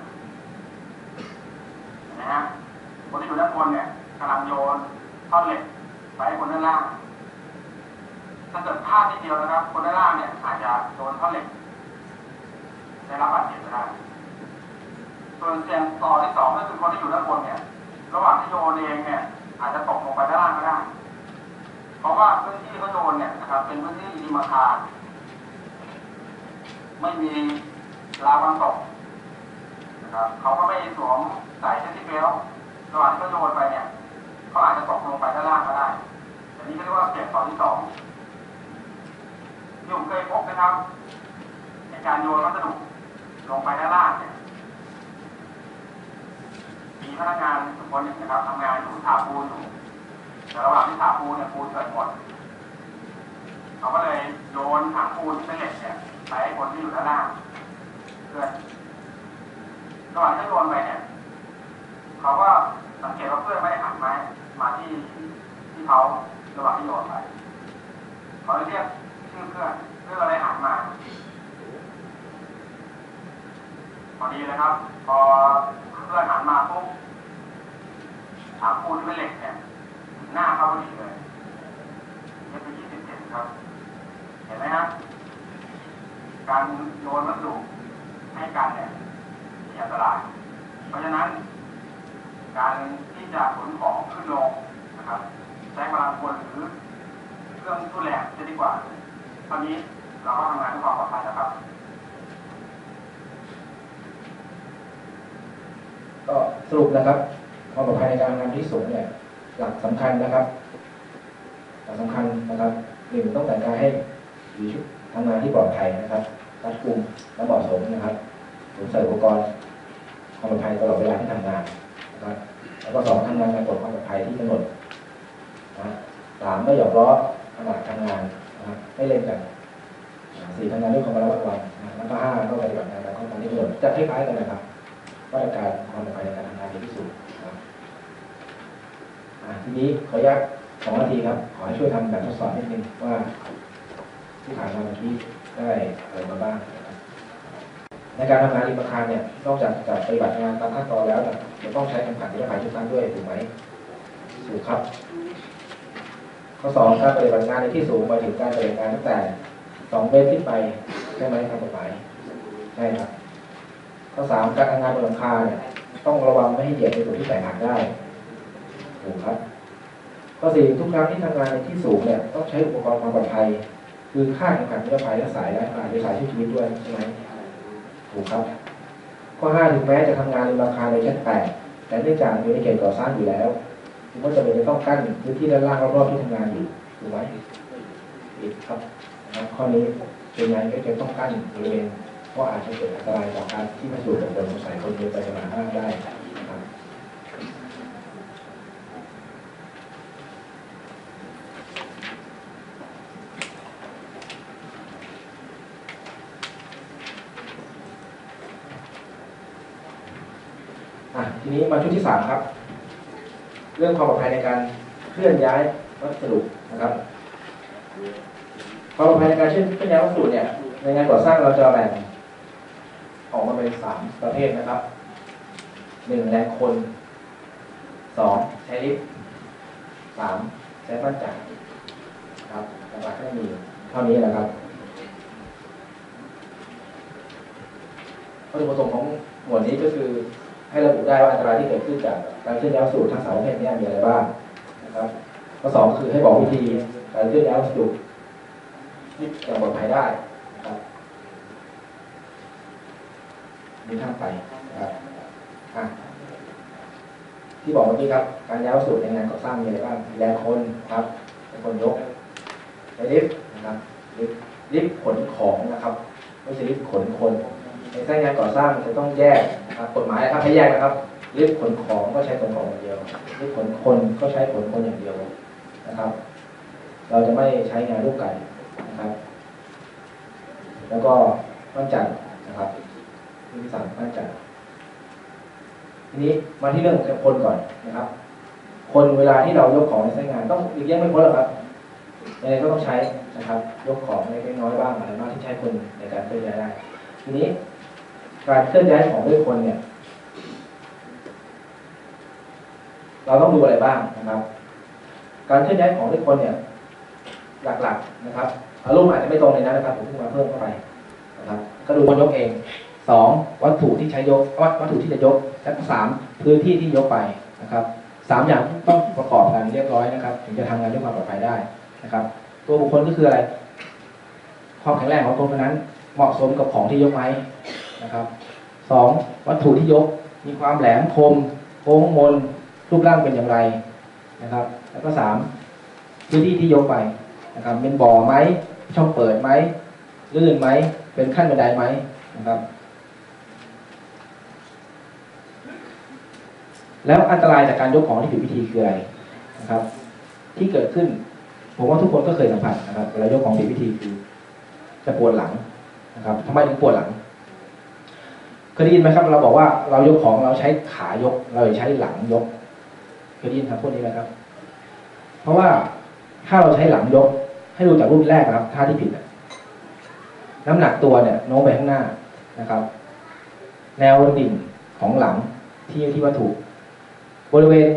S7: นะฮะคนที่อยู่ด้านบนเนี่ยกำลังโยนท่อนเหล็กไปให้คนด้านล่างถ้าเกิดพลาดนิดเดียวนะครับคนด้านล่างเนี่ยอาจจะโดนท่อนเหล็กได้รับบาดเจ็บได้ส่วนเสียงต่อที่2ก็คือคนที่อยู่ด้านบนเนี่ยระหว่างที่โยนเองเนี่ยอาจจะตกลงไปด้านล่างก็ได้เพราะว่าพื้นที่เขาโยนเนี่ยนะครับเป็นพื้นที่ริมอาคารไม่มีราวกันตกนะครับเขาก็ไม่สวมใส่เซฟตี้เบลต์ระหว่างที่เขาโยนไปเนี่ยเขาอาจจะตกลงไปด้านล่างก็ได้อันนี้ก็เรียกว่าเสียงต่อที่2ที่ผมเคยพบนะครับในการโยนวัสดุลงไปด้านล่างเนี่ยมีพนักงานทุกคนนะครับทำงานอยู่ถาปูนอยู่แต่ระหว่างที่ถาปูนเนี่ยปูนเกิดหมดเขาก็เลยโยนถังปูนที่เป็นเหล็กเนี่ยไปให้คนที่อยู่ด้านล่างเพื่อนระหว่างที่โยนไปเนี่ยเขาก็สังเกตว่าเพื่อนไม่ได้หันมาที่เขาระหว่างที่โยนไปเขาเลยเรียกชื่อเพื่อนอะไรหันมาพอดีนะครับ พอเพื่อนหันมาปุ๊บถังปูนที่เป็นเหล็กเนี่ยหน้าเขาพอดีเลยเย็บไป20 เซนครับเห็นไหมครับการโยนวัสดุให้กันเนี่ยมีอันตรายเพราะฉะนั้นการที่จะขนของขึ้นลงนะครับใช้กำลังคนหรือเครื่องทุ่นแรงจะดีกว่าตอนนี้เราก็ทำงานด้วยความปลอดภัยนะครับ
S1: ก็สรุปนะครับความปลอดภัยในการทำงานที่สูงเนี่ยหลักสำคัญนะครับ1ต้องแต่งกายให้มีชุดทำงานที่ปลอดภัยนะครับรัดกุมและเหมาะสมนะครับสวมใส่อุปกรณ์ความปลอดภัยตลอดเวลาที่ทำงานนะครับแล้วก็2ทำงานในกฎความปลอดภัยที่กำหนดนะ3ไม่หยอกล้อขณะทำงานนะครับไม่เล่นกัน4ทำงานด้วยความระมัดระวังนะแล้วก็5ก็ปฏิบัติงานตามขั้นตอนที่กำหนดจะคล้ายๆกันนะครับมาตรการความปลอดภัยในการทำงานดีที่สุดนะครับทีนี้ขออนุญาต2 นาทีครับขอให้ช่วยทำแบบทดสอบนิดนึงว่าที่ผ่านมาเมื่อกี้ได้อะไรมาบ้างนะครับในการทำงานริมอาคารเนี่ยนอกจากจะปฏิบัติงานตามขั้นตอนแล้วจะต้องใช้คำสั่งนิรภัยทุกครั้งด้วยถูกไหมถูกครับข้อ2การปฏิบัติงานในที่สูงหมายถึงการปฏิบัติงานตั้งแต่2 เมตรขึ้นไปใช่ไหมตามกฎหมายใช่ครับข้อ3การทำงานบนหลังคาเนี่ยต้องระวังไม่ให้เหยียบในส่วนที่แตกหักได้ถูกครับข้อ4ทุกครั้งที่ทำงานในที่สูงเนี่ยต้องใช้อุปกรณ์ความปลอดภัยคือค่าดเข็มขัดนิรภัยและสายและหรือสายช่วยชีวิตด้วยใช่ไหมถูกครับข้อ5ถึงแม้จะทำงานในอาคารในชั้น8แต่เนื่องจากอยู่ในเขตก่อสร้างอยู่แล้วถึงว่าจะเป็นต้องกั้นพื้นที่ด้านล่างรอบๆที่ทำงานอยู่ถูกไหมปิดครับนะครับข้อนี้เป็นไงก็จะต้องกั้นบริเวณเพราะอาจจะเกิดอันตรายต่อการที่มาสู่ระบบสงสัยคนเดินไปมาห้างได้นะครับทีนี้มาชุดที่3ครับเรื่องความปลอดภัยในการเคลื่อนย้ายวัสดุนะครับความปลอดภัยในการเคลื่อนย้ายวัสดุเนี่ยในงานก่อสร้างเราจะแบ่งออกมาเป็น3ประเภทนะครับ1แรงคน2ใช้ลิฟต์3ใช้บ้านจักรครับหลักๆก็มีเท่านี้แหละครับวัตถุประสงค์ของหมวดนี้ก็คือให้ระบุได้ว่าอันตรายที่เกิดขึ้นจากการเคลื่อนย้ายวัสดุทั้ง3ประเภทนี้มีอะไรบ้างนะครับข้อ2คือให้บอกวิธีการเคลื่อนย้ายวัสดุที่จะปลอดภัยได้นะครับมีข้ามไปนะครับที่บอกเมื่อกี้ครับการย้ายวัสดุในงานก่อสร้างมีอะไรบ้างแรงคนครับแรงคนยกลิฟต์นะครับลิฟต์ขนของนะครับไม่ใช่ลิฟต์ขนคนในสร้างงานก่อสร้างจะต้องแยกนะครับกฎหมายนะครับให้แยกนะครับลิฟต์ขนของก็ใช้ขนของอย่างเดียวลิฟต์ขนคนก็ใช้ขนคนอย่างเดียวนะครับเราจะไม่ใช้งานลูกไก่นะครับแล้วก็มั่นใจนะครับที่สั่งมั่นใจทีนี้มาที่เรื่องคนก่อนนะครับคนเวลาที่เรายกของในสร้างงานต้องหลีกเลี่ยงไม่พ้นหรอกครับยังไงก็ต้องใช้นะครับยกของเล็กน้อยบ้างอะไรบ้างที่ใช้คนในการเคลื่อนย้ายได้ทีนี้การเคลื่อนย้ายของด้วยคนเนี่ยเราต้องดูอะไรบ้างนะครับการเคลื่อนย้ายของด้วยคนเนี่ยหลักๆนะครับอารมณ์อาจจะไม่ตรงในนั้นนะครับผมเพิ่งมาเพิ่มเข้าไปนะครับก็ดูคนยกเอง2วัตถุที่ใช้ยกวัตถุที่จะยกและ3พื้นที่ที่ยกไปนะครับ3อย่างต้องประกอบกันเรียบร้อยนะครับถึงจะทำงานด้วยความปลอดภัยได้นะครับตัวบุคคลก็คืออะไรความแข็งแรงของคนคนนั้นเหมาะสมกับของที่ยกไหมนะครับ2วัตถุที่ยกมีความแหลมคมโค้งมนรูปร่างเป็นอย่างไรนะครับแล้วก็3พื้นที่ที่ยกไปนะครับเป็นบ่อไหมช่องเปิดไหมลื่นไหมเป็นขั้นบันไดไหมนะครับแล้วอันตรายจากการยกของที่ผิดวิธีคืออะไรนะครับที่เกิดขึ้นผมว่าทุกคนก็เคยสัมผัสนะครับเวลายกของผิดวิธีคือจะปวดหลังนะครับทำไมถึงปวดหลังเคยได้ยินไหมครับเราบอกว่าเรายกของเราใช้ขายกเราใช้หลังยกเคยได้ยินครับพวกนี้ไหมครับเพราะว่าถ้าเราใช้หลังยกให้ดูจากรูปแรกครับท่าที่ผิดน้ำหนักตัวเนี่ยโน้มไปข้างหน้านะครับแนวดิ่งของหลังที่วัตถุบริเวณ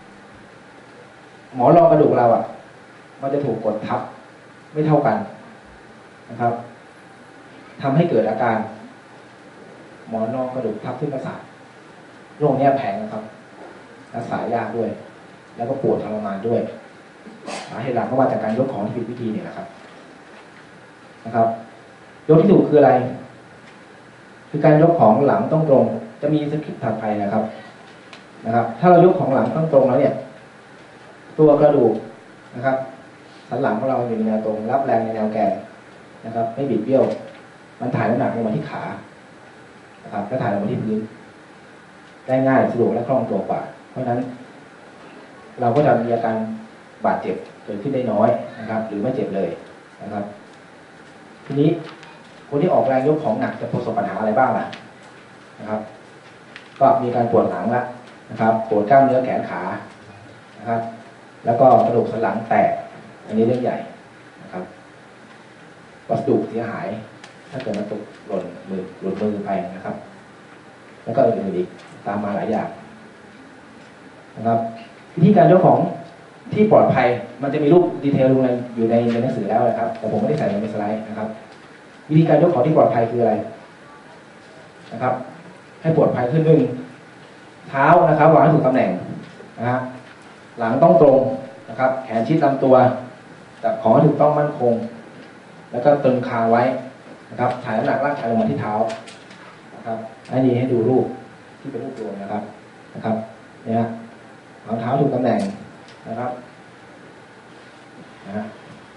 S1: หมอนรองกระดูกเรามันจะถูกกดทับไม่เท่ากันนะครับทำให้เกิดอาการหมอนรองกระดูกทับเส้นประสาทโรคนี้แพงนะครับรักษายากด้วยแล้วก็ปวดทรมานด้วยสาเหตุหลักก็มาจากการยกของที่ผิดวิธีนี่แหละครับนะครับยกที่ถูกคืออะไรคือการยกของหลังต้องตรงจะมีสคริปต์ถัดไปนะครับถ้าเรายกของหลังต้องตรงแล้วเนี่ยตัวกระดูกนะครับสันหลังของเราอยู่ในแนวตรงรับแรงในแนวแกนนะครับไม่บิดเบี้ยวมันถ่ายน้ำหนักลงมาที่ขานะครับและถ่ายลงมาที่พื้นได้ง่ายสะดวกและคล่องตัวกว่าเพราะฉะนั้นเราก็จะมีอาการบาดเจ็บเกิดขึ้นได้น้อยนะครับหรือไม่เจ็บเลยนะครับทีนี้คนที่ออกแรงยกของหนักจะประสบปัญหาอะไรบ้างล่ะนะครับก็มีการปวดหลังละนะครับปวดกล้ามเนื้อแขนขานะครับแล้วก็กระดูกสันหลังแตกอันนี้เรื่องใหญ่นะครับวัสดุเสียหายถ้าเกิดมันตกหล่นมือไปนะครับแล้วก็อื่นๆอีกตามมาหลายอย่างนะครับวิธีการยกของที่ปลอดภัยมันจะมีรูปดีเทลลงอยู่ในหนังสือแล้วนะครับแต่ผมไม่ได้ใส่ในสไลด์นะครับวิธีการยกของที่ปลอดภัยคืออะไรนะครับให้ปลอดภัยขึ้นเท้านะครับวางให้ถูกตำแหน่งนะฮะหลังต้องตรงนะครับแขนชิดลำตัวจับของให้ถูกต้องมั่นคงแล้วก็ตึงคางไว้นะครับถ่ายน้ำหนักร่างกายลงมาที่เท้านะครับอันนี้ให้ดูรูปที่เป็นรูปรวมนะครับเนี่ยวางเท้าถูกตำแหน่งนะครับ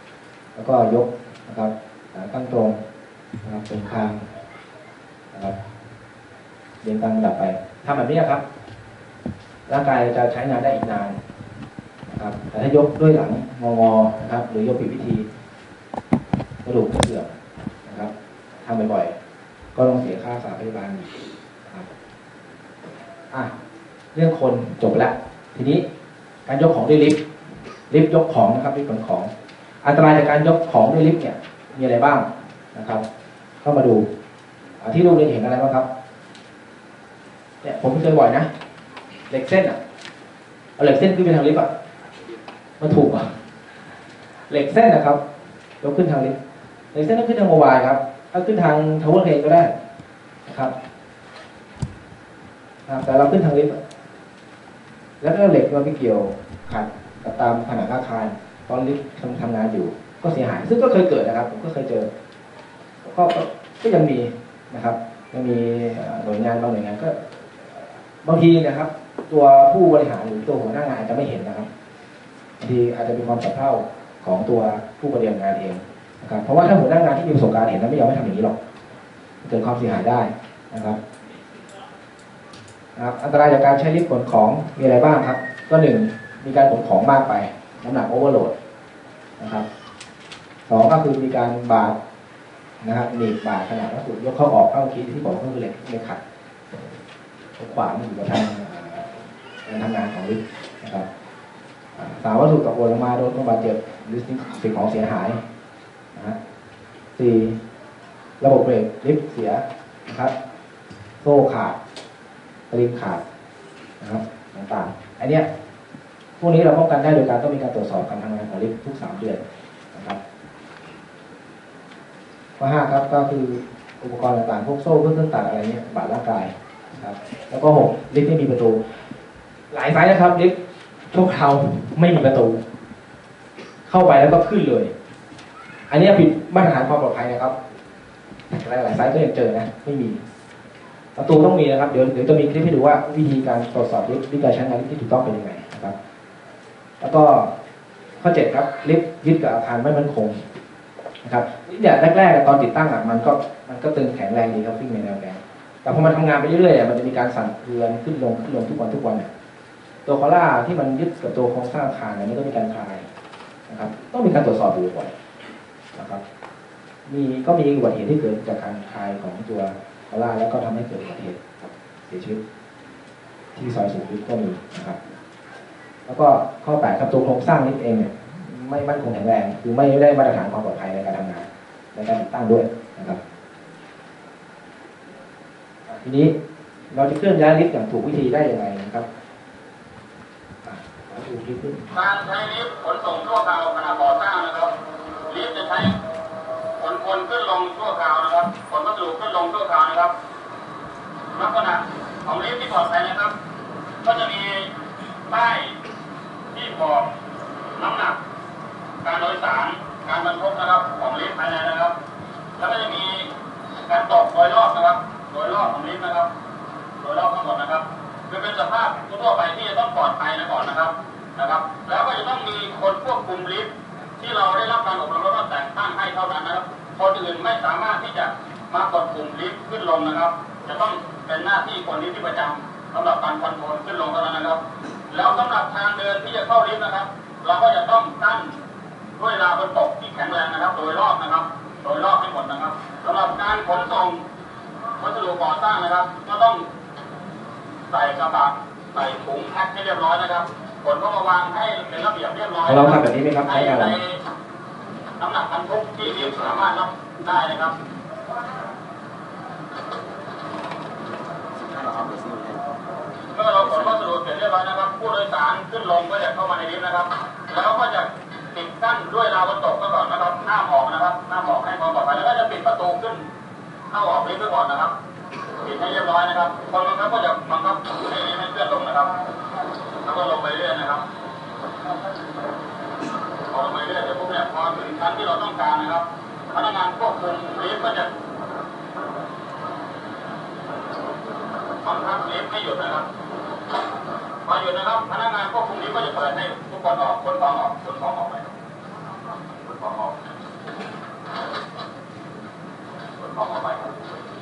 S1: แล้วก็ยกนะครับตั้งตรงนะครับเป็นคางนะครับเรียงตามระดับไปทำแบบนี้ครับร่างกายจะใช้งานได้อีกนานนะครับแต่ถ้ายกด้วยหลังงอๆนะครับหรือยกผิดวิธีกระดูกจะเสื่อมนะครับทำบ่อยๆก็ต้องเสียค่ารักษาพยาบาลนะครับเรื่องคนจบแล้วทีนี้การยกของด้วยลิฟต์ยกของนะครับลิฟต์ขนของอันตรายจากการยกของด้วยลิฟต์เนี่ยมีอะไรบ้างนะครับเข้ามาดูที่รูปนี้เห็นอะไรบ้างครับเนี่ยผมเคยบ่อยนะเหล็กเส้นเอาเหล็กเส้นขึ้นไปทางลิฟต์มันถูกเหล็กเส้นนะครับยกขึ้นทางลิฟต์เหล็กเส้นต้องขึ้นทางโมบายครับถ้าขึ้นทางทาวเวอร์เครนก็ได้นะครับแต่เราขึ้นทางลิฟต์แล้วก็เหล็กมันไม่เกี่ยวขัดกับตามผนังอาคารตอนลิฟต์ทำงานอยู่ก็เสียหายซึ่งก็เคยเกิดนะครับผมก็เคยเจอก็ยังมีนะครับยังมีหน่วยงานบางหน่วยงานก็บางทีนะครับตัวผู้บริหารหรือตัวหัวหน้างานอาจจะไม่เห็นนะครับบางทีอาจจะเป็นความสับเพร่าของตัวผู้ปฏิบัติงานเองนะครับเพราะว่าถ้าหัวหน้างานที่มีประสบการณ์เห็นแล้วไม่ยอมให้ทำอย่างนี้หรอกเกิดความเสียหายได้นะครับอันตรายจากการใช้ลิฟต์ขนของมีอะไรบ้างครับก็หนึ่งมีการขนของมากไปน้ำหนักโอเวอร์โหลดนะครับสองก็คือมีการบาดนะครับหนีบบาดขนาดวัสดุยกเข้าออกเข้าคิดที่บอกก็คือเหล็กไม่ขัดขวางอยู่กับการทำงานของลิฟต์นะครับสามวัตถุตกหล่นลงมาโดนผู้บาดเจ็บหรือสิ่งของเสียหายนะฮะสี่ระบบเบรกลิฟต์เสียนะครับโซ่ขาดสลิงขาดนะครับต่างๆอันเนี้ยพวกนี้เราป้องกันได้โดยการต้องมีการตรวจสอบการทำงานของลิฟต์ทุก3 เดือนนะครับข้อ 5ครับก็คืออุปกรณ์ต่างๆพวกโซ่เครื่องตัดอะไรเนี้ยบาดร่างกายนะครับแล้วก็6ลิฟต์ไม่มีประตูหลายไซส์นะครับลิฟต์ชั่วคราวไม่มีประตูเข้าไปแล้วก็ขึ้นเลยอันนี้ผิดมาตรฐานความปลอดภัยนะครับหลายไซส์ก็ยังเจอนะไม่มีประตูต้องมีนะครับเดี๋ยวจะมีคลิปให้ดูว่าวิธีการตรวจสอบลิฟต์วิธีการใช้งานลิฟต์ที่ถูกต้องเป็นยังไงนะครับแล้วก็ข้อ 7ครับลิฟต์ยึดกับอาคารไม่มั่นคงนะครับเนี่ยแรกๆตอนติดตั้งมันก็ตึงแข็งแรงดีครับวิ่งในแนวแกนแต่พอมันทำงานไปเรื่อยๆมันจะมีการสั่นเทือนขึ้นลงทุกวันเนี่ยตัวคอล่าที่มันยึดกับตัวโครงสร้างอาคารเนี่ยมันก็มีการคลายนะครับต้องมีการตรวจสอบอยู่บ่อยนะครับก็มีอุบัติเหตุที่เกิดจากการคลายของตัวคอล่าแล้วก็ทำให้เกิดอุบัติเหตุเสียชีวิตที่ซอยสุขุมวิทก็มีนะครับแล้วก็ข้อ 8ครับตัวโครงสร้างลิฟต์เองเนี่ยไม่มั่นคงแข็งแรงคือไม่ได้มาตรฐานความปลอดภัยในการทำงานในการติดตั้งด้วยนะครับทีนี้เราจะเคลื่อนย้ายลิฟต์อย่างถูกวิธีได้ยังไงนะครับ
S8: การใช้ลิฟต์ขนส่งชั่วคราวขณะก่อสร้างนะครับลิฟต์จะใช้ขนคนขึ้นลงชั่วคราวนะครับขนวัสดุขึ้นลงชั่วคราวนะครับลักษณะของลิฟต์ที่ปลอดภัยนะครับก็จะมีป้ายที่บอกน้ำหนักการโดยสารการบรรทุกนะครับของลิฟต์ภายในนะครับแล้วก็จะมีการตกโดยรอบนะครับโดยรอบของลิฟต์นะครับโดยรอบทั้งหมดนะครับคือเป็นสภาพทั่วไปที่จะต้องปลอดภัยก่อนนะครับแล้วก็จะต้องมีคนควบคุมลิฟต์ที่เราได้รับการอบรมแล้วก็แต่งตั้งให้เท่านั้นนะครับคนอื่นไม่สามารถที่จะมากดปุ่มลิฟต์ขึ้นลงนะครับจะต้องเป็นหน้าที่คนลิฟต์ที่ประจำสำหรับการคอนโทรลขึ้นลงเท่านั้นนะครับแล้วสำหรับทางเดินที่จะเข้าลิฟต์นะครับเราก็จะต้องตั้งด้วยราวบนตกที่แข็งแรงนะครับโดยรอบนะครับโดยรอบให้หมดนะครับสำหรับการขนส่งวัสดุก่อสร้างนะครับก็ต้องใส่กระบะใส่ถุงแพ็คให้เรียบร้อยนะครับขนก็มาวางให้เป็นระเบียบเรียบร้อย
S1: เราทำแบบนี้ไหมครับใช้งานอะไร
S8: น้ำหนักบรรทุกที่ลิฟต์สามารถรับได้นะครับเมื่อเราขนวัสดุเสร็จเรียบร้อยนะครับผู้โดยสารขึ้นลงก็จะเข้ามาในลิฟต์นะครับแล้วก็จะติดตั้งด้วยราวบรรทุกก่อนนะครับห้ามออกนะครับห้ามออกให้ความปลอดภัยแล้วก็จะปิดประตูขึ้นเข้าออกลิฟต์ก่อนนะครับปิดให้เรียบร้อยนะครับคนบังคับก็จะบังคับให้ลิฟต์ให้เคลื่อนลงนะครับแล้วก็ลงไปเรื่อยนะครับพอลงไปเรื่อยเดี๋ยวพวกเนี่ยพอถึงชั้นที่เราต้องการนะครับพนักงานควบคุมลิฟต์ก็จะบังคับลิฟต์ให้หยุดนะครับพอหยุดนะครับพนักงานควบคุมลิฟต์ก็จะเปิดให้ทุกคนออกคนของออกคนของออกไปคนของออกขอไปครับ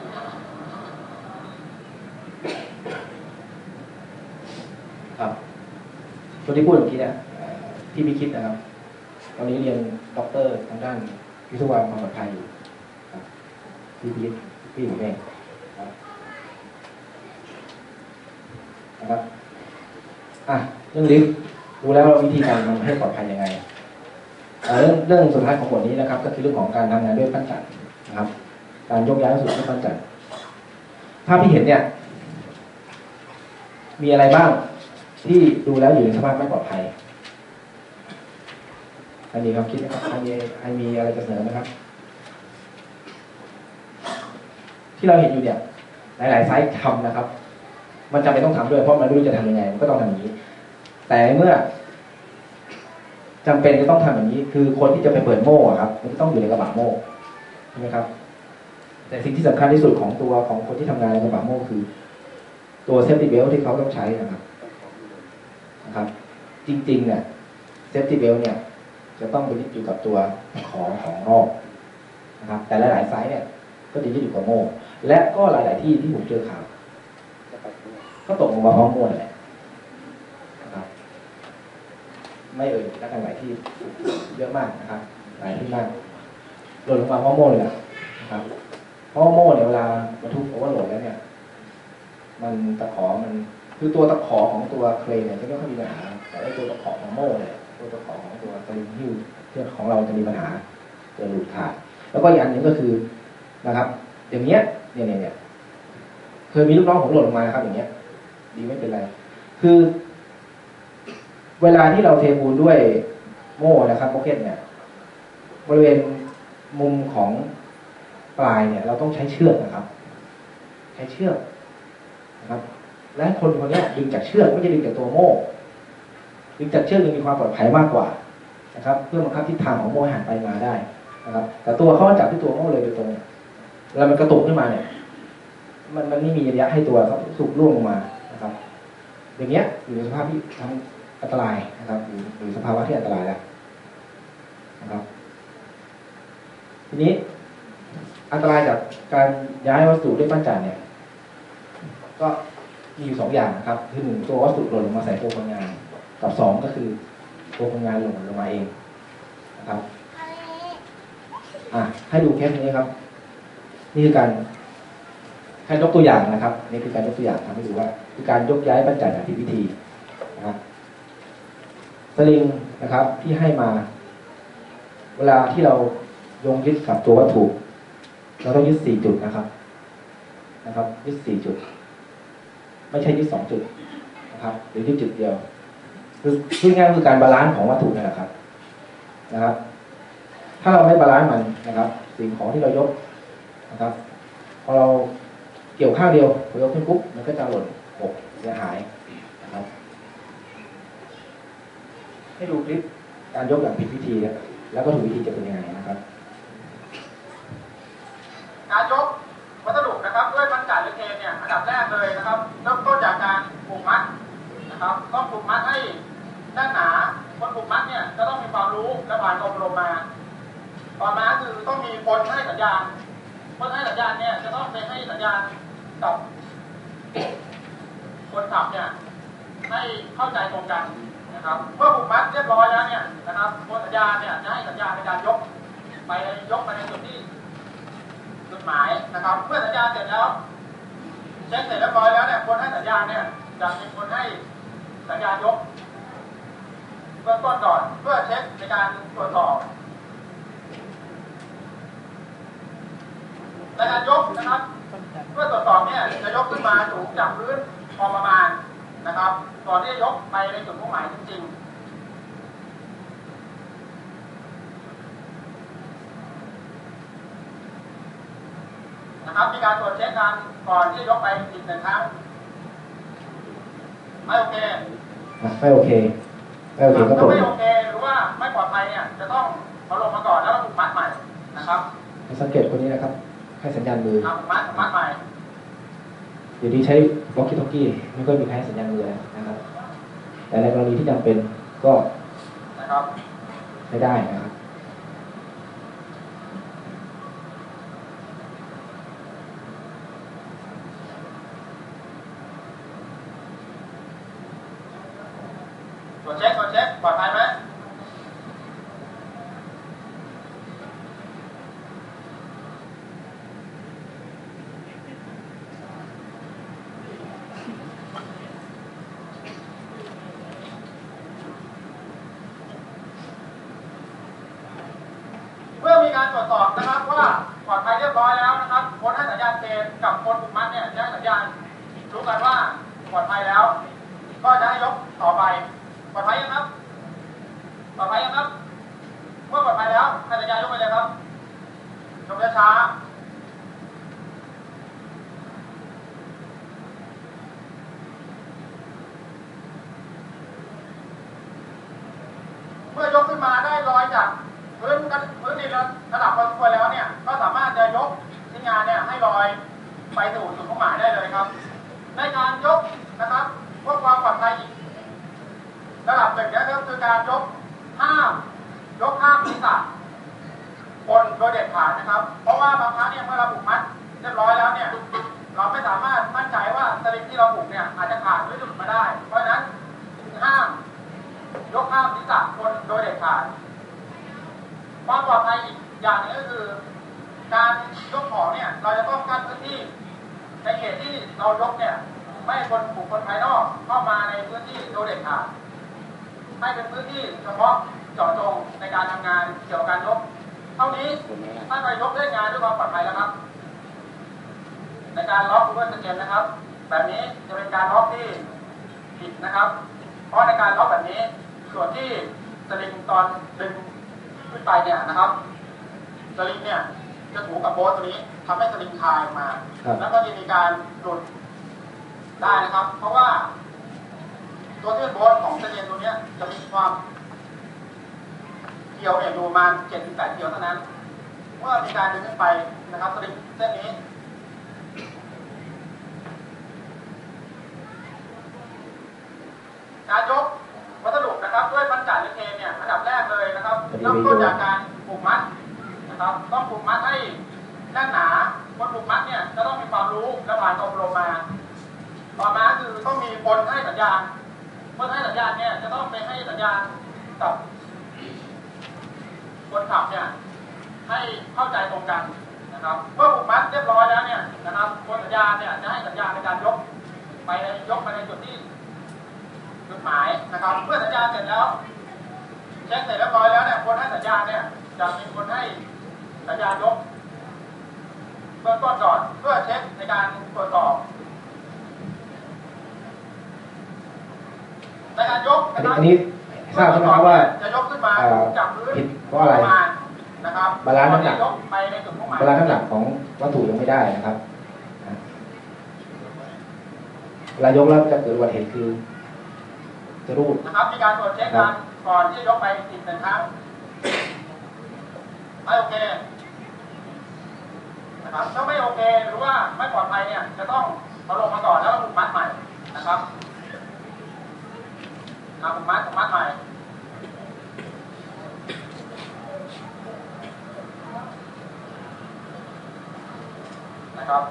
S1: ครับคนที่พูดเมื่อกี้เนี่ยพี่พิคิดนะครับตอนนี้เรียนด็อกเตอร์ทางด้านวิศวกรรมความปลอดภัยอยู่ครับพี่พิคิดพี่ผมเองนะครับเรื่องลิฟต์ดูแล้ววิธีการมันให้ปลอดภัยยังไงเรื่องสุดท้ายของบทนี้นะครับ ก็คือเรื่องของการทำงานด้วยปั้นจันทร์นะครับ การยกย้ายวัสดุด้วยปั้นจันทร์ภาพที่เห็นเนี่ยมีอะไรบ้างที่ดูแล้วอยู่ในสภาพไม่ปลอดภัยใครมีความคิดนะครับใครมีอะไรจะเสนอไหมครับที่เราเห็นอยู่เนี่ยหลายๆไซต์ทำนะครับมันจำเป็นต้องทำด้วยเพราะมันไม่รู้จะทำยังไงมันก็ต้องทำอย่างนี้แต่เมื่อจำเป็นจะต้องทำอย่างนี้คือคนที่จะไปเปิดโม่ครับมันต้องอยู่ในกระบะโม่ใช่ไหมครับแต่สิ่งที่สำคัญที่สุดของตัวของคนที่ทำงานในกระบะโม่คือตัวเซฟตี้เบลที่เขาต้องใช้นะครับจริงๆเนี่ยเซฟตี้เบลเนี่ยจะต้องไปยึดอยู่กับตัวของรอบนะครับแต่หลายๆไซต์เนี่ยก็จะยึดอยู่กับโม่และก็หลายๆที่ที่ผมเจอข่าวก็ตกลงมาพร้อมโม่แหละนะครับไม่แล้วกันหลายที่เยอะมากนะครับหลายที่มากหล่นลงมาพร้อมโม่เลยนะครับเพราะโม่เนี่ยเวลาบรรทุกโอเวอร์โหลดแล้วเนี่ยมันตะขอมันคือตัวตะขอของตัวเครนเนี่ยจะไม่ค่อยมีปัญหาแต่ไอ้ตัวตะขอของโม่เนี่ยตัวตะขอของตัวสลิงฮิ้วที่ของเราจะมีปัญหาเกิดหลุดขาดแล้วก็อีกอันหนึ่งก็คือนะครับอย่างเนี้ยเนี่ยเคยมีลูกน้องผมหล่นลงมาครับอย่างเงี้ยดีไม่เป็นไรคือเวลาที่เราเทปูนด้วยโม่นะครับโมเก็ตเนี่ยบริเวณมุมของปลายเนี่ยเราต้องใช้เชือกนะครับใช้เชือกนะครับและคนนี้ดึงจากเชือกไม่ใช่ดึงจากตัวโม่ดึงจากเชือกยังมีความปลอดภัยมากกว่านะครับเพื่อบังคับทิศทางของโม่ให้หันไปมาได้นะครับแต่ตัวเขาจับที่ตัวโม่เลยโดยตรงเวลามันกระตุกขึ้นมาเนี่ยมันไม่มีระยะให้ตัวเขาสูบล่วงลงมานะครับอย่างเงี้ยอยู่ในสภาพที่ทั้งอันตรายนะครับอยู่สภาวะที่อันตรายแล้วนะครับทีนี้อันตรายจากการย้ายวัสดุด้วยปั้นจันทร์เนี่ยก็มีอยู่2อย่างนะครับคือ1ตัววัสดุหล่นลงมาใส่ตัวคนงานกับ2ก็คือตัวคนงานหล่นลงมาเองนะครับให้ดูเคสนี้ครับนี่คือการให้ยกตัวอย่างนะครับนี่คือการยกตัวอย่างทำให้ดูว่าคือการยกย้ายปั้นจันทร์แบบผิดวิธีนะครับสลิงนะครับที่ให้มาเวลาที่เราโยงยึดกับตัววัตถุเราต้องยึด4จุดนะครับยึด4จุดไม่ใช่ยึด2จุดนะครับหรือยึดจุดเดียวคือง่ายคือการบาลานซ์ของวัตถุนั่นแหละครับนะครับถ้าเราไม่บาลานซ์มันนะครับสิ่งของที่เรายกนะครับพอเราเกี่ยวข้างเดียวพอยกขึ้นปุ๊บมันก็จะหล่นหกเสียหายนะครับให้ดูคลิปการยกอย่างผิดวิธีแล้วก็ถูกวิธีจะเป็นยังไงนะครับ
S7: การยกวัสดุนะครับด้วยปั้นจันทร์หรือเครนเนี่ยอันดับแรกเลยนะครับเริ่มต้นจากการผูกมัดนะครับต้องผูกมัดให้แน่นหนาคนผูกมัดเนี่ยจะต้องมีความรู้และผ่านอบรมมาต่อมาคือต้องมีคนให้สัญญาณเนี่ยจะต้องไปให้สัญญาณกับคนขับเนี่ยให้เข้าใจตรงกันนะครับเมื่อผูกมัดเรียบร้อยแล้วเนี่ยนะครับคนสัญญาณเนี่ยจะให้สัญญาณในการยกไปในจุดที่จุดหมายนะครับเมื่อสัญญาณเสร็จแล้วเช็คเสร็จเรียบร้อยแล้วเนี่ยคนให้สัญญาณเนี่ยจะเป็นคนให้สัญญาณยกเบื้องต้นก่อนเพื่อเช็คในการตรวจสอบในการยกนะครับเพื่อตรวจสอบเนี่ยจะยกขึ้นมาสูงจากพื้นพอประมาณนะครับก่อนที่จะยกไปในจุดมุ่งหมายจริงๆนะครับมีการตรวจเช็คกันก่อนที่จะยกไปอีก1 ครั้งไม่โอเคถ้าไม่โอเคหรือว่าไม่ปลอดภัยเนี่ยจะต้องเอาลงมาก่อนแล้วก็ผูกมัดใหม่นะครับ
S1: สังเกตคนนี้นะครับให้สัญญาณมือ
S7: มัดใหม่
S1: เดี๋ยวนี้ใช้วอลกี้ทอกกี้ไม่ค่อยมีใครให้สัญญาณมือนะครับแต่ในกรณีที่จำเป็นก็
S7: นะครับ
S1: ไม่ได้นะครับ
S7: ตรวจเช็คปลอดภัยไหมเมื่อมีการตรวจสอบนะครับว่าปลอดภัยเรียบร้อยแล้วนะครับคนให้สัญญาณเกณฑ์กับคนผูกมัดเนี่ยจะให้สัญญาณรู้กันว่าปลอดภัยแล้วก็จะให้ยกต่อไปปลอดภัยยังครับปลอดภัยยังครับเมื่อปลอดภัยแล้วให้สัญญาณยกไปเลยครับยกช้าเมื่อยกขึ้นมาได้ลอยจากพื้นดินระดับพอสมควรแล้วเนี่ยก็สามารถจะยกชิ้นงานเนี่ยให้ลอยไปสู่จุดมุ่งหมายได้เลยครับในการยกนะครับเพื่อความปลอดภัยอีกระดับหนึ่งเนี่ยก็คือการยกข้ามศีรษะคนโดยเด็ดขาดนะครับเพราะว่าบางครั้งเนี่ยเมื่อเราผูกมัดเรียบร้อยแล้วเนี่ยเราไม่สามารถมั่นใจว่าสลิงที่เราผูกเนี่ยอาจจะขาดหรือหลุดมาได้เพราะฉะนั้นห้ามยกข้ามศีรษะคนโดยเด็ดขาดความปลอดภัยอีกอย่างนึงก็คือการยกของเนี่ยเราจะต้องกั้นพื้นที่ในเขตที่เรายกเนี่ยไม่ให้คนบุคคลภายนอกเข้ามาในพื้นที่โดยเด็ดขาดให้เป็นพื้นที่เฉพาะเจาะจงในการทำงานเกี่ยวกับการยกเท่านี้ท่านไปยกได้งานด้วยความปลอดภัยแล้วครับในการล็อกด้วยสเก็ตนะครับแบบนี้จะเป็นการล็อกที่ผิดนะครับเพราะในการล็อกแบบนี้ส่วนที่สลิงตอนดึงขึ้นไปเนี่ยนะครับสลิงเนี่ยจะถูกับโบ๊ทตัวนี้ทำให้สลิงคลายออกมาแล้วก็จะมีการหลุดได้นะครับเพราะว่าตัวที่เป็นโบ๊ทของสลิงตัวนี้จะมีความเกี่ยวเนี่ยอยู่ประมาณ 7-8 เกี่ยวเท่านั้นเมื่อมีการดึงขึ้นไปนะครับสลิงเส้นนี้การยกวัสดุนะครับด้วยปั้นจั่นหรือเทนเนี่ยอันดับแรกเลยนะครับเริ่มต้นจากการผูกมัดนะครับต้องผูกมัดให้แน่นหนาคนผูกมัดเนี่ยจะต้องมีความรู้และผ่านอบรมมาต่อมาคือต้องมีคนให้สัญญาณคนให้สัญญาณเนี่ยจะต้องไปให้สัญญาณกับคนขับเนี่ยให้เข้าใจตรงกันนะครับเมื่อผูกมัดเรียบร้อยแล้วเนี่ยนะครับคนสัญญาณเนี่ยจะให้สัญญาณในการยกไปในจุดที่จุดหมายนะครับเมื่อสัญญาณเสร็จแล้วเช็คเสร็จเรียบร้อยแล้วเนี่ยคนให้สัญญาณเนี่ยจะมีคนให้สัญญาณยกเบื้องต้นก่อนเพื่อเช็คในการตรวจสอบในการยกนะครับ
S1: อันนี้ทราบใช่ไหมครับว่า
S7: จะยกขึ้นมาจากพื้น
S1: ผิดเพราะอะไร
S7: นะครับ
S1: บาลานซ์น้ำหนัก
S7: ไปในจุดมุ่งหมาย
S1: บาลานซ์น้ำหนักของวัตถุยังไม่ได้นะครับเวลายกแล้วจะเกิดอุบัติเหตุคือจะรูด
S7: นะครับมีการตรวจเช็คกันก่อนที่จะยกไปอีก1 ครั้งไม่โอเคนะครับถ้าไม่โอเคหรือว่าไม่ปลอดภัยเนี่ยจะต้องเอาลงมาก่อนแล้วก็ผูกมัดใหม่นะครับผูกมัดใหม่นะครับ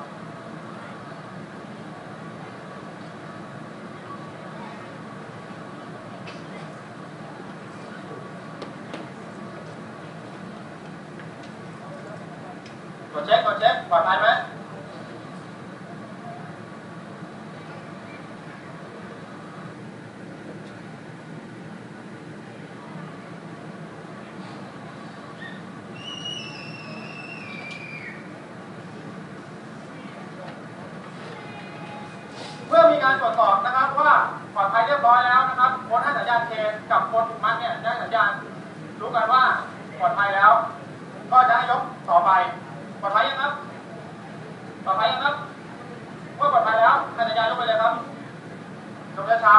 S7: ตรวจเช็คปลอดภัยไหมเมื่อมีการตรวจสอบนะครับว่าปลอดภัยเรียบร้อยแล้วนะครับคนให้สัญญาณเทนกับคนผูกมัดเนี่ยได้สัญญาณรู้กันว่าปลอดภัยแล้วก็จะให้ยกต่อไปปลอดภัยยังครับปลอดภัยยังครับเมื่อปลอดภัยแล้วให้สัญญาณยกไปเลยครับยกช้า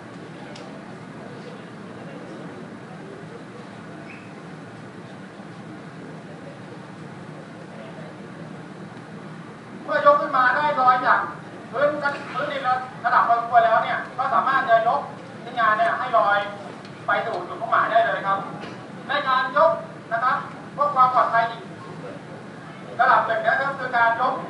S7: เมื่อยกขึ้นมาได้ลอยจากพื้นดินระดับพอสมควรแล้วเนี่ยก็สามารถจะยกชิ้นงานเนี่ยให้ลอยไปสู่จุดมุ่งหมายได้เลยครับในการยกนะครับเพื่อความปลอดภัยอีกระดับหนึ่งเนี่ยก็คือการยก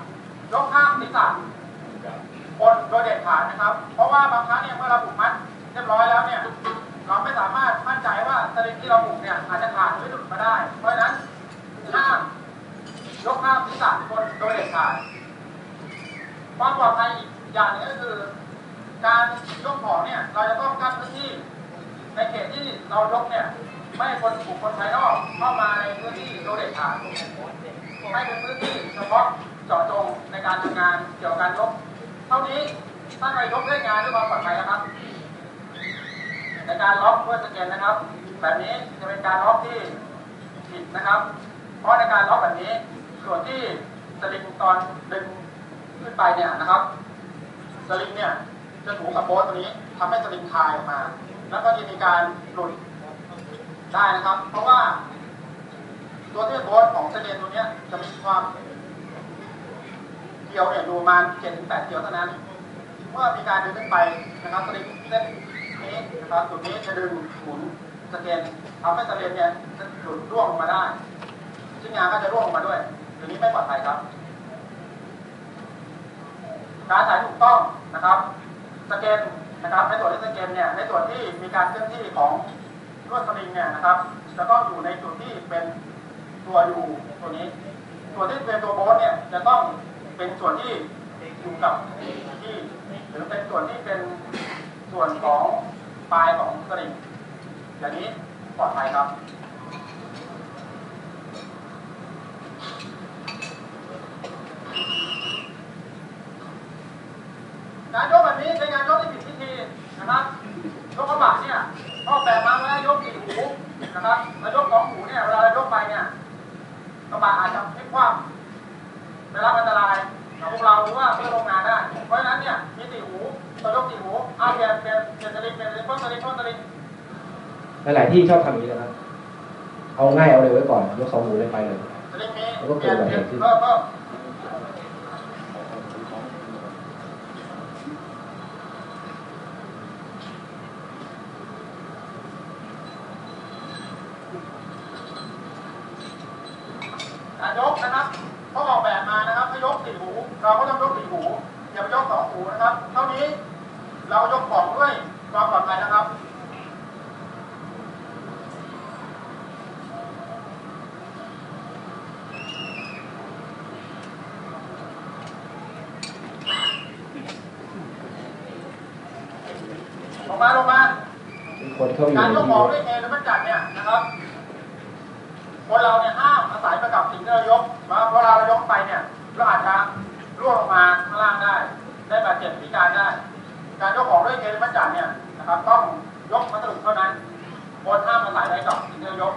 S7: ข้ามศีรษะคนโดยเด็ดขาดนะครับเพราะว่าบางครั้งเนี่ยเมื่อเราผูกมัดเรียบร้อยแล้วเนี่ยเราไม่สามารถมั่นใจว่าสลิงที่เราผูกเนี่ยอาจจะขาดหรือหลุดมาได้เพราะฉะนั้นห้ามยกข้ามศีรษะคนโดยเด็ดขาดความปลอดภัยอีกอย่างนึงก็คือการยกของเนี่ยเราจะต้องกั้นพื้นที่ในเขตที่เรายกเนี่ยไม่ให้คนบุคคลภายนอกเข้ามาในพื้นที่โดยเด็ดขาดให้เป็นพื้นที่เฉพาะเจาะจงในการทำงานเกี่ยวกับการยกเท่านี้ถ้าใครยกได้งานด้วยความปลอดภัยนะครับในการล็อกเพื่อสแกนนะครับแบบนี้จะเป็นการล็อกที่ผิดนะครับเพราะในการล็อกแบบนี้ส่วนที่สลิงตอนดึงขึ้นไปเนี่ยนะครับสลิงเนี่ยจะถูกกับโบ๊ทตัวนี้ทำให้สลิงคลายออกมาแล้วก็จะมีการหลุดได้นะครับเพราะว่าตัวที่โบ๊ทของสเลนตัวนี้จะมีความเกี่ยวเนี่ยอยู่ประมาณ 7-8 เกี่ยวเท่านั้นเมื่อมีการดึงขึ้นไปนะครับสลิงเส้นนี้นะครับจุดนี้จะดึงหมุนสเกนทำให้สเลนเนี่ยจะหลุดร่วงลงมาได้ชิ้นงานก็จะร่วงลงมาด้วยตัวนี้ไม่ปลอดภัยครับการถ่ายถูกต้องนะครับสเกนนะครับในส่วนที่สเกนเนี่ยในส่วนที่มีการเคลื่อนที่ของลวดสลิงเนี่ยนะครับจะต้องอยู่ในจุดที่เป็นตัวอยู่ตัวนี้ส่วนที่เป็นตัวโบ๊ทเนี่ยจะต้องเป็นส่วนที่อยู่กับที่หรือเป็นส่วนที่เป็นส่วนของปลายของสลิงอย่างนี้ปลอดภัยครับการยกแบบนี้เป็นการยกที่ผิดวิธีนะครับยกกระบะเนี่ยออกแบบมาเวลายก4 หูนะครับแล้วยก2 หูเนี่ยเวลาเรายกไปเนี่ยกระบะอาจจะพลิกคว่ำได้รับอันตรายกับพวกเราหรือว่าเพื่อโรงงานได้เพราะฉะนั้นเนี่ยมี4 หูเรายก4 หูเปลี่ยนสลิงเพิ่มสลิง
S1: หลายที่ชอบทำอย่างนี้นะครับเอาง่ายเอาเร็วไว้ก่อนยก2 หูเลยไปเลย
S7: สลิงนี้
S1: แล้วก็เกิดอุบัติเหตุขึ้น
S7: การยกนะครับเขาออกแบบมานะครับถ้ายก4 หูเราก็ต้องยก4 หูอย่าไปยก2 หูนะครับเท่านี้เรายกของด้วยความปลอดภัยนะครับลงมาการยกของด้วยเองหรือมันจัดเนี่ยนะครับคนเราเนี่ยห้ามอาศัยไปกับสิ่งที่เรายกเพราะเรายกไปเนี่ยเราอาจจะร่วงลงมาข้างล่างได้บาดเจ็บพิการได้การยกของด้วยเองหรือมันจัดเนี่ยนะครับต้องยกวัสดุเท่านั้นคนห้ามอาศัยไปกับสิ่งที่เรายก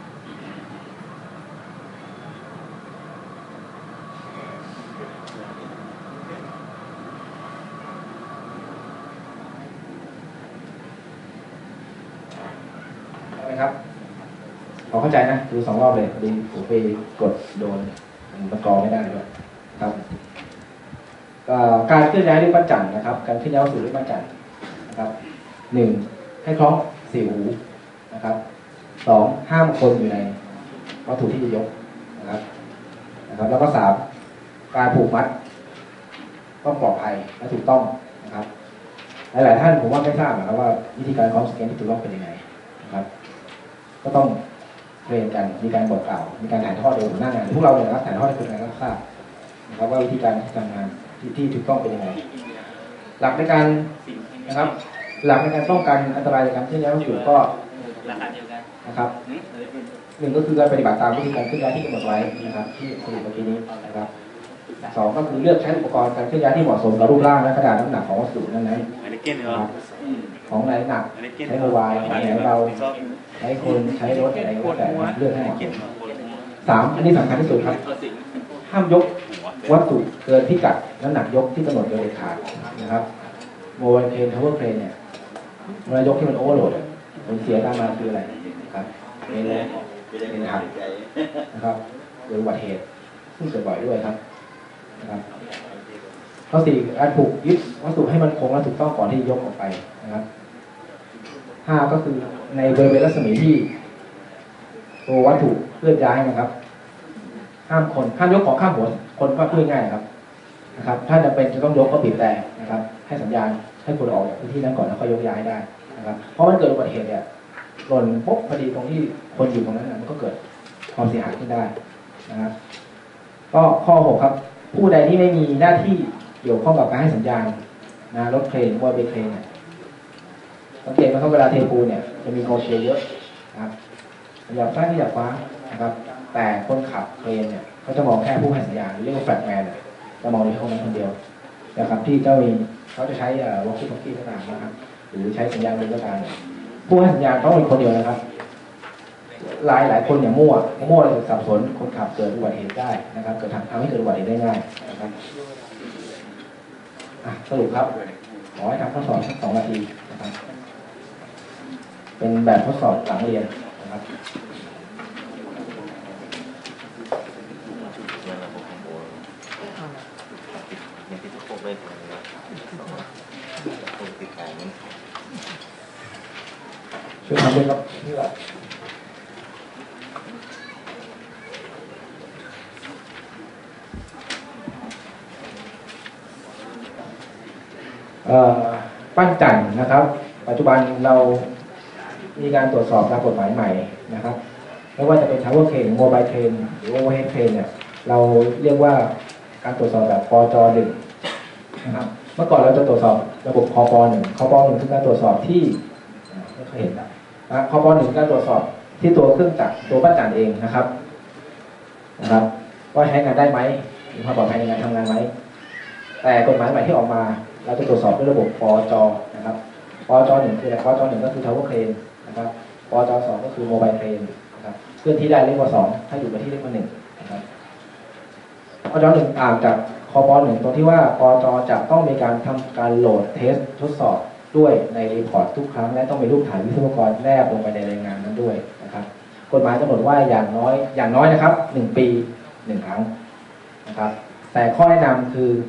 S1: ครับขอเข้าใจนะดู2 รอบเลยดีผมไปกดโดนมันกรองไม่ได้ด้วยครับการเคลื่อนย้ายด้วยปั้นจั่นนะครับการเคลื่อนย้ายวัสดุด้วยปั้นจั่นนะครับ1ให้คล้อง4 หูนะครับ2ห้ามคนอยู่ในวัตถุที่จะยกนะครับแล้วก็3การผูกมัดต้องปลอดภัยและถูกต้องนะครับหลายท่านผมว่าไม่ทราบนะครับว่าวิธีการคล้องสเกนที่ถูกต้องเป็นยังไงนะครับก็ต้องเรียนกันมีการบอกกล่าวมีการถ่ายทอดโดยหัวหน้างานพวกเราเนี่ยนะครับถ่ายทอดให้คนงานรับทราบนะครับว่าวิธีการทำงานที่ถูกต้องเป็นยังไงหลักในการนะครับหลักในการป้องกันอันตรายจากการเคลื่อนย้ายวัสดุก็นะครับ1ก็คือการปฏิบัติตามวิธีการเคลื่อนย้ายที่กำหนดไว้นะครับที่สรุปเมื่อกี้นี้นะครับ2ก็คือเลือกใช้อุปกรณ์การเคลื่อนย้ายที่เหมาะสมกับรูปร่างและขนาดน้ำหนักของวัสดุนั้นของไหนหนักใช้โมบายของไหนเราใช้คนใช้รถอะไรก็แต่เลือกให้เหมาะสม3อันนี้สำคัญที่สุดครับห้ามยกวัตถุเกินพิกัดน้ำหนักยกที่กำหนดโดยเด็ดขาดนะครับโมบายเครนทาวเวอร์เครนเนี่ยเวลายกที่มันโอเวอร์โหลดผลเสียตามมาคืออะไรครับเป็นหักนะครับหรืออุบัติเหตุซึ่งเกิดบ่อยด้วยครับนะครับข้อ4การผูกยึดวัสดุให้มันคงและถูกต้องก่อนที่ยกออกไปนะครับ5ก็คือในบริเวณรัศมีที่ตัววัตถุเคลื่อนย้ายนะครับห้ามยกของข้ามหัวคนว่าพูดง่ายครับถ้าจำเป็นจะต้องยกก็บีบแต่นะครับให้สัญญาณให้คนออกจากพื้นที่นั้นก่อนแล้วค่อยยกย้ายได้นะครับเพราะมันเกิดอุบัติเหตุเนี่ยหล่นปุ๊บพอดีตรงที่คนอยู่ตรงนั้นมันก็เกิดความเสียหายขึ้นได้นะครับก็ข้อ6ครับผู้ใดที่ไม่มีหน้าที่เกี่ยวข้องกับการให้สัญญาณนะรถเครนว่าเป็นเครนเนี่ยสังเกตไหมครับเวลาเทปูนเนี่ยจะมีกองเชียร์เยอะนะครับอยากซ้ายไม่อยากขวานะครับแต่คนขับเครนเนี่ยเขาจะมองแค่ผู้ให้สัญญาณเรียกว่าแฟลตแมนจะมองในคนนั้นคนเดียวนะครับที่เจ้ามีเขาจะใช้วอลกี้ท็อกกี้ก็ตามนะครับหรือใช้สัญญาณอะไรก็ตามผู้ให้สัญญาณต้องเป็นคนเดียวนะครับหลายคนเนี่ยมั่วอะไรสับสนคนขับเกิดอุบัติเหตุได้นะครับเกิดทำให้เกิดอุบัติเหตุได้ง่ายนะครับสรุปครับขอให้ทำข้อสอบสัก2 นาทีนะครับเป็นแบบทดสอบหลังเรียนนะครับช่วยทำด้วยครับนี่แหละปั้นจั่นนะครับปัจจุบันเรามีการตรวจสอบตามกฎหมายใหม่นะครับไม่ว่าจะเป็น Tower Crane โมบายเครนหรือ Overhead Crane เนี่ยเราเรียกว่าการตรวจสอบแบบปจ.1นะครับเมื่อก่อนเราจะตรวจสอบระบบคป.1 คป.1คือการตรวจสอบที่ไม่เคยเห็นนะคป.1 การตรวจสอบที่ตัวเครื่องจักรตัวปั้นจั่นเองนะครับว่าใช้งานได้ไหมมีความปลอดภัยในการทำงานไหมแต่กฎหมายใหม่ที่ออกมาเราจะตรวจสอบด้วยระบบปจ.นะครับปจ.1คืออะไรปจ.1ก็คือ Tower Crane นะครับปจ.2ก็คือ Mobile Crane นะครับเคลื่อนที่ได้เรียกว่า2ถ้าอยู่กับที่เรียกว่า1นะครับปจ.1ต่างจากคป.1ตรงที่ว่าปจ.จะต้องมีการทำการโหลดเทสทดสอบด้วยในรีพอร์ตทุกครั้งและต้องมีรูปถ่ายวิศวกรแนบลงไปในรายงานนั้นด้วยนะครับกฎหมายกำหนดว่าอย่างน้อยนะครับ1 ปี 1 ครั้งนะครับแต่ข้อแนะนำคือ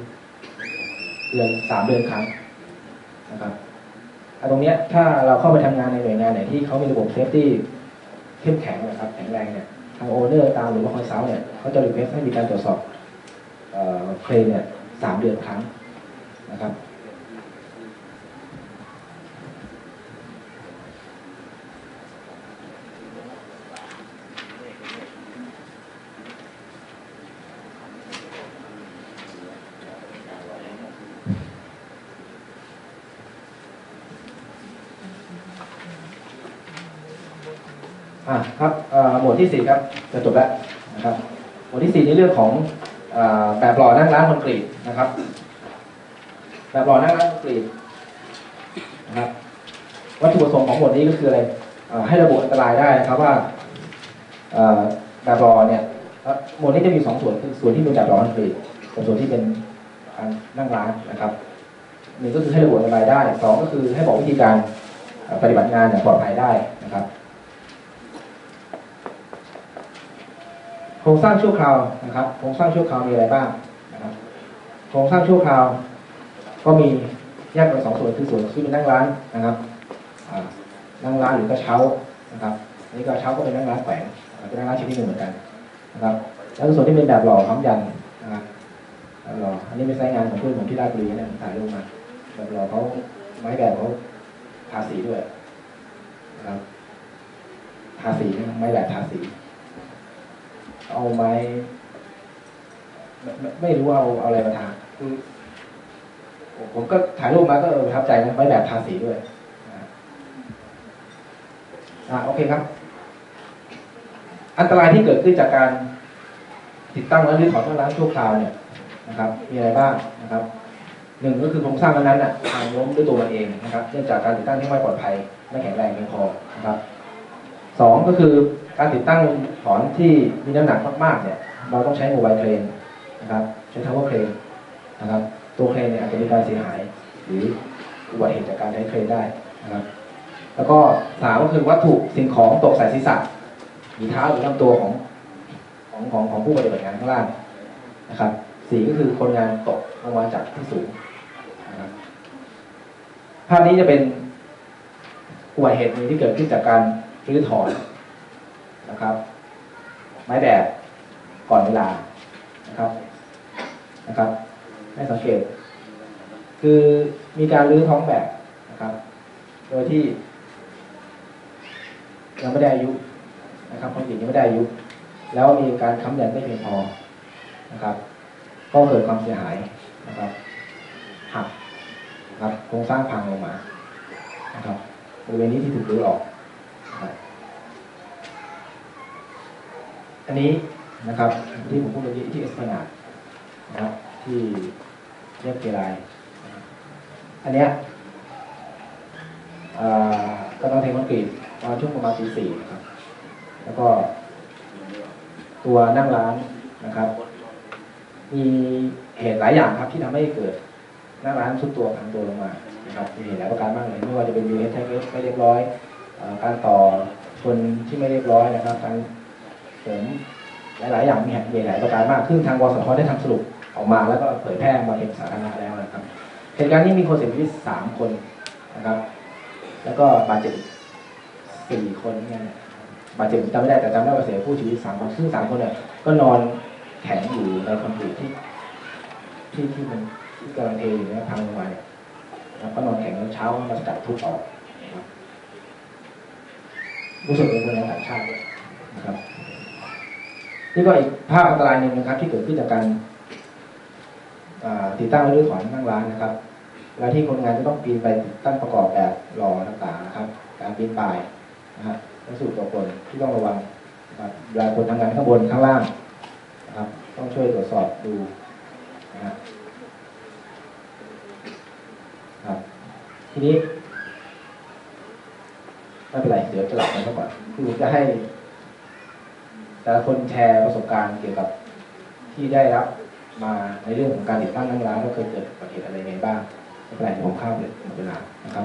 S1: 3 เดือนครั้งนะครับตรงนี้ถ้าเราเข้าไปทำงานในหน่วยงานไหนที่เขามีระบบเซฟตี้เข้มแข็งนะครับแข็งแรงเนี่ยทางโอเนอร์ตามหรือว่าคอนซัลท์เนี่ยเขาจะรีเควสให้มีการตรวจสอบเครนเนี่ย3 เดือนครั้งนะครับครับหมวดที่4ครับจะจบแล้วนะครับหมวดที่4ในเรื่องของแบบหล่อนั่งร้านคอนกรีตนะครับแบบหล่อนั่งร้านคอนกรีตนะครับวัตถุประสงค์ของหมวดนี้ก็คืออะไรให้ระบุอันตรายได้นะครับว่าแบบหล่อเนี่ยหมวดนี้จะมี2 ส่วนคือส่วนที่เป็นแบบหล่อคอนกรีตกับส่วนที่เป็นการนั่งร้านนะครับ1ก็คือให้ระบุอันตรายได้2ก็คือให้บอกวิธีการปฏิบัติงานอย่างปลอดภัยได้นะครับโครงสร้างชั่วคราวนะครับโครงสร้างชั่วคราวมีอะไรบ้างนะครับโครงสร้างชั่วคราวก็มีแยกเป็น2 ส่วนคือส่วนที่เป็นนั่งร้านนะครับนั่งร้านหรือกระเช้านะครับนี่กระเช้าก็เป็นนั่งร้านแขวนเป็นนั่งร้านชนิดหนึ่งเหมือนกันนะครับแล้วส่วนที่เป็นแบบหล่อค้ำยันนะครับแบบหล่ออันนี้เป็นไซต์งานของเพื่อนผมที่ราชบุรีเนี่ยถ่ายรูปมาแบบหล่อเขาไม้แบบเขาทาสีด้วยนะครับทาสีไม้แบบทาสีเอาไม้ไม่รู้ว่าเอาอะไรมาทาคือผมก็ถ่ายรูปมาก็ประทับใจนะไม้แบบทาสีด้วยโอเคครับอันตรายที่เกิดขึ้นจากการติดตั้งและรื้อถอนนั่งร้านชั่วคราวเนี่ยนะครับมีอะไรบ้างนะครับ1ก็คือโครงสร้างนั้นน่ะทางล้มด้วยตัวมันเองนะครับเนื่องจากการติดตั้งที่ไม่ปลอดภัยไม่แข็งแรงเพียงพอนะครับ2ก็คือการติดตั้งถอนที่มีน้ำหนักมากๆเนี่ยเราต้องใช้โมบายเครนนะครับใช้ Tower Crane นะครับตัวเครนเนี่ยอาจจะมีการเสียหายหรืออุบัติเหตุจากการใช้เครนได้นะครับแล้วก็3ก็คือวัตถุสิ่งของตกใส่ศีรษะหรือเท้าหรือลำตัวของผู้ปฏิบัติงานข้างล่างนะครับ4ก็คือคนงานตกลงมาจากที่สูงนะครับภาพนี้จะเป็นอุบัติเหตุที่เกิดขึ้นจากการรื้อถอนนะครับไม้แบบก่อนเวลานะครับให้สังเกตคือมีการรื้อท้องแบบนะครับโดยที่ยังไม่ได้อายุนะครับคนอื่นยังไม่ได้อายุแล้วมีการค้ำยันไม่เพียงพอนะครับก็เกิดความเสียหายนะครับหักนะครับโครงสร้างพังลงมานะครับบริเวณนี้ที่ถูกรื้อออกนะครับอันนี้นะครับที่ผมพูดเมื่อกี้ที่เอสพนาดนะครับที่เรียกเกลายอันเนี้ยก็ต้องเทคอนกรีตตอนช่วงประมาณตี 4ครับแล้วก็ตัวนั่งร้านนะครับมีเหตุหลายอย่างครับที่ทำให้เกิดนั่งร้านซุดตัวพังตัวลงมานะครับมีเหตุหลายประการมากเลยไม่ว่าจะเป็นยูเอสไม่เรียบร้อยการต่อชนที่ไม่เรียบร้อยนะครับการเสริมหลายๆอย่างมีเหตุหลายประการมากซึ่งทางวสทได้ทำสรุปออกมาแล้วก็เผยแพร่มาเป็นสาธารณะแล้วนะครับเหตุการณ์นี้มีคนเสียชีวิต3 คนนะครับแล้วก็บาดเจ็บ4 คนเนี่ยบาดเจ็บจำไม่ได้แต่จำได้ว่าเสียผู้ชีวิต3 คนซึ่ง3 คนเนี่ยก็นอนแข็งอยู่ในคอนกรีตที่มันที่กำลังเทอยู่เนี่ยพังลงมาเนี่ยแล้วก็นอนแข็งแล้วเช้ามาสกัดทุบออกนะครับรู้สึกเป็นคนต่างชาติด้วยนะครับนี่ก็อีกภาพอันตรายหนึ่งนะครับที่เกิดขึ้นจากการติดตั้งและรื้อถอนนั่งร้านนะครับเวลาที่คนงานจะต้องปีนไปติดตั้งประกอบแบบหล่อต่างๆนะครับการปีนป่ายนะครับวัสดุตัวคนที่ต้องระวังนะครับเวลาคนทำงานข้างบนข้างล่างนะครับต้องช่วยตรวจสอบดูนะครับทีนี้ไม่เป็นไรเดี๋ยวจะหลับกันก่อนคือผมจะให้แต่ละคนแชร์ประสบการณ์เกี่ยวกับที่ได้รับมาในเรื่องของการติดตั้งนั่งร้านว่าเคยเกิดอุบัติเหตุอะไรไงบ้างไม่เป็นไรผมข้ามเลยหมดเวลานะครับ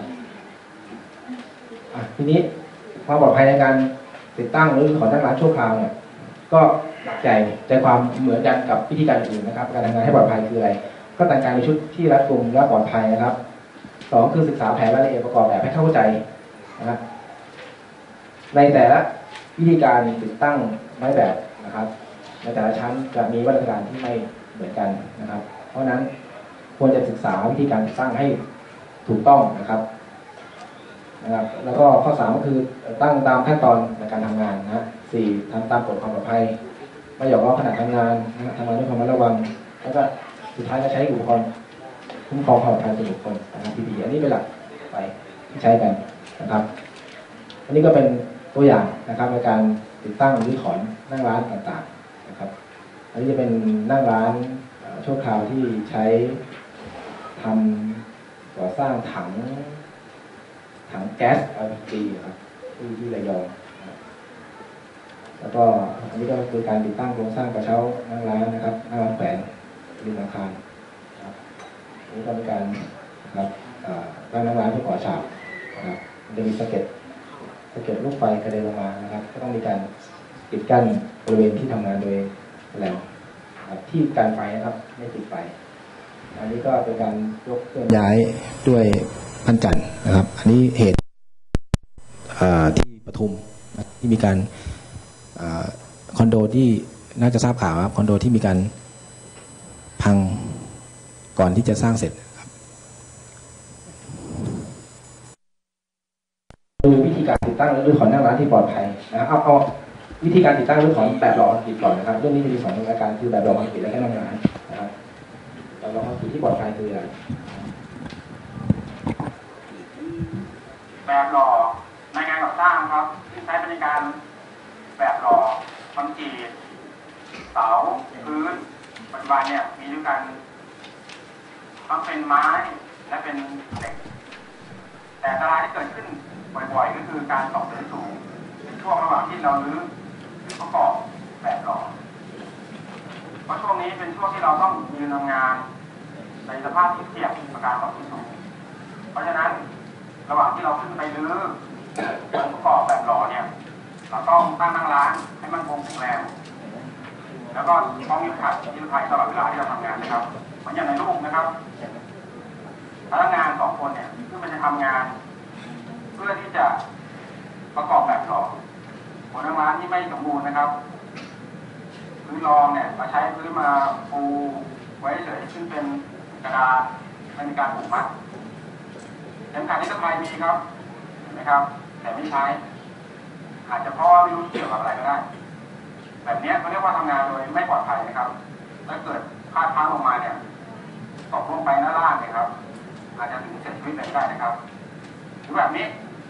S1: ทีนี้ความปลอดภัยในการติดตั้งหรือขอนั่งร้านชั่วคราวเนี่ยก็หลักใจความเหมือนกันกับวิธีการอื่นนะครับการทำงานให้ปลอดภัยคืออะไรก็แต่งกายในชุดที่รัดกุมและปลอดภัยนะครับ2คือศึกษาแผนรายละเอียดประกอบแบบให้เข้าใจนะครับในแต่ละวิธีการติดตั้งไม้แบบนะครับในแต่ละชั้นจะมีมาตรการที่ไม่เหมือนกันนะครับเพราะฉะนั้นควรจะศึกษาวิธีการติดตั้งให้ถูกต้องนะครับแล้วก็ข้อ3ก็คือตั้งตามขั้นตอนในการทำงานนะ4ทำตามกฎความปลอดภัยไม่หยอกล้อขณะทำงานทำงานด้วยความระมัดระวังแล้วก็สุดท้ายก็ใช้อุปกรณ์คุ้มครองความปลอดภัยส่วนบุคคลนะครับ PPE อันนี้เป็นหลักไปที่ใช้กันนะครับอันนี้ก็เป็นตัวอย่างนะครับในการติดตั้งหรือถอนนั่งร้านต่างๆนะครับอันนี้จะเป็นนั่งร้านชั่วคราวที่ใช้ทำก่อสร้างถังแก๊ส LPG ครับที่ระยองแล้วก็อันนี้ก็คือการติดตั้งโครงสร้างกระเช้านั่งร้านนะครับนั่งร้านแขวนริมอาคารครับอันนี้ก็เป็นการนะครับตั้งนั่งร้านที่ก่อฉาบนะครับจะมีสะเก็ดลูกไฟกระเด็นลงมานะครับก็ต้องมีการปิดกั้นบริเวณที่ทำงานโดยแหลมที่การไฟนะครับไม่ติดไฟอันนี้ก็เป็นการยกเคลื่อนย้ายด้วยพันจันทร์นะครับอันนี้เหตุที่ปทุมที่มีการคอนโดที่น่าจะทราบข่าวครับคอนโดที่มีการพังก่อนที่จะสร้างเสร็จครับดูวิธีการติดตั้งและรื้อถอนนั่งร้านที่ปลอดภัยนะครับเอาวิธีการติดตั้งรื้อถอนแบบหล่อคอนกรีตก่อนนะครับเรื่องนี้จะมี2รายการคือแบบหล่อคอนกรีตและแค่นั่งร้านนะครับแบบหล่อคอนกรีตที่ปลอดภัยคืออะไร
S7: แบบหล่อในงานก่อสร้างครับที่ใช้บริการแบบหล่อคอนกรีตเสาพื้นปัจจุบันเนี่ยมีด้วยกันทั้งเป็นไม้และเป็นเหล็กแต่อันตรายที่เกิดขึ้นบ่อยๆก็คือการตกพื้นสูงในช่วงระหว่างที่เรารื้อหรือประกอบแบบหล่อเพราะช่วงนี้เป็นช่วงที่เราต้องยืนทำงานในสภาพที่เสี่ยงต่อการตกพื้นสูงเพราะฉะนั้นระหว่างที่เราขึ้นไปรื้อประกอบแบบหล่อเนี่ยเราต้องตั้งนั่งร้านให้มันคงแข็งแรงแล้วก็ต้องยืดขัดยืดไทยตลอดเวลาที่เราทำงานนะครับเหมือนอย่างในรูปนะครับพนักงาน2 คนเนี่ยขึ้นไปจะทำงานเพื่อที่จะประกอบแบบหล่อหัวนั่งร้านที่ไม่สมบูรณ์นะครับพื้นรองเนี่ยเราใช้พื้นมาปูไว้เฉยซึ่งเป็นกระดาษไม่มีการผูกมัดเข็มขัดนิรภัยมีครับเห็นไหมครับแต่ไม่ใช้อาจจะเพราะไม่รู้เกี่ยวกับอะไรก็ได้แบบนี้เขาเรียกว่าทำงานโดยไม่ปลอดภัยนะครับถ้าเกิดพลาดพลั้งลงมาเนี่ยตกลงไปหน้าล่างเนี่ยครับอาจจะถึงเสียชีวิตเลยได้นะครับหรือแบบนี้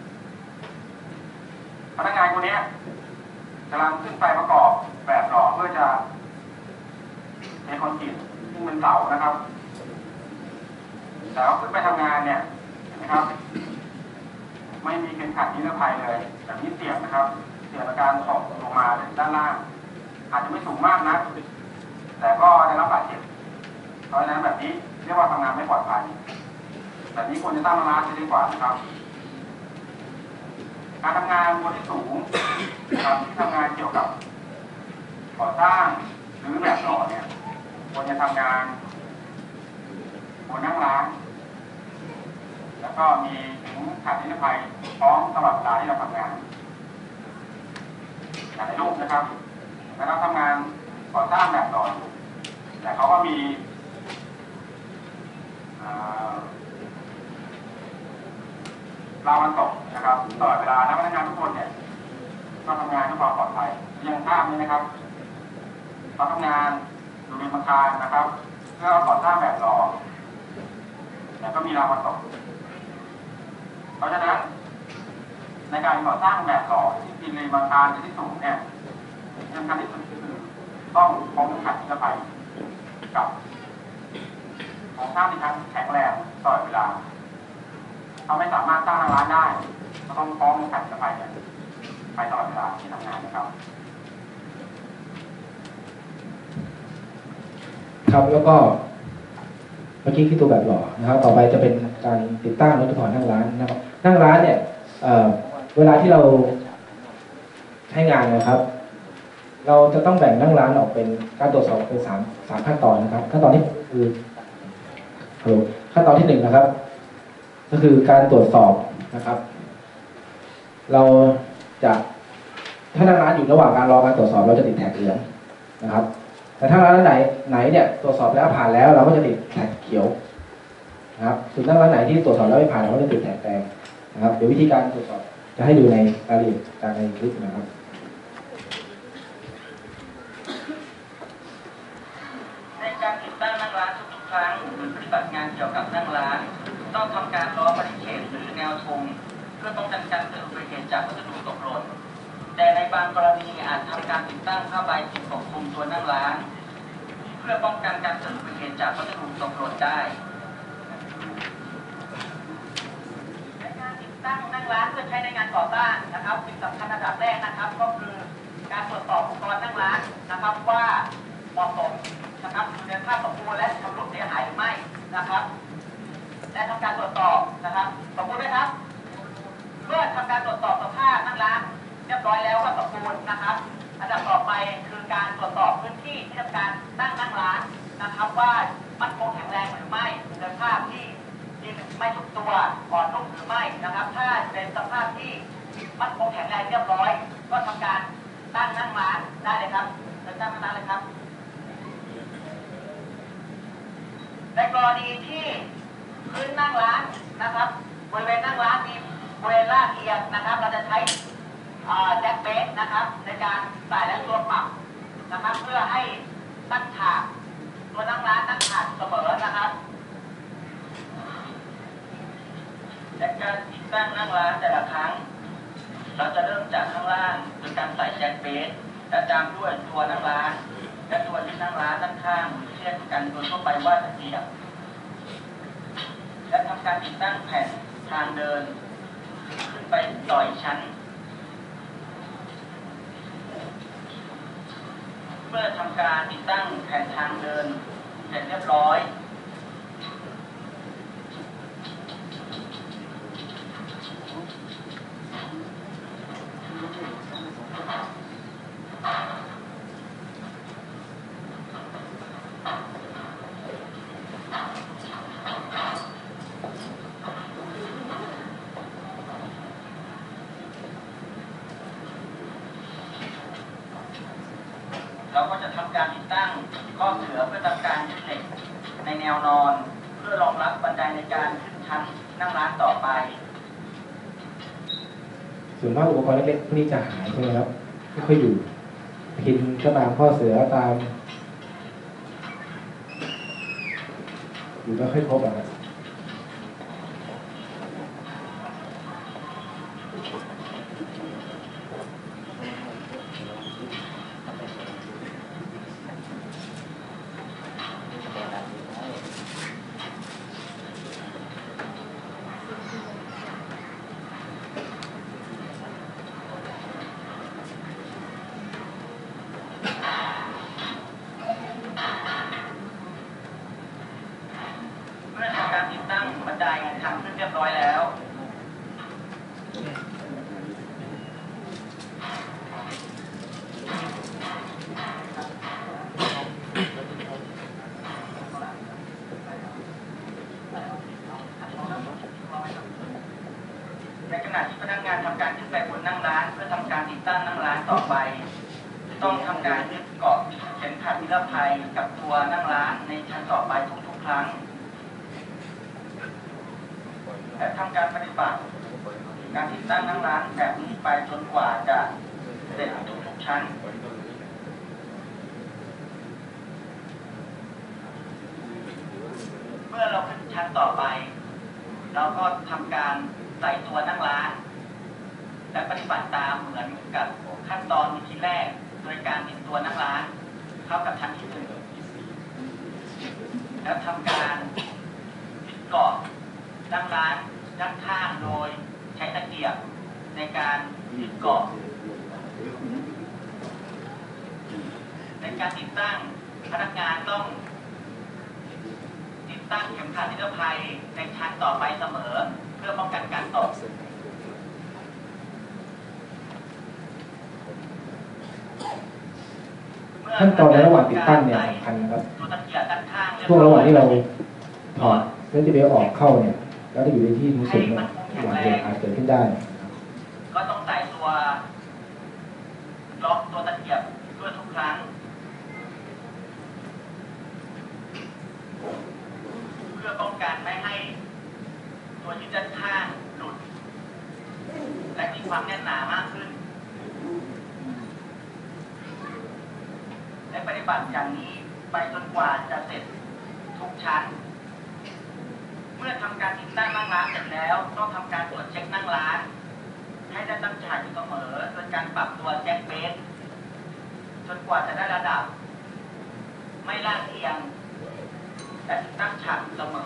S7: พนักงานคนนี้กำลังขึ้นไปประกอบแบบหล่อเพื่อจะเทคอนกรีตซึ่งเป็นเสานะครับแต่ว่าขึ้นไปทำงานเนี่ยนะครับไม่มีเข็มขัดนิรภัยเลยแบบนี้เสี่ยงนะครับเสี่ยงต่อการตกลงมาด้านล่างอาจจะไม่สูงมากนะแต่ก็ได้รับบาดเจ็บเพราะฉะนั้นแบบนี้เรียกว่าทำงานไม่ปลอดภัยแบบนี้ควรจะตั้งร้านจะดีกว่านะครับการทำงานบนที่สูงนะครับที่ทำงานเกี่ยวกับก่อสร้างหรือแบบหล่อเนี่ยควรจะทำงานบนนั่งร้านแล้วก็มีเข็มขัดนิรภัยพร้อมตลอดเวลาที่เราทำงานอย่างในรูปนะครับแล้วเราทำงานก่อสร้างแบบหล่อแต่เขาก็มีราวมันตกนะครับตลอดเวลาและพนักงานทุกคนเนี่ยก็ทำงานด้วยความปลอดภัยยังภาพนี้นะครับเราทำงานอยู่ในอาคารนะครับเพื่อก่อสร้างแบบหล่อแต่ก็มีราวมันตกเพราะฉะนั้นในการก่อสร้างแบบหล่อที่ดินในอาคารที่สูงเนี่ยสำคัญที่สุดคือต้องคงขัดนิรภัยกับของสร้างที่ทั้งแข็งแรงตลอดเวลาเราไม่สามารถสร้างร้านได้เราต้องฟ้องขัดนิรภัยเนี่ยไปตลอดเวลาที่ทำงานนะครับ
S1: ครับแล้วก็เมื่อกี้คือตัวแบบหล่อนะครับต่อไปจะเป็นการติดตั้งและถอดนั่งร้านนะครับนั่งร้านเนี่ยเวลาที่เราใช้งานนะครับเราจะต้องแบ่งนั่งร้านออกเป็นการตรวจสอบเป็นสามขั้นตอนนะครับขั้นตอนที่คือขั้นตอนที่1นะครับก็คือการตรวจสอบนะครับเราจะถ้านั่งร้านอยู่ระหว่างการรอการตรวจสอบเราจะติดแท็กเหลืองนะครับแต่ถ้าร้านไหนเนี่ยตรวจสอบแล้วผ่านแล้วเราก็จะติดแท็กเขียวนะครับส่วนนั่งร้านไหนที่ตรวจสอบแล้วไม่ผ่านเราก็จะติดแท็กแดงนะครับเดี๋ยววิธีการตรวจสอบจะให้ดูในรายละเอียดจากในคลิปนะครับ
S9: ในการติดตั้งนั่งร้านทุกๆครั้งหรือปฏิบัติงานเกี่ยวกับนั่งร้านต้องทำการล้อปฏิเขตหรือแนวธงเพื่อป้องกันการเกิดอุบัติเหตุจากวัสดุตกหล่นแต่ในบางกรณีอาจทำการติดตั้งผ้าใบปิดปกคลุมตัวนั่งร้านเพื่อป้องกันการเกิดอุบัติเหตุจากวัสดุตกหล่นได้ในการติดตั้งนั่งร้านเพื่อใช้ในงานก่อสร้างนะครับสิ่งสำคัญอันดับแรกนะครับก็คือการตรวจสอบอุปกรณ์นั่งร้านนะครับว่าเหมาะสมนะครับอยู่ในสภาพสมบูรณ์และชำรุดเสียหายหรือไม่นะครับและทำการตรวจสอบนะครับสมบูรณ์ไหมครับเมื่อทำการตรวจสอบสภาพนั่งร้านเรียบร้อยแล้วว่าสมบูรณ์นะครับอันดับต่อไปคือการตรวจสอบพื้นที่ที่ทำการตั้งนั่งร้านนะครับว่ามั่นคงแข็งแรงหรือไม่ในสภาพที่ไม่ทุกตัวอ่อนนุ่มหรือไม่นะครับถ้าเป็นสภาพที่มั่นคงแข็งแรงเรียบร้อยก็ทำการตั้งนั่งร้านได้เลยครับเดินตั้งนั่งร้านเลยครับในกรณีที่พื้นนั่งร้านนะครับบริเวณนั่งร้านมีบริเวณลาดเอียงนะครับเราจะใช้แจ็คเบสนะครับในการใส่และตัวปรับนะครับเพื่อให้ตั้งฉากตัวนั่งร้านตั้งฉากเสมอนะครับและการติดตั้งนั่งร้านแต่ละครั้งเราจะเริ่มจากข้างล่างโดยการใส่แจ็คเบสและตามด้วยตัวนั่งร้านและตัวที่นั่งร้านด้านข้างเรียกกันโดยทั่วไปว่าตะเกียบและทำการติดตั้งแผ่นทางเดินขึ้นไปต่ออีกชั้นเมื่อทำการติดตั้งแผ่นทางเดินเสร็จเรียบร้อยเราก็จะทำการติดตั้งข้อเสือเพื่อทำการยึดเหล็กในแนวนอนเพื่อพื่อรองรับบันไดในการขึ้นชั้นนั่งร้านต่อไป
S1: ส่วนมากอุปกรณ์เล็กๆพวกนี้จะหายใช่ไหมครับไม่ค่อยอยู่พินก็ตามข้อเสือตามอยู่ไม่ค่อยครบอ่ะ
S9: การติดตั้งบันไดทำขึ้นเรียบร้อยแล้วในขณะที่พนักงานทำการขึ้นไปบนนั่งร้านเพื่อทำการติดตั้งนั่งร้านต่อไปต้องทำการยึดเกาะเข็มขัดนิรภัยกับตัวนั่งร้านในชั้นต่อไปทุกๆครั้งและทำการปฏิบัติการติดตั้งนั่งร้านแบบนี้ไปจนกว่าจะเสร็จทุกๆชั้นเมื่อเราขึ้นชั้นต่อไปเราก็ทำการใส่ตัวนั่งร้านและปฏิบัติตามเหมือนกับขั้นตอนที่แรกโดยการติดตัวนั่งร้านเข้ากับชั้นที่ 1แล้วทำการยึดเกาะนั่งร้านด้านข้างโดยใช้ตะเกียบในการยึดเกาะในการติดตั้งพนักงานต้องติดตั้งเข็มขัดนิรภัยในชั้นต่อไปเสมอเพื่อป้องกันการตก
S1: ขั้นตอนในระหว่างติดตั้งเนี่ยสำคัญนะครับช่วงระหว่างที่เราถอดเซนติเบลออกเข้าเนี่ยแล้วจะอยู่ในที่สูงเนี่ยอุบัติเหตุอาจเกิดขึ้นได้
S9: ก็ต้องใส่ตัวล็อกตัวตะเกียบด้วยทุกครั้งเพื่อป้องกันไม่ให้ตัวยึดด้านข้างหลุดและมีความแน่นหนามากขึ้นและปฏิบัติอย่างนี้ไปจนกว่าจะเสร็จทุกชั้นเมื่อทำการติดตั้งนั่งร้านเสร็จแล้วต้องทำการตรวจเช็คนั่งร้านให้ได้ตั้งฉากอยู่เสมอโดยการปรับตัวแจ็คเบสจนกว่าจะได้ระดับไม่ลาดเอียงแต่ตั้งฉากเสมอ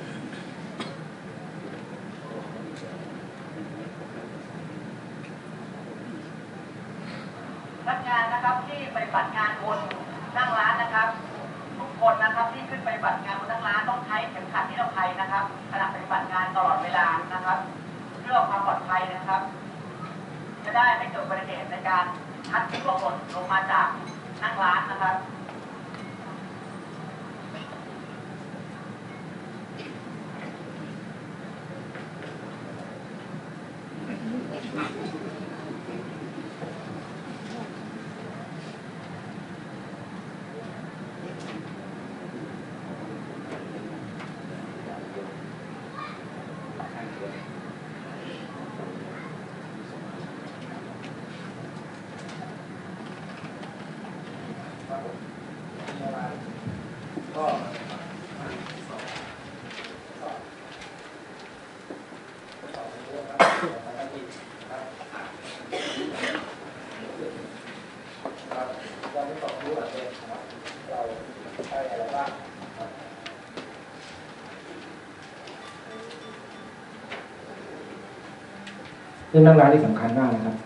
S9: พนักงานนะครับที่ปฏิบัติงานบนนั่งร้านนะครับทุกคนนะครับที่ขึ้นไปปฏิบัติงานบนนั่งร้านต้องใช้เข็มขัดนิรภัยนะครับขณะปฏิบัติงานตลอดเวลานะครับเพื่อความปลอดภัยนะครับจะได้ไม่เกิดอุบัติเหตุในการพัดตัวคนลงมาจากนั่งร้านนะครับ
S1: เรื่องนั่งร้านที่สำคัญมากนะครับ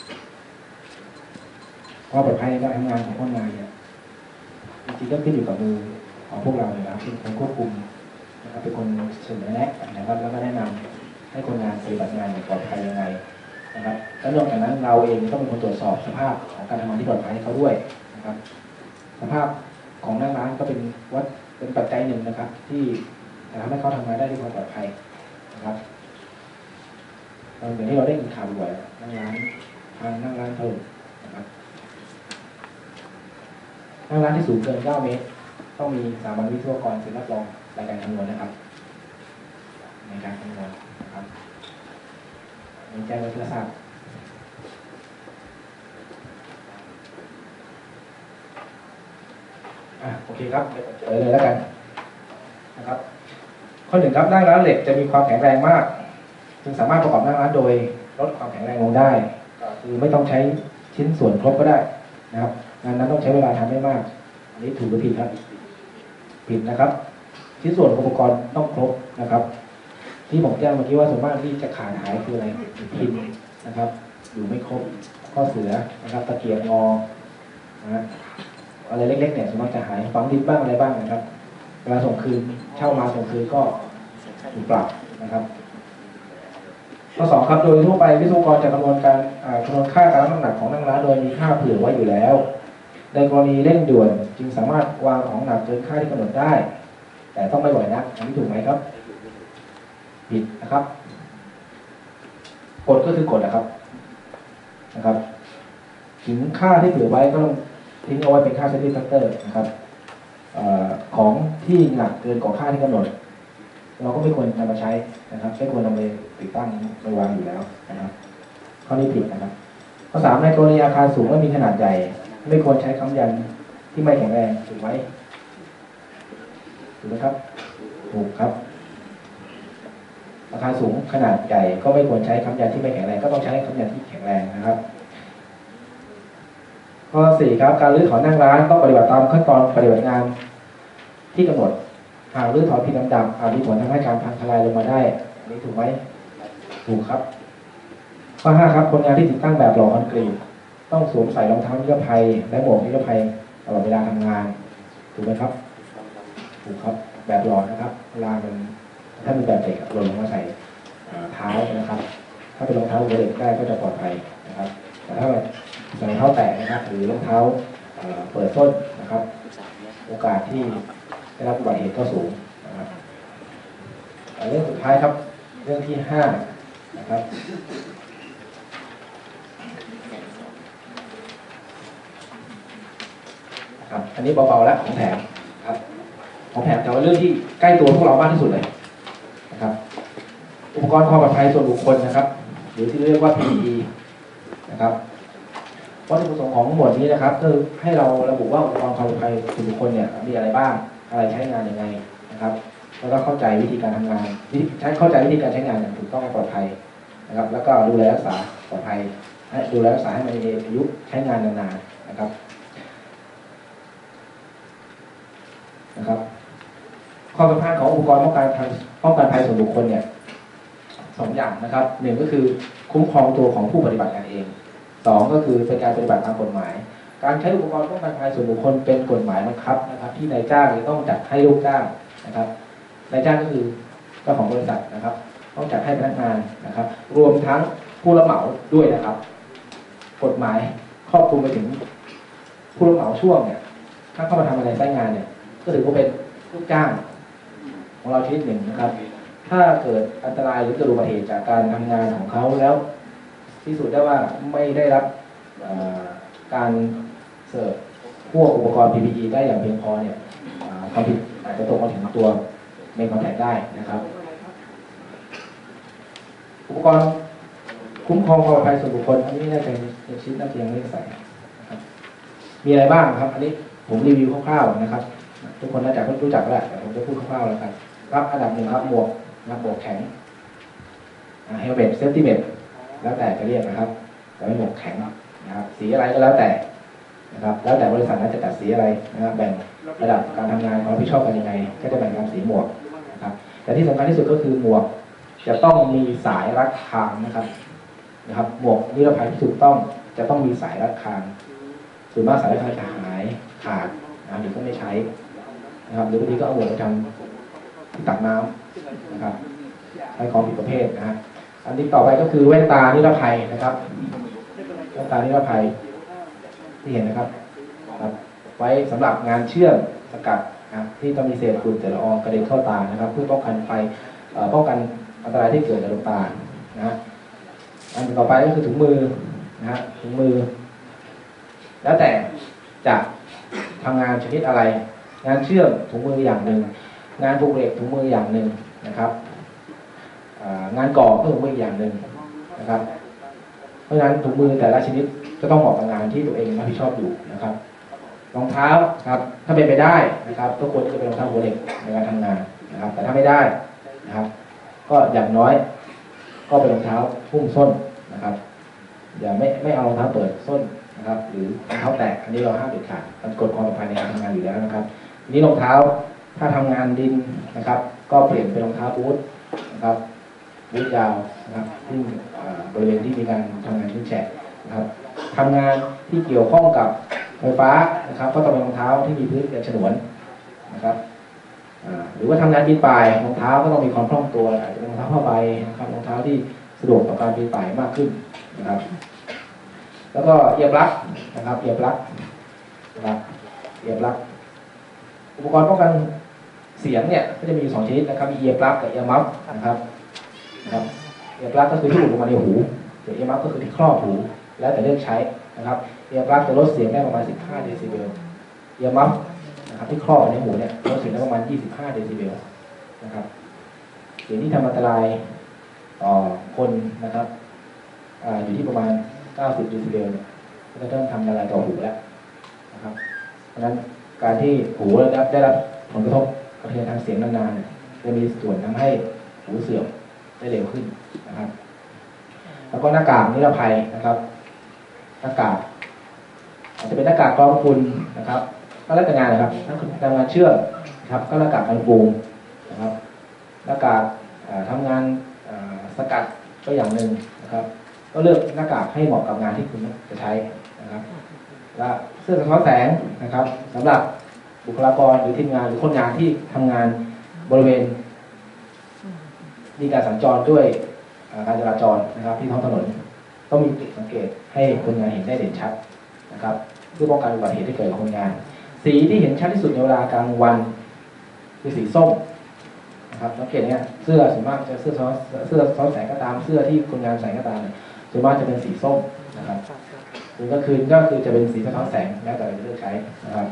S1: ความปลอดภัยในการทำงานของพนักงานเนี่ยจริงๆก็ขึ้นอยู่กับมือของพวกเราเลยนะครับเป็นคนควบคุมนะครับเป็นคนเสนอแนะนะครับแล้วก็แนะนำให้คนงานปฏิบัติงานอย่างปลอดภัยยังไงนะครับแล้วนอกจากนั้นเราเองต้องเป็นคนตรวจสอบสภาพของการทำงานที่ปลอดภัยให้เขาด้วยนะครับสภาพของนั่งร้านก็เป็นปัจจัยหนึ่งนะครับที่จะทำให้เขาทำงานได้ด้วยความปลอดภัยนะครับอย่างที่เราได้ยินข่าวบ่อยนั่งร้านถล่มนะครับนั่งร้านที่สูงเกิน 9 เมตรต้องมีสถาบันวิศวกรเซ็นรับรองรายการคำนวณนะครับในการคำนวณนะครับมีแจ้งไว้เพื่อทราบโอเคครับเลยแล้วกันนะครับข้อหนึ่งครับนั่งร้านเหล็กจะมีความแข็งแรงมากจึงสามารถประกอบนั่งร้านโดยลดความแข็งแรงลงได้คือไม่ต้องใช้ชิ้นส่วนครบก็ได้นะครับงานนั้นต้องใช้เวลาทำไม่มากอันนี้ถูกหรือผิดครับผิดนะครับชิ้นส่วนอุปกรณ์ต้องครบนะครับที่ผมแจ้งเมื่อกี้ว่าส่วนมากที่จะขาดหายคืออะไรพินนะครับอยู่ไม่ครบข้อเสือนะครับตะเกียบงอนะอะไรเล็กๆเนี่ยส่วนมากจะหายฝังดินบ้างอะไรบ้างนะครับเวลาส่งคืนเช่ามาส่งคืนก็ถูกปรับนะครับข้อ 2ครับโดยทั่วไปวิศวกรจะคำนวณค่าการรับน้ำหนักของนั่งร้านโดยมีค่าเผื่อไว้อยู่แล้วในกรณีเร่งด่วนจึงสามารถวางของหนักเกินค่าที่กำหนดได้แต่ต้องไม่บ่อยนักอันนี้ถูกไหมครับผิดนะครับกฎก็คือกฎนะครับถึงค่าที่เผื่อไว้ก็ต้องทิ้งเอาไว้เป็นค่า safety factor นะครับของที่หนักเกินกว่าค่าที่กำหนดเราก็ไม่ควรนำมาใช้นะครับไม่ควรนำไปติดตั้งไปวางอยู่แล้วนะครับข้อนี้ผิดนะครับข้อ 3ในกรณีอาคารสูงและมีขนาดใหญ่ไม่ควรใช้ค้ำยันที่ไม่แข็งแรงถูกไหมถูกไหมครับถูกครับอาคารสูงขนาดใหญ่ก็ไม่ควรใช้ค้ำยันที่ไม่แข็งแรงก็ต้องใช้ค้ำยันที่แข็งแรงนะครับข้อ 4ครับการรื้อถอนนั่งร้านต้องปฏิบัติตามขั้นตอนปฏิบัติงานที่กำหนดหากรื้อถอนผิดลำดับอาจมีผลทำให้การพังทลายลงมาได้อันนี้ถูกไหมถูกครับข้อ 5ครับคนงานที่ติดตั้งแบบหล่อคอนกรีตต้องสวมใส่รองเท้านิรภัยและหมวกนิรภัยตลอดเวลาทำงานถูกไหมครับถูกครับแบบหล่อนะครับเวลามันถ้ามีแบบเด็กหล่นลงมาใส่เท้านะครับถ้าเป็นรองเท้าหัวเด็กได้ก็จะปลอดภัยนะครับแต่ถ้าใส่รองเท้าแตะนะครับหรือรองเท้าเปิดส้นนะครับโอกาสที่ได้รับอุบัติเหตุก็สูงนะครับเรื่องสุดท้ายครับเรื่องที่5นะครับอันนี้เบาๆแล้วของแถมครับของแถมแต่ว่าเรื่องที่ใกล้ตัวพวกเรามากที่สุดเลยนะครับอุปกรณ์ความปลอดภัยส่วนบุคคลนะครับหรือที่เรียกว่า PPE นะครับวัตถุประสงค์ของหมวดนี้นะครับคือให้เราระบุว่าอุปกรณ์ความปลอดภัยส่วนบุคคลเนี่ยมีอะไรบ้างอะไรใช้งานยังไงนะครับแล้วก็เข้าใจวิธีการทำงานเข้าใจวิธีการใช้งานอย่างถูกต้องปลอดภัยนะครับแล้วก็ดูแลรักษาปลอดภัยดูแลรักษาให้มันมีอายุใช้งานนานๆนะครับข้อสำคัญของอุปกรณ์ป้องกันภัยส่วนบุคคลเนี่ย2อย่างนะครับ1ก็คือคุ้มครองตัวของผู้ปฏิบัติงานเอง2ก็คือเป็นการปฏิบัติตามกฎหมายการใช้อุปกรณ์ป้องกันภัยส่วนบุคคลเป็นกฎหมายบังคับนะครับที่นายจ้างจะต้องจัดให้ลูกจ้างนะครับนายจ้างก็คือเจ้าของบริษัทนะครับต้องจัดให้พนักงานนะครับรวมทั้งผู้รับเหมาด้วยนะครับกฎหมายครอบคลุมไปถึงผู้รับเหมาช่วงเนี่ยถ้าเข้ามาทำอะไรใช้งานเนี่ยก็ถือว่าเป็นลูกจ้างของเราชนิดหนึ่งนะครับถ้าเกิดอันตรายหรือเกิดอุบัติเหตุจากการทำงานของเขาแล้วพิสูจน์ได้ว่าไม่ได้รับการเสิร์ฟพวกอุปกรณ์ PPE ได้อย่างเพียงพอเนี่ยความผิดอาจจะตกมาถึงตัวเมนคอนแทคได้นะครับอุปกรณ์คุ้มครองความปลอดภัยส่วนบุคคลอันนี้น่าจะเป็นชิ้นน่าจะยังไม่ใส่นะครับมีอะไรบ้างครับอันนี้ผมรีวิวคร่าวๆนะครับทุกคนน่าจะรู้จักแล้วแต่ผมจะพูดคร่าวๆแล้วกันครับอันดับ1ครับหมวกแข็งเฮลเมตเซฟตี้เมตแล้วแต่จะเรียกนะครับแต่ไม่หมวกแข็งนะครับสีอะไรก็แล้วแต่นะครับแล้วแต่บริษัทนั้นจะจัดสีอะไรนะครับแบ่งระดับการทำงานความรับผิดชอบกันยังไงก็จะแบ่งตามสีหมวกนะครับแต่ที่สำคัญที่สุดก็คือหมวกจะต้องมีสายรัดคางนะครับหมวกนิรภัยที่ถูกต้องจะต้องมีสายรัดคางส่วนมากสายรัดคางจะหายขาดหรือก็ไม่ใช้นะครับหรือบางทีก็เอาหมวกไปทำที่ตักน้ำนะครับใช้ของผิดประเภทนะฮะอันที่ต่อไปก็คือแว่นตานิรภัยนะครับแว่นตานิรภัยที่เห็นนะครับไว้สำหรับงานเชื่อมสกัดที่ต้องมีเศษฝุ่นเศษละอองกระเด็นเข้าตานะครับเพื่อป้องกันไฟป้องกันอันตรายที่เกิดจากดวงตานะอันต่อไปก็คือถุงมือนะฮะถุงมือแล้วแต่จะทำงานชนิดอะไรงานเชื่อมถุงมืออย่างหนึ่งงานผูกเหล็กถุงมืออย่างหนึ่งนะครับงานก่อก็ถุงมืออีกอย่างหนึ่งนะครับเพราะฉะนั้นถุงมือแต่ละชนิดจะต้องเหมาะกับงานที่ตัวเองรับผิดชอบอยู่นะครับรองเท้าครับถ้าเป็นไปได้นะครับก็ควรจะเป็นรองเท้าหัวเหล็กในการทำงานนะครับแต่ถ้าไม่ได้นะครับก็อย่างน้อยก็เป็นรองเท้าหุ้มส้นนะครับอย่าไม่เอารองเท้าเปิดส้นนะครับหรือรองเท้าแตกอันนี้เราห้ามเด็ดขาดมันกฎความปลอดภัยในการทำงานอยู่แล้วนะครับทีนี้รองเท้าถ้าทำงานดินนะครับก็เปลี่ยนเป็นรองเท้าบูทนะครับบูทยาวนะครับที่บริเวณที่มีการทำงานชื้นแฉะนะครับทำงานที่เกี่ยวข้องกับไฟฟ้านะครับก็ต้องเป็นรองเท้าที่มีพื้นเป็นฉนวนนะครับหรือว่าทำงานปีนป่ายรองเท้าก็ต้องมีความคล่องตัวอาจจะเป็นรองเท้าผ้าใบนะครับรองเท้าที่สะดวกต่อการปีนป่ายมากขึ้นนะครับแล้วก็เอียบลักนะครับเอียบลักนะครับเอียบลักอุปกรณ์ป้องกันเสียงเนี่ยก็จะมี2ชนิดนะครับมีเอียบลักกับเอียมัฟนะครับเอียบลักก็คือที่หลุดลงมาในหูส่วนเอียมัฟก็คือที่ครอบหูแล้วแต่เลือกใช้นะครับเอียบลักจะลดเสียงได้ประมาณ15 เดซิเบลเอียมัฟนะครับที่ครอบในหูเนี่ยลดเสียงได้ประมาณ25 เดซิเบลนะครับเสียงที่ทำอันตรายต่อคนนะครับอยู่ที่ประมาณ90 เดซิเบลเนี่ยก็ต้องทำอันตรายต่อหูแล้วนะครับเพราะฉะนั้นการที่หูได้รับผลกระทบกระเทือนทางเสียงนานๆเนี่ยจะมีส่วนทำให้หูเสื่อมได้เร็วขึ้นนะครับแล้วก็หน้ากากนิรภัยนะครับหน้ากากอาจจะเป็นหน้ากากกรองฝุ่นนะครับก็แล้วแต่งานนะครับถ้าทำงานเชื่อมนะครับก็หน้ากากกันฟูงนะครับหน้ากากทำงานสกัดก็อย่างหนึ่งนะครับก็เลือกหน้ากากให้เหมาะกับงานที่คุณจะใช้นะครับและเสื้อสะท้อนแสงนะครับสำหรับบุคลากรหรือทีมงานหรือคนงานที่ทำงานบริเวณมีการสัญจรด้วยการจราจรนะครับที่ท้องถนนต้องมีจุดสังเกตให้คนงานเห็นได้เด่นชัดนะครับเพื่อป้องกันอุบัติเหตุที่เกิดกับคนงานสีที่เห็นชัดที่สุดในเวลากลางวันคือสีส้มนะครับสังเกตเนี่ยเสื้อส่วนมากจะเสื้อซ้อนแสงก็ตามเสื้อที่คนงานใส่ก็ตามส่วนมากจะเป็นสีส้มนะครับหรือกลางคืนก็คือจะเป็นสีสะท้อนแสงแล้วแต่เราจะเลือกใช้นะครับ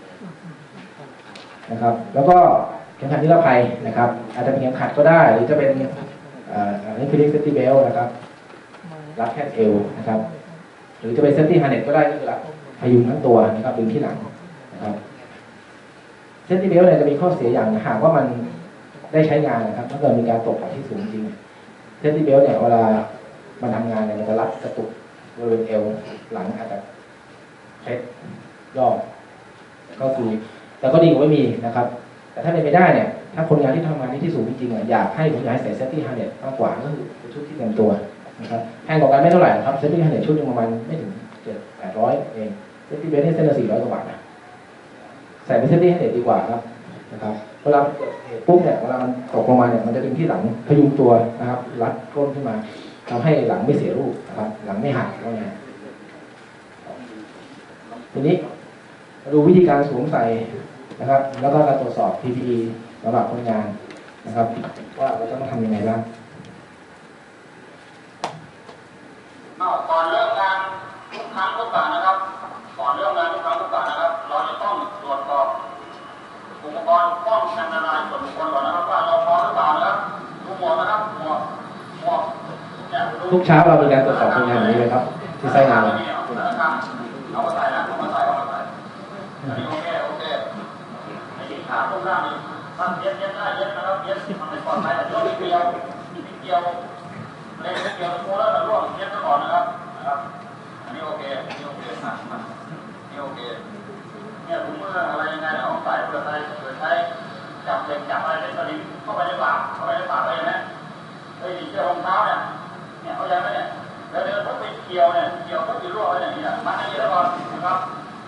S1: แล้วก็เข็มขัดนิรภัยนะครับอาจจะเป็นเข็มขัดก็ได้หรือจะเป็นนี่คือเรียกเซฟตี้เบลนะครับรัดแค่เอวนะครับหรือจะเป็นเซฟตี้ฮาร์เน็ตก็ได้ก็คือรัดพยุงทั้งตัวนะครับดึงที่หลังนะครับเซฟตี้เบลเนี่ยจะมีข้อเสียอย่างหากว่ามันได้ใช้งานนะครับถ้าเกิดมีการตกจากที่สูงจริงเซฟตี้เบลเนี่ยเวลามันทำงานเนี่ยมันจะรัดกระตุกบริเวณเอวหลังอาจจะเคล็ดย่อก็คือแต่ก็ดีกว่าไม่มีนะครับแต่ถ้าเป็นไปได้เนี่ยถ้าคนงานที่ทำงานที่สูงจริงๆอยากให้ผมอยากให้ใส่เซฟตี้ฮาร์เน็ตมากกว่าก็คือชุดที่เต็มตัวนะครับแพงกว่ากันไม่เท่าไหร่ครับเซฟตี้ฮาร์เน็ตชุดนึงประมาณไม่ถึง700-800เองเซฟตี้เบลนี่เส้นละ400 กว่าบาทนะใส่เป็นเซฟตี้ฮาร์เน็ตดีกว่าครับนะครับเวลาเกิดเหตุปุ๊บเนี่ยเวลามันตกลงมาเนี่ยมันจะดึงที่หลังพยุงตัวนะครับรัดก้นขึ้นมาทำให้หลังไม่เสียรูปนะครับหลังไม่หักก็ไงทีนี้มาดูวิธีการสวมใส่นะครับแล้วก็การตรวจสอบ PPE สำหรับคนงานนะครับว่าเราต้องทำยังไงบ้าง
S8: ก่อนเริ่มงานทุกครั้งทุกการนะครับก่อนเริ่มงานทุกครั้งทุกการนะครับเราจะต้องตรวจสอบอุปกรณ์ป้องกันอันตรายส่วนบุคคลก่อนนะครับว่าเราพร้อมหรือเปล่านะครับดูหมวกนะครับหมวก
S1: ทุกเช้าเรามีการตรวจสอบคนงานอย่างนี้เลยครับที่ไซต์งาน
S8: เอามาใส่นะเอามาใส่อันนี้โอเคไม่ติดขาตรงหน้านี่ถ้าเย็นได้เย็นนะครับเย็นทำให้ปลอดภัยโยนนิดเดียวเลยนิดเดียวตัวแล้วร่วงเย็นซะก่อนนะครับอันนี้โอเคนี่โอเคเนี่ยถุงมืออะไรยังไงเอาใส่เพื่อใช้จับเหล็กจับอะไรในสลิงเข้าไปในปากอะไรนะเฮ้ยเชือกรองเท้าเนี่ยเอาอย่างไรเนี่ยแล้วเดินพวกไปเกี่ยวก็จะรั่วไปอย่างนี้มันอย่างนี้แล้วก่อนนะครับ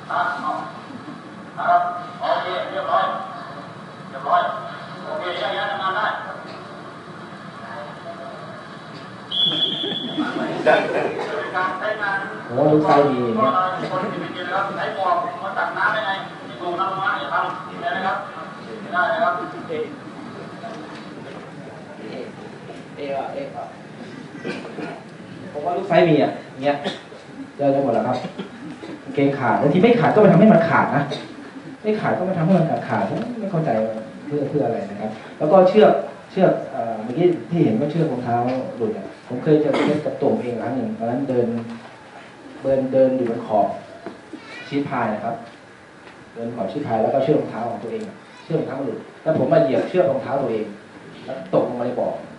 S8: นะครับโอเคเรียบร้อยโอเคอย่างนี้ทำงานได้การใช้งาน
S1: ลูกไส้ดี
S8: คนที่เป็นนะครับใช้หมวกมาตักน้ำได้ไงที่ดูน้ำมันอย่าทำได้นะครับได้นะครับ
S1: ผมว่าลูกไซส์มีเงี้ยเจอกันหมดแล้วครับเกงขาดบางทีไม่ขาดก็ไปทำให้มันขาดนะไม่ขาดก็มาทำให้มันขาดไม่เข้าใจเพื่ออะไรนะครับแล้วก็เชือกเชือกเมื่อกี้ที่เห็นว่าเชือกรองเท้าหลุดผมเคยเจอเคสกับตัวเองครั้งหนึ่งตอนนั้นเดินอยู่บนขอบชีพายนะครับเดินขอบชีพายแล้วก็เชือกรองเท้าของตัวเองเชือกรองเท้าหลุดแล้วผมมาเหยียบเชือกรองเท้าตัวเองแล้วตกลงมาใน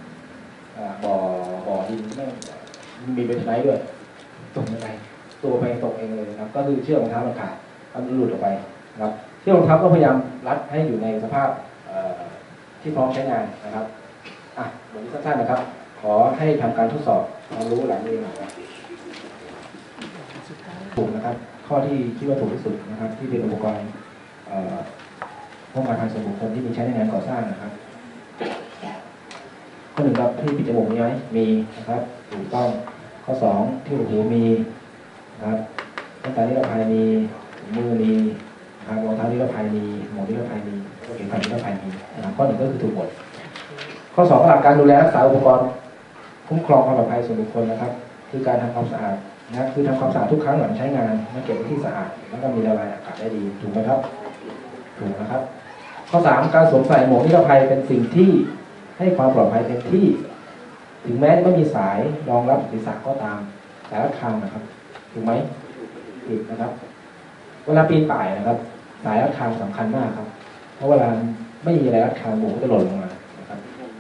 S1: บ่อดินไม่มีเบนไนท์ด้วยตกยังไงตัวไปตกเองเลยนะครับก็คือเชือกรองเท้ามันขาดมันหลุดออกไปนะครับเชือกรองเท้าก็พยายามรัดให้อยู่ในสภาพที่พร้อมใช้งานนะครับวันนี้สั้นๆนะครับขอให้ทำการทดสอบความรู้หลังเรียนนะครับถูกนะครับข้อที่คิดว่าถูกที่สุดนะครับที่เป็นอุปกรณ์ป้องกันภัยส่วนบุคคลที่มีใช้ในงานก่อสร้างนะครับข้อ 1ครับที่ปิดจมูกมีไหมมีนะครับถูกต้องข้อ 2ที่หูมีนะครับแว่นตานิรภัยมีมือมีนะครับรองเท้านิรภัยมีหมวกนิรภัยมีเข็มขัดนิรภัยมีนะครับข้อ 1ก็คือถูกหมดข้อ 2หลักการดูแลรักษาอุปกรณ์คุ้มครองความปลอดภัยส่วนบุคคลนะครับคือการทำความสะอาดนะคือทำความสะอาดทุกครั้งหลังใช้งานให้เก็บไว้ที่สะอาดแล้วก็มีระบายอากาศได้ดีถูกไหมครับถูกนะครับข้อ 3การสวมใส่หมวกนิรภัยเป็นสิ่งที่ให้ความปลอดภัยเต็มที่ถึงแม้ไม่มีสายรองรับศีรษะก็ตามสายรัดคางนะครับถูกไหมถูกนะครับเวลาปีนป่ายนะครับสายรัดคางสำคัญมากครับเพราะเวลาไม่มีอะไรรัดคางหมวกก็จะหล่นลงมานะครับ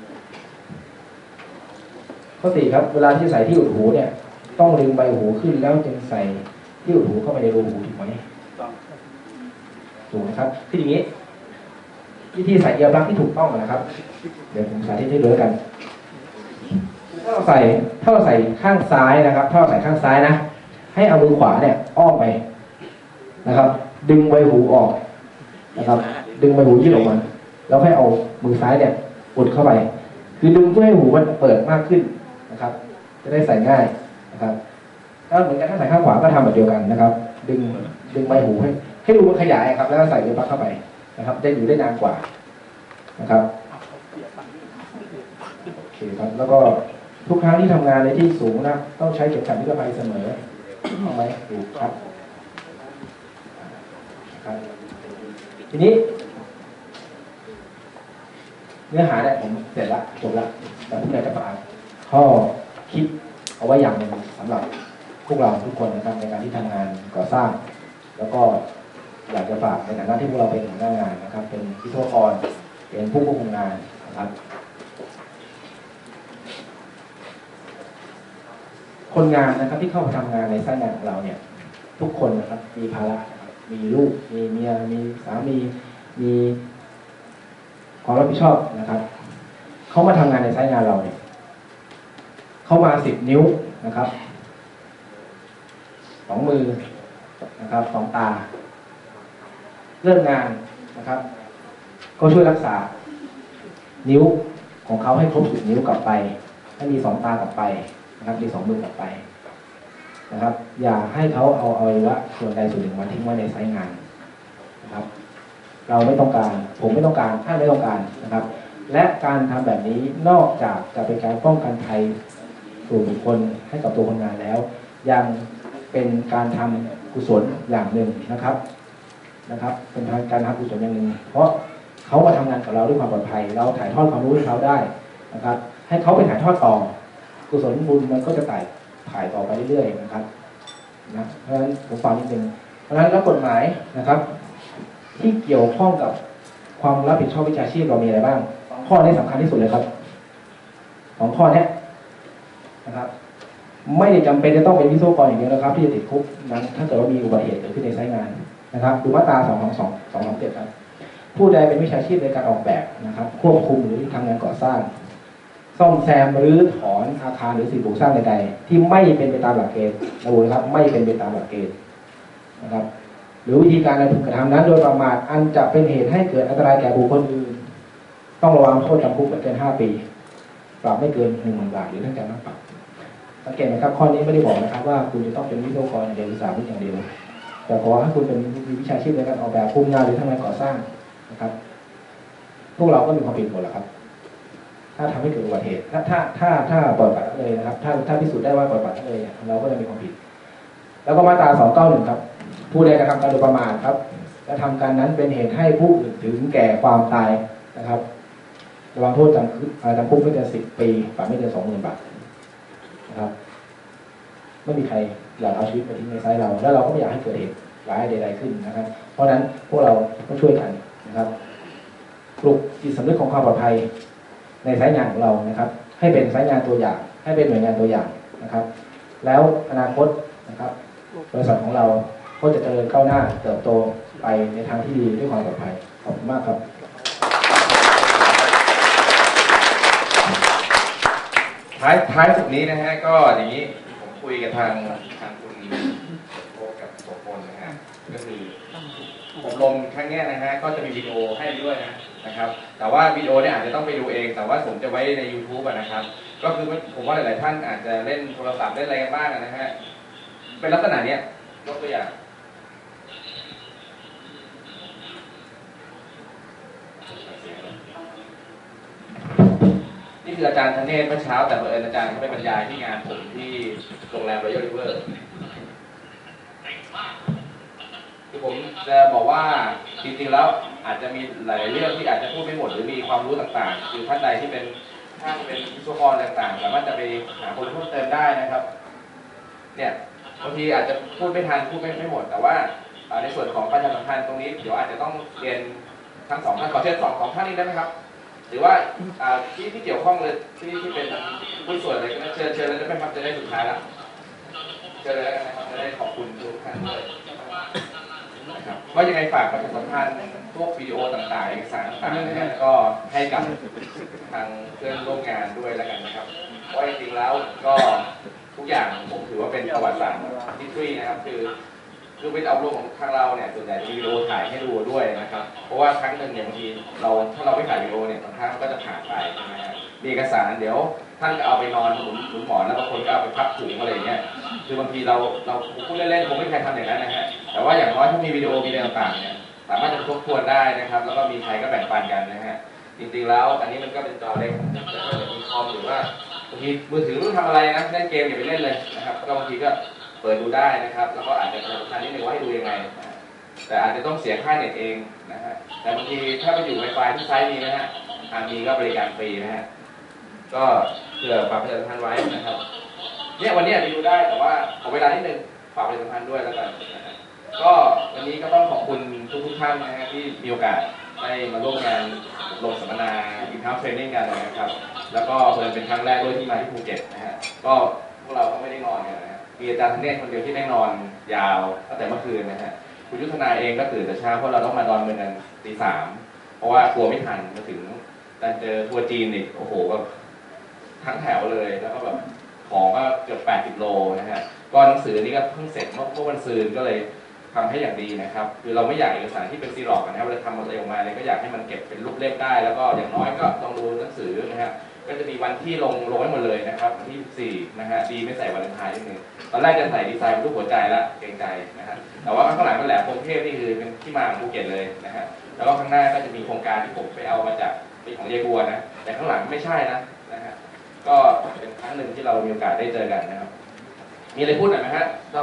S1: ข้อ 4ครับเวลาที่ใส่ที่อุดหูเนี่ยต้องดึงใบหูขึ้นแล้วจึงใส่ที่อุดหูเข้าไปในรูหูถูกไหมถูกนะครับคืออย่างนี้วิธีใส่เอียร์ปลั๊กที่ถูกต้องนะครับเดี๋ยวผมสาธิตให้ดูแล้วกันถ้าเราใส่ข้างซ้ายนะครับถ้าเราใส่ข้างซ้ายนะให้เอามือขวาเนี่ยอ้อมไปนะครับดึงใบหูออกนะครับดึงใบหูยืดออกมาแล้วให้เอามือซ้ายเนี่ยอุดเข้าไปคือดึงเพื่อให้หูมันเปิดมากขึ้นนะครับจะได้ใส่ง่ายนะครับถ้าเหมือนกันถ้าใส่ข้างขวาก็ทำแบบเดียวกันนะครับดึงใบหูให้ดูมันขยายครับแล้วก็ใส่เอียร์ปลั๊กเข้าไปนะครับจะอยู่ได้นานกว่านะครับโอเคครับแล้วก็ทุกครั้งที่ทำงานในที่สูงนะต้องใช้เข็มขัดนิรภัยเสมอเอาไหมถูกครับทีนี้เนื้อหาเนี่ยผมเสร็จแล้วจบแล้วแต่ผมอยากจะฝากข้อคิดเอาไว้อย่างหนึ่งสำหรับพวกเราทุกคนนะครับในการที่ทำงานก่อสร้างแล้วก็อยากจะฝากในฐานะที่พวกเราเป็นหัวหน้างานนะครับเป็นวิศวกรเป็นผู้ควบคุมงานนะครับคนงานนะครับที่เข้ามาทำงานในไซต์งานของเราเนี่ยทุกคนนะครับมีภาระมีลูกมีเมียมีสามีมีความรับผิดชอบนะครับเขามาทำงานในไซต์งานเราเนี่ยเขามา10 นิ้วนะครับ2 มือนะครับ2 ตาเรื่องงานนะครับก็ช่วยรักษานิ้วของเขาให้ครบ10 นิ้วกลับไปให้มี2 ตากลับไปนะครับมี2 มือกลับไปนะครับอย่าให้เขาเอาอวัยวะส่วนใดส่วนหนึ่งมาทิ้งไว้ในไซต์งานนะครับเราไม่ต้องการผมไม่ต้องการท่านไม่ต้องการนะครับและการทำแบบนี้นอกจากจะเป็นการป้องกันภัยส่วนบุคคลให้กับตัวคนงานแล้วยังเป็นการทำกุศลอย่างหนึ่งนะครับเป็นการทำกุศลอย่างหนึ่งเพราะเขามาทำงานกับเราด้วยความปลอดภัยเราถ่ายทอดความรู้ให้เขาได้นะครับให้เขาไปถ่ายทอดต่อกุศลบุญมันก็จะถ่ายต่อไปเรื่อยๆนะครับนะเพราะฉะนั้นผมฟังนิดนึงเพราะฉะนั้นแล้วกฎหมายนะครับที่เกี่ยวข้องกับความรับผิดชอบวิชาชีพเรามีอะไรบ้าง2 ข้อนี้สำคัญที่สุดเลยครับ2 ข้อนี้นะครับไม่ได้จำเป็นจะต้องเป็นวิศวกรอย่างเดียวนะครับที่จะติดคุกนั้นถ้าเกิดว่ามีอุบัติเหตุเกิดขึ้นในไซต์งานนะครับดูมาตรา227ครับผู้ใดเป็นวิชาชีพในการออกแบบนะครับควบคุมหรือทำงานก่อสร้างซ่อมแซมหรือถอนอาคารหรือสิ่งปลูกสร้างใดๆที่ไม่เป็นไปตามหลักเกณฑ์ระบุนะครับไม่เป็นไปตามหลักเกณฑ์นะครับหรือวิธีการการกระทำนั้นโดยประมาทอันจะเป็นเหตุให้เกิดอันตรายแก่บุคคลอื่นต้องระวังโทษจำคุกไม่เกิน5 ปีปรับไม่เกิน10,000 บาทหรือทั้งจำทั้งปรับสังเกตไหมครับข้อนี้ไม่ได้บอกนะครับว่าคุณจะต้องเป็นวิศวกรอย่างเดียวหรือสาวิชอย่างเดียวแต่ขอให้คุณเป็นวิชาชีพในการออกแบบภูมิงานหรือทำงานก่อสร้างนะครับพวกเราก็มีความผิดหมดแหละครับถ้าทำให้เกิดอุบัติเหตุถ้าปล่อยปละละเลยนะครับถ้าพิสูจน์ได้ว่าปล่อยปละละเลยเราก็จะมีความผิดแล้วก็มาตรา291ครับผู้ใดกระทำการโดยประมาทครับกระทำการนั้นเป็นเหตุให้ผู้อื่นถึงแก่ความตายนะครับระวังโทษจำคุกไม่เกิน10 ปีปรับไม่เกิน 20,000 บาทนะครับไม่มีใครอยากเอาชีวิตไปทิ้งในไซต์เราแล้วเราก็ไม่อยากให้เกิดเหตุร้ายใดๆขึ้นนะครับเพราะฉะนั้นพวกเราต้องช่วยกันนะครับปลุกจิตสำนึกของความปลอดภัยในไซต์งานของเรานะครับให้เป็นไซต์งานตัวอย่างให้เป็นหน่วยงานตัวอย่างนะครับแล้วอนาคตนะครับบริษัทของเราก็จะเจริญก้าวหน้าเติบโตไปในทางที่ดีด้วยความปลอดภัยขอบคุณมากครับ
S10: ท้ายสุดนี้นะฮะก็อย่างนี้ผมคุยกับทางคุณโอ๊คกับโสพลนะฮะก็คืออบรมครั้งนี้นะฮะก็จะมีวิดีโอให้ด้วยนะครับแต่ว่าวิดีโอเนี่ยอาจจะต้องไปดูเองแต่ว่าผมจะไว้ใน YouTube นะครับก็คือผมว่าหลายๆท่านอาจจะเล่นโทรศัพท์เล่นอะไรกันบ้างนะฮะเป็นลักษณะเนี้ยยกตัวอย่างนี่คืออาจารย์ธเนศเมื่อเช้าแต่บังเอิญอาจารย์เขาไปบรรยายที่งานผมที่โรงแรมรอยัลริเวอร์คือผมจะบอกว่าจริงๆแล้วอาจจะมีหลายเรื่องที่อาจจะพูดไม่หมดหรือมีความรู้ต่างๆคือท่านใดที่เป็นวิศวกรต่างๆสามารถจะไปหาคนเพิ่มเติมได้นะครับเนี่ยบางทีอาจจะพูดไม่ทันพูดไม่หมดแต่ว่าในส่วนของประชาสัมพันธ์ตรงนี้เดี๋ยวอาจจะต้องเรียนทั้งสองท่านขอเชิญสองท่านนี้ได้ไหมครับหรือว่าที่เกี่ยวข้องเลยที่เป็นผู้ส่วนอะไรก็เชิญเลยได้ไหมครับจะได้สุดท้ายแล้วเชิญเลยแล้วกันนะครับจะได้ขอบคุณทุกท่านด้วยนะครับก็ยังไงฝากประชาสัมพันธ์พวกวิดีโอต่างๆเอกสารต่างๆนะก็ให้กับทางเพื่อนร่วมงานด้วยแล้วกันนะครับเพราะจริงๆแล้วก็ทุกอย่างผมถือว่าเป็นประวัติศาสตร์historyนะครับคือเป็นเอารมณ์ของทางเราเนี่ยส่วนใหญ่มีวิดีโอถ่ายให้ดูด้วยนะครับเพราะว่าครั้งหนึ่งเนี่ยบางทีถ้าเราไม่ถ่ายวิดีโอเนี่ยบางครั้งก็จะผ่านไปใช่ไหมครับมีเอกสารเดี๋ยวท่านก็เอาไปนอนหนุนหมอนแล้วบางคนก็เอาไปพับถุงอะไรอย่างเงี้ยคือบางทีเราพูดเล่นๆคงไม่มีใครทำอย่างนั้นนะฮะแต่ว่าอย่างน้อยถ้ามีวิดีโอมีอะไรต่างๆเนี่ยสามารถจะทบทวนได้นะครับแล้วก็มีใครก็แบ่งปันกันนะฮะจริงๆแล้วอันนี้มันก็เป็นจอเล็กจะมีคอมหรือว่าบางทีมือถือไม่รู้ทำอะไรนะเล่นเกมอย่าไปเล่นเลยนะครับก็บางทีก็เปิดดูได้นะครับแล้วก็อาจจะสำคัญนิดนึงว่าให้ดูยังไงแต่อาจจะต้องเสียค่าเน็ตเองนะฮะแต่บางทีถ้าไปอยู่ Wi-Fi ที่ไซต์มีนะฮะมีก็บริการฟรีนะฮะก็เพื่อฝากประชาสัมพันธ์ไว้นะครับเนี่ยวันนี้ไปดูได้แต่ว่าขอเวลานิดนึงฝากประชาสัมพันธ์ด้วยแล้วกันนะฮะก็วันนี้ก็ต้องขอบคุณทุกท่านนะฮะที่มีโอกาสได้มาร่วมงานลงสัมมนาอินเฮ้าส์เทรนนิ่งกันนะครับแล้วก็เป็นครั้งแรกด้วยที่มาที่ภูเก็ตนะฮะก็พวกเราก็ไม่ได้นอนกันนะฮะมีอาจารย์ธเนศคนเดียวที่ได้นอนยาวตั้งแต่เมื่อคืนนะฮะคุณยุทธนาเองก็ตื่นแต่เช้าเพราะเราต้องมาดอนเมืองกันตี 3เพราะว่ากลัวไม่ทันมาถึงดันเจอทัวร์จีนอีกโอ้โหแบบทั้งแถวเลยแล้วก็แบบของก็เกือบ80 โลนะฮะก็หนังสือนี้ก็เพิ่งเสร็จเมื่อวันซืนก็เลยทำให้อย่างดีนะครับคือเราไม่อยากเอกสารที่เป็นซีร็อกนะครับเราทำอะไรออกมาเลยก็อยากให้มันเก็บเป็นรูปเล่มได้แล้วก็อย่างน้อยก็ต้องดูหนังสือนะฮะก็จะมีวันที่ลงไว้หมดเลยนะครับวันที่14นะฮะดีไม่ใส่วันเลนไทน์นิดนึงตอนแรกจะใส่ดีไซน์เป็นรูปหัวใจละเกรงใจนะฮะแต่ว่าข้างหลังก็แหลมพรหมเทพนี่คือเป็นที่มาของภูเก็ตเลยนะฮะแล้วก็ข้างหน้าก็จะมีโครงการที่ผมไปเอามาจากเป็นของเยบัวนะแต่ข้างหลังไม่ใช่นะฮะก็เป็นครั้งหนึ่งที่เรามีโอกาสได้เจอกันนะครับมีอะไรพูดหน่อยไหมฮะต้อง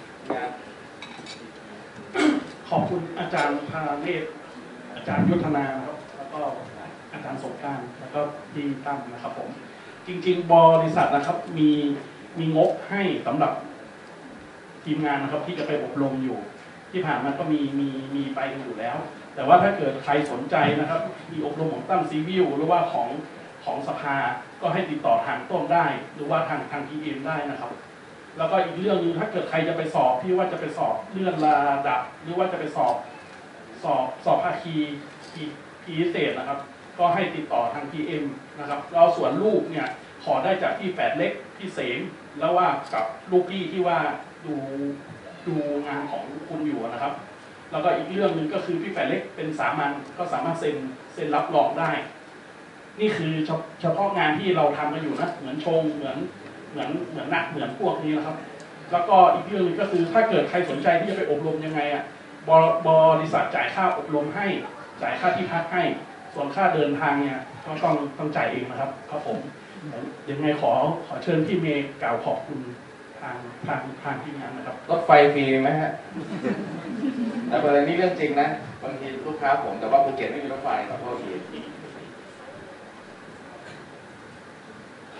S11: ขอบคุณอาจารย์พาเนศอาจารย์ยุทธนาครับแล้วก็อาจารย์สงกรานต์แล้วก็พี่ตั้มนะครับผมจริงๆบริษัทนะครับมีงบให้สำหรับทีมงานนะครับที่จะไปอบรมอยู่ที่ผ่านมาก็มีไปอยู่แล้วแต่ว่าถ้าเกิดใครสนใจนะครับมีอบรมของตั้มซีวิวหรือว่าของสภาก็ให้ติดต่อทางต้นได้หรือว่าทางพีเอ็มได้นะครับแล้วก็อีกเรื่องนึงถ้าเกิดใครจะไปสอบที่ว่าจะไปสอบเลื่อนระดับหรือว่าจะไปสอบภาคีพิเศษนะครับก็ให้ติดต่อทาง PM นะครับเราส่วนลูกเนี่ยขอได้จากพี่แฝดเล็กพี่เสมแล้วว่ากับลูกพี่ที่ว่าดูงานของคุณอยู่นะครับแล้วก็อีกเรื่องนึงก็คือพี่แฝดเล็กเป็นสามัญก็สามารถเซ็นรับรองได้นี่คือเฉพาะงานที่เราทำกันอยู่นะเหมือนชงเหมือนนักเหมือนพวกนี้นะครับแล้วก็อีกเรื่องนึงก็คือถ้าเกิดใครสนใจที่จะไปอบรมยังไงอ่ะบริษัทจ่ายค่าอบรมให้จ่ายค่าที่พักให้ส่วนค่าเดินทางเนี่ยก็ต้องจ่ายเองนะครับครับผมยังไงขอเชิญพี่เมย์กล่าวขอบคุณทางทีมงานนะครับ
S10: รถไฟฟรีไหมฮะแต่ประเด็นนี้เรื่องจริงนะบางทีลูกค้าผมแต่ว่าภูเก็ตไม่มีรถไฟขอโทษที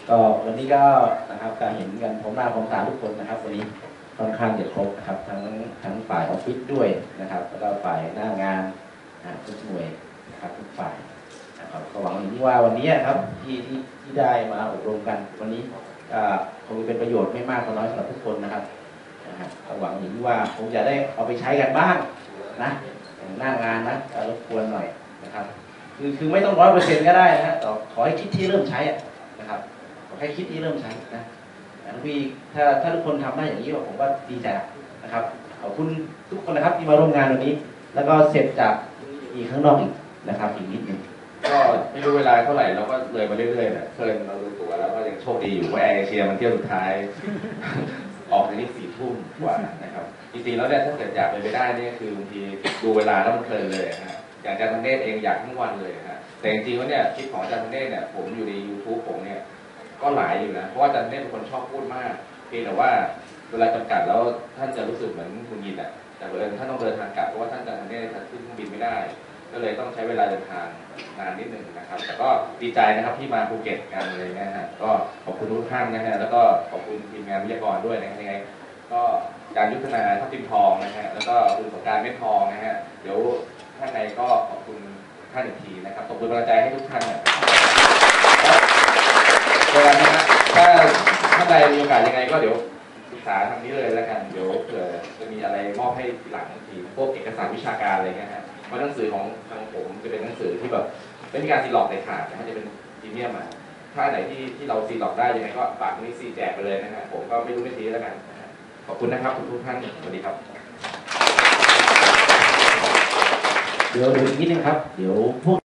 S12: ก็วันนี้ก็นะครับการเห็นกันพร้อมหน้าพร้อมตาทุกคนนะครับวันนี้ค่อนข้างจะครบนะครับทั้งฝ่ายออฟฟิศด้วยนะครับแล้วก็ฝ่ายหน้างานทุกหน่วยนะครับทุกฝ่ายนะครับก็หวังอย่างนี้ว่าวันนี้ครับที่ได้มาอบรมกันวันนี้คงเป็นประโยชน์ไม่มากก็น้อยสำหรับทุกคนนะครับก็หวังอย่างนี้ว่าคงจะได้เอาไปใช้กันบ้างนะหน้างานนะรบกวนหน่อยนะครับคือไม่ต้อง100%ก็ได้นะแต่ขอให้คิดที่เริ่มใช้นะครับขอให้คิดที่เริ่มใช้นะพี่ถ้าทุกคนทำได้อย่างนี้ผมก็ดีใจนะครับขอบคุณทุกคนนะครับที่มาร่วมงานวันนี้แล้วก็เสร็จจากอีกข้างนอกอีกนะครับอีกนิดนึง
S10: ก็ไม่รู้เวลาเท่าไหร่เราก็เลยมาเรื่อยๆนะเพิ่นเรารู้ตัวแล้วก็ยังโชคดีอยู่ว่าแอร์เอเชียมันเที่ยวสุดท้าย ออกในนี้4 ทุ่มกว่านะครับจริงๆแล้วเนี่ยถ้าเกิดอยากไปได้เนี่ยคือบางทีดูเวลาแล้วมันเพลินเลยนะอย่างอาจารย์ธเนศเองอยากทั้งวันเลยนะแต่จริงๆแล้วเนี่ยคลิปของอาจารย์ธเนศเนี่ยผมอยู่ใน YouTube ผมเนี่ยก็หลายอยู่นะเพราะว่าอาจารย์ธเนศเป็นคนชอบพูดมากเพียงแต่ว่าเวลาจำกัดแล้วท่านจะรู้สึกเหมือนหงุดหงิดแต่เผอิญท่านต้องเดินทางกลับเพราะว่าท่านอาจารย์ธเนศขึ้นเครื่องบินไม่ได้ก็เลยต้องใช้เวลาเดินทางนานนิดหนึ่งนะครับแต่ก็ดีใจนะครับที่มาภูเก็ตกันเลยนะฮะก็ขอบคุณทุกท่านนะฮะแล้วก็ขอบคุณทีมงานวิทยากรด้วยนะครับยังไงก็การยุทธนาทัพทิมทองนะฮะแล้วก็คุณสงกรานต์เม็ดทองนะฮะเดี๋ยวท่านในก็ขอบคุณท่านอีกทีนะครับขอบคุณกำลังใจให้ทุกท่านนะเวลานะฮะถ้าท่านใดมีโอกาสยังไงก็เดี๋ยวปรึกษาทางนี้เลยแล้วกันเดี๋ยวเผื่อจะมีอะไรมอบให้ทีหลังทีพวกเอกสารวิชาการอะไรเงี้ยฮะเพราะหนังสือของทางผมจะเป็นหนังสือที่แบบไม่มีการซีล็อกในขาดนะฮะจะเป็นพรีเมียมมาถ้าไหนที่เราซีล็อกได้ยังไงก็ฝากนี้ซีแจกไปเลยนะฮะผมก็ไม่รู้ไม่ทีแล้วกันขอบคุณนะครับทุกท่านสวัสดีครับ
S12: เดี๋ยวอีกนิดนึงครับเดี๋ยวพวก